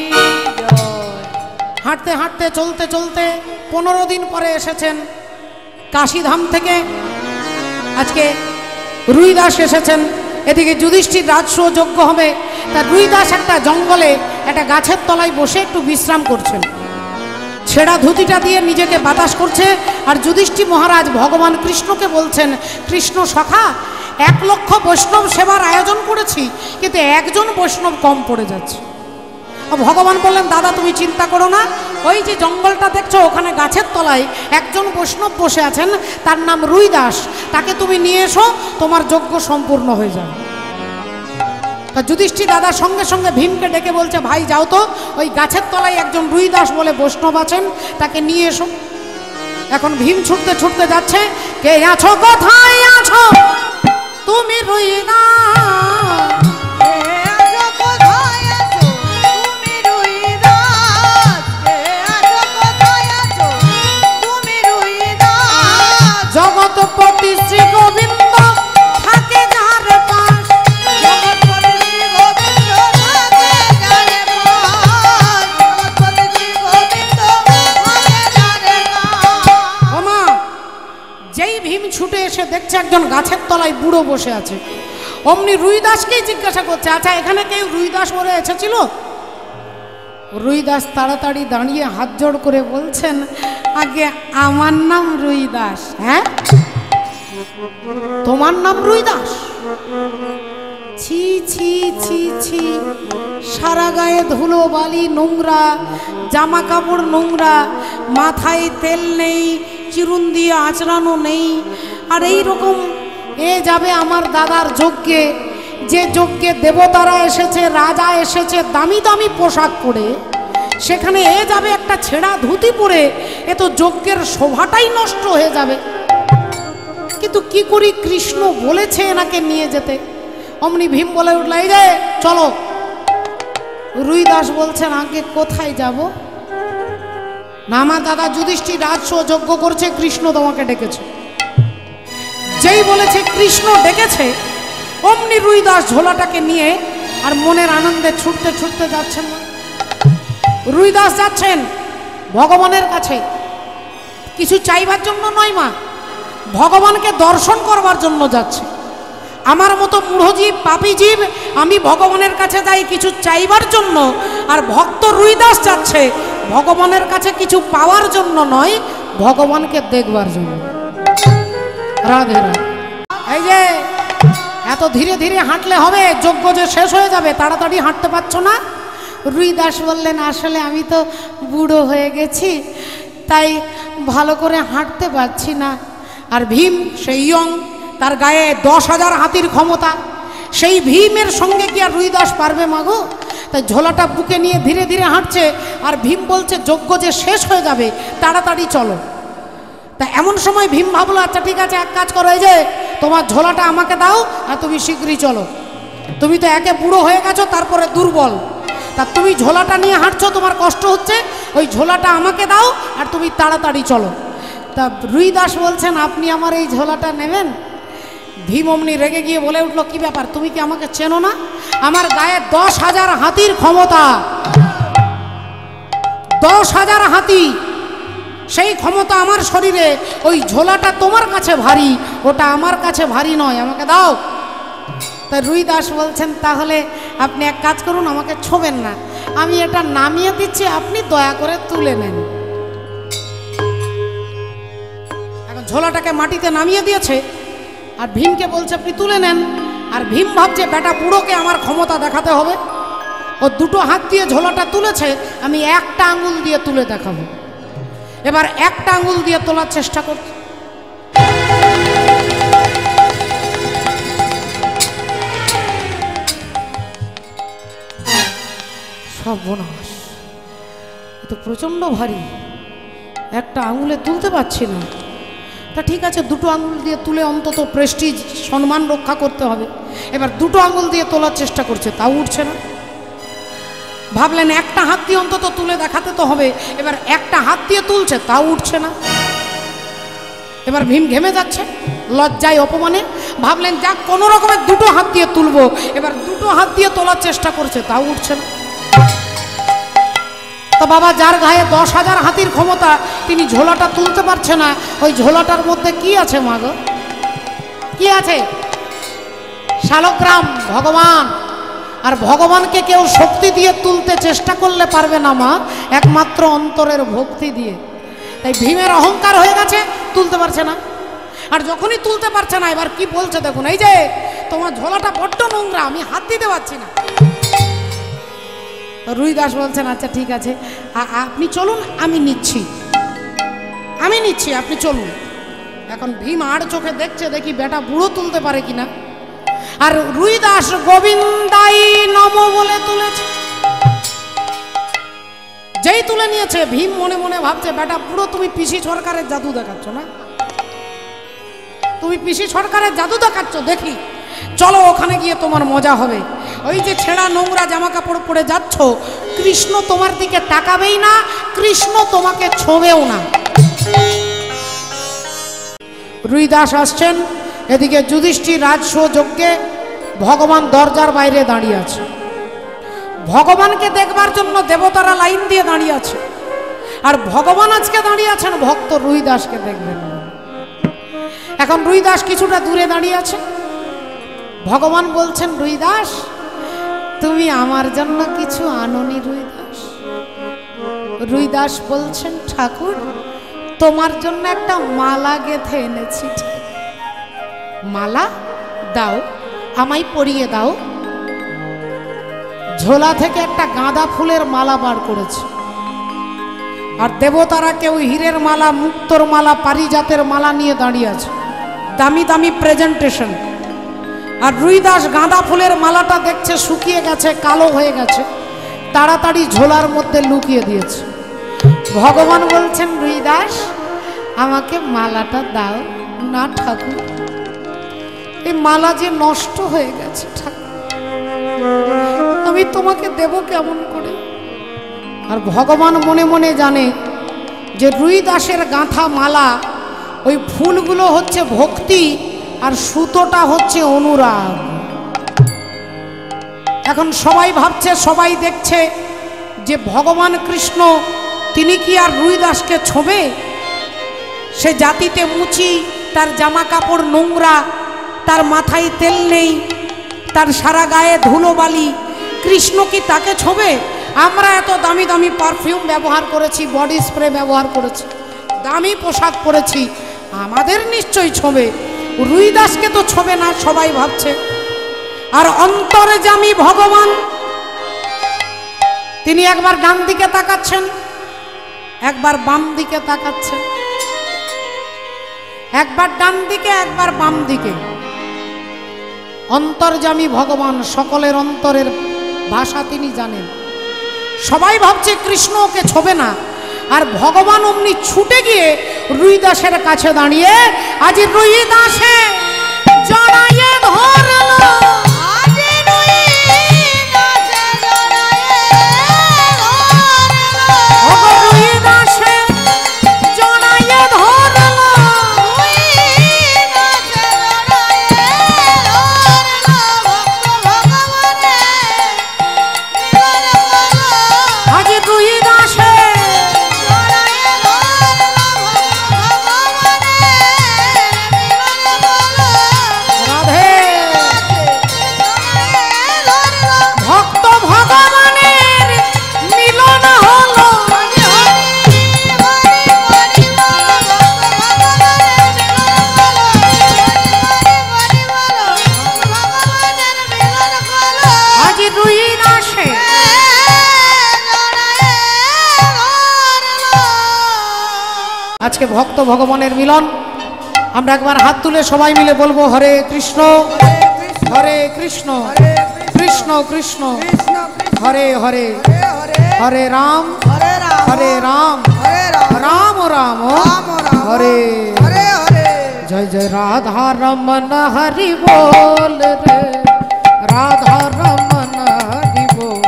হাঁটতে হাঁটতে, চলতে চলতে 15 দিন পরে এসেছেন কাশীধাম থেকে। আজকে রুইদাস এসেছেন, এদিকে যুধিষ্ঠির রাজসূয় যজ্ঞ হবে। তা রুইদাস একটা জঙ্গলে একটা গাছের তলায় বসে একটু বিশ্রাম করছেন, ছেঁড়া ধুতিটা দিয়ে নিজেকে বাতাস করছে। আর যুধিষ্ঠির মহারাজ ভগবান কৃষ্ণকে বলছেন, কৃষ্ণ সখা, 1 লক্ষ বৈষ্ণব সেবার আয়োজন করেছি, কিন্তু একজন বৈষ্ণব কম পড়ে যাচ্ছে। ভগবান বললেন, দাদা তুমি চিন্তা করো না, ওই যে জঙ্গলটা দেখছো ওখানে গাছের তলায় একজন বৈষ্ণব বসে আছেন, তার নাম রুইদাস, তাকে তুমি নিয়ে এসো, তোমার যজ্ঞ সম্পূর্ণ হয়ে যাবে। তা যুধিষ্ঠির দাদা সঙ্গে সঙ্গে ভীমকে ডেকে বলছে, ভাই যাও তো, ওই গাছের তলায় একজন রুইদাস বলে বৈষ্ণব আছেন, তাকে নিয়ে এসো। এখন ভীম ছুটতে ছুটতে যাচ্ছে, কে আছো, কোথায় আছো তুমি রুইদাস? জগৎপতি শ্রী গোবিন্দ থাকে যার পাশ, ওমা যেই ভীম ছুটে এসে দেখছে একজন গাছের তলায় বুড়ো বসে আছে, অমনি রুইদাসকেই জিজ্ঞাসা করছে, আচ্ছা এখানে কেউ রুইদাস বলে এসেছিল? রুইদাস তাড়াতাড়ি দাঁড়িয়ে হাত জোড় করে বলছেন, আগে আমার নাম রুইদাস। হ্যাঁ, তোমার নাম রুইদাস? ছি ছি ছি ছি, সারা গায়ে ধুলো বালি, নোংরা জামা কাপড়, নোংরা মাথায় তেল নেই, চিরুন দিয়ে আঁচড়ানো নেই, আর এই রকম এ যাবে আমার দাদার যজ্ঞে, যে যজ্ঞে দেবতারা এসেছে, রাজা এসেছে দামি দামি পোশাক পরে, সেখানে এ যাবে একটা ছেঁড়া ধুতি পরে, এ তো যজ্ঞের শোভাটাই নষ্ট হয়ে যাবে। কিন্তু কি করি, কৃষ্ণ বলেছে এনাকে নিয়ে যেতে। অমনি ভীম বলে উঠল, এই যে চলো। রুইদাস বলছেন, আগে কোথায় যাব? না আমার দাদা যুধিষ্ঠির রাজস্ব যজ্ঞ করছে, কৃষ্ণ তোমাকে ডেকেছে। যেই বলেছে কৃষ্ণ ডেকেছে, অমনি রুইদাস ঝোলাটাকে নিয়ে আর মনের আনন্দে ছুটতে ছুটতে যাচ্ছেন। রুইদাস যাচ্ছেন ভগবানের কাছে, কিছু চাইবার জন্য নয় মা, ভগবানকে দর্শন করবার জন্য যাচ্ছে। আমার মতো মূঢ় জীব, পাপী জীব, আমি ভগবানের কাছে যাই কিছু চাইবার জন্য, আর ভক্ত রুইদাস যাচ্ছে ভগবানের কাছে কিছু পাওয়ার জন্য নয়, ভগবানকে দেখবার জন্য। রাধে রাধে। এই যে এত ধীরে ধীরে হাঁটলে হবে, যজ্ঞ যে শেষ হয়ে যাবে, তাড়াতাড়ি হাঁটতে পারছো না? রুইদাস বললেন, আসলে আমি তো বুড়ো হয়ে গেছি, তাই ভালো করে হাঁটতে পারছি না। আর ভীম সেই ইয়ং, তার গায়ে 10,000 হাতির ক্ষমতা, সেই ভীমের সঙ্গে কি আর রুইদাস পারবে মাগো? তাই ঝোলাটা বুকে নিয়ে ধীরে ধীরে হাঁটছে। আর ভীম বলছে, যজ্ঞ যে শেষ হয়ে যাবে, তাড়াতাড়ি চলো। তা এমন সময় ভীম ভাবলো, আচ্ছা ঠিক আছে, এক কাজ করো, এই যে তোমার ঝোলাটা আমাকে দাও, আর তুমি শীঘ্রই চলো। তুমি তো একে বুড়ো হয়ে গেছো, তারপরে দুর্বল, তা তুমি ঝোলাটা নিয়ে হাঁটছো, তোমার কষ্ট হচ্ছে, ওই ঝোলাটা আমাকে দাও আর তুমি তাড়াতাড়ি চলো। তা রুইদাস বলছেন, আপনি আমার এই ঝোলাটা নেবেন? ভীম অমনি রেগে গিয়ে বলে উঠলো, কি ব্যাপার, তুমি কি আমাকে চেনো না? আমার গায়ে 10,000 হাতির ক্ষমতা, 10,000 হাতি, সেই ক্ষমতা আমার শরীরে। ওই ঝোলাটা তোমার কাছে ভারী, ওটা আমার কাছে ভারী নয়, আমাকে দাও। তাই রুইদাস বলছেন, তাহলে আপনি এক কাজ করুন, আমাকে ছোবেন না, আমি এটা নামিয়ে দিচ্ছি, আপনি দয়া করে তুলে নেন। এখন ঝোলাটাকে মাটিতে নামিয়ে দিয়েছে, আর ভীমকে বলছে আপনি তুলে নেন। আর ভীম ভাবছে, বেটা বুড়োকে আমার ক্ষমতা দেখাতে হবে। ও দুটো হাত দিয়ে ঝোলাটা তুলেছে, আমি একটা আঙুল দিয়ে তুলে দেখাবো। এবার একটা আঙুল দিয়ে তোলার চেষ্টা করছে, সর্বনাশ, তো প্রচণ্ড ভারী, একটা আঙুলে তুলতে পারছি না। তা ঠিক আছে, দুটো আঙুল দিয়ে তুলে অন্তত প্রেস্টিজ, সম্মান রক্ষা করতে হবে। এবার দুটো আঙুল দিয়ে তোলার চেষ্টা করছে, তাও উঠছে না। ভাবলেন একটা হাত দিয়ে অন্তত তুলে দেখাতে তো হবে, এবার একটা হাত দিয়ে তুলছে, তাও উঠছে না। এবার ভীম ঘেমে যাচ্ছে লজ্জায়, অপমানে। ভাবলেন যাক, কোনো রকমের দুটো হাত দিয়ে তুলবো। এবার দুটো হাত দিয়ে তোলার চেষ্টা করছে, তাও উঠছে না। তো বাবা, যার গায়ে 10,000 হাতির ক্ষমতা, তিনি ঝোলাটা তুলতে পারছে না। ওই ঝোলাটার মধ্যে কি আছে মা গো? কি আছে? শালগ্রাম, ভগবান। আর ভগবানকে কেউ শক্তি দিয়ে তুলতে চেষ্টা করলে পারবে না মা, একমাত্র অন্তরের ভক্তি দিয়ে। তাই ভীমের অহংকার হয়ে গেছে, তুলতে পারছে না। আর যখনই তুলতে পারছে না, এবার কি বলছে দেখুন, এই যে তোমার ঝোলাটা বড্ড নোংরা, আমি হাত দিতে পারছি না। রুইদাস বলছেন, আচ্ছা ঠিক আছে, আপনি চলুন, আমি নিচ্ছি, আপনি চলুন। এখন ভীম আর চোখে দেখছে, দেখি বেটা বুড়ো তুলতে পারে কিনা। আর রুইদাস গোবিন্দাই নমো বলে তুলেছে। যেই তুলে নিয়েছে, ভীম মনে মনে ভাবছে, বেটা বুড়ো, তুমি পিসি সরকারের জাদু দেখাচ্ছ না? তুমি পিসি সরকারের জাদু দেখাচ্ছ, দেখি চলো ওখানে গিয়ে তোমার মজা হবে। ওই যে ছেঁড়া নোংরা জামা কাপড় পরে যাচ্ছ, কৃষ্ণ তোমার দিকে তাকাবেই না, কৃষ্ণ তোমাকে ছোঁবেও না। রুইদাস আসছেন, এদিকে যুধিষ্ঠির রাজস্ব যজ্ঞে ভগবান দরজার বাইরে দাঁড়িয়ে আছে। ভগবানকে দেখবার জন্য দেবতারা লাইন দিয়ে দাঁড়িয়ে আছে, আর ভগবান আজকে দাঁড়িয়ে আছেন ভক্ত রুইদাসকে দেখবেন। এখন রুইদাস কিছুটা দূরে দাঁড়িয়ে আছে। ভগবান বলছেন, রুইদাস, তুমি আমার জন্য কিছু আনোনি রুইদাস? রুইদাস বলছেন, ঠাকুর, তোমার জন্য একটা মালা গেঁথে এনেছি। মালা দাও, আমায় পরিয়ে দাও। ঝোলা থেকে একটা গাঁদা ফুলের মালা বার করেছে। আর দেবতারা কেউ হীরের মালা, মুক্তোর মালা, পারিজাতের মালা নিয়ে দাঁড়িয়ে আছে, দামি দামি প্রেজেন্টেশন। আর রুইদাস গাঁদা ফুলের মালাটা দেখছে শুকিয়ে গেছে, কালো হয়ে গেছে, তাড়াতাড়ি ঝোলার মধ্যে লুকিয়ে দিয়েছে। ভগবান বলছেন, রুইদাস আমাকে মালাটা দাও না ঠাকুর, এই মালা যে নষ্ট হয়ে গেছে ঠাকুর, আমি তোমাকে দেব কেমন করে? আর ভগবান মনে মনে জানে যে রুইদাসের গাঁথা মালা, ওই ফুলগুলো হচ্ছে ভক্তি আর সুতোটা হচ্ছে অনুরাগ। এখন সবাই ভাবছে, সবাই দেখছে যে ভগবান কৃষ্ণ তিনি কি আর রুইদাসকে ছোঁবে? সে জাতিতে মুচি, তার জামা কাপড় নোংরা, তার মাথায় তেল নেই, তার সারা গায়ে ধুলোবালি, কৃষ্ণ কি তাকে ছোঁবে? আমরা এত দামি দামি পারফিউম ব্যবহার করেছি, বডি স্প্রে ব্যবহার করেছি, দামি পোশাক পরেছি, আমাদের নিশ্চয়ই ছোঁবে, রুইদাসকে তো ছোঁবে না, সবাই ভাবছে। আর অন্তর্যামী ভগবান তিনি একবার ডান দিকে তাকাচ্ছেন, একবার বাম দিকে তাকাচ্ছেন, একবার ডান দিকে একবার বাম দিকে। অন্তর্যামী ভগবান সকলের অন্তরের ভাষা তিনি জানেন। সবাই ভাবছে কৃষ্ণ ওকে ছোঁবে না, আর ভগবান অমনি ছুটে গিয়ে রুইদাসের কাছে দাঁড়িয়ে আজ রুইদাসে জড়াইয়ে ধরলো, আজকে ভক্ত ভগবানের মিলন। আমরা একবার হাত তুলে সবাই মিলে বলবো, হরে কৃষ্ণ হরে কৃষ্ণ কৃষ্ণ কৃষ্ণ হরে হরে, হরে রাম হরে রাম রাম রাম হরে হরে। জয় জয় রাধা রমন হরি বল রে, রাধা রমন হরি বল,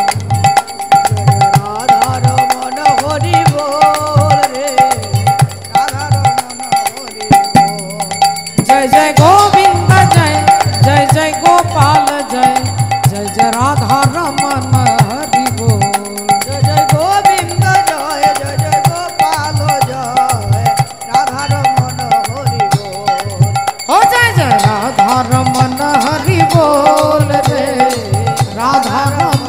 রাধা রমন হরি বল রে, রাধা রমন হরি বল। জয় জয় গোবিন্দ জয়, জয় জয় গোপাল জয়, জয় জয় রাধা রমন হরি বল। জয় জয় গোবিন্দ জয়, জয় জয় গোপাল জয়, রাধা রমন হরি বল। ও জয় জয় রাধা রমন হরি বল রে, রাধা রমন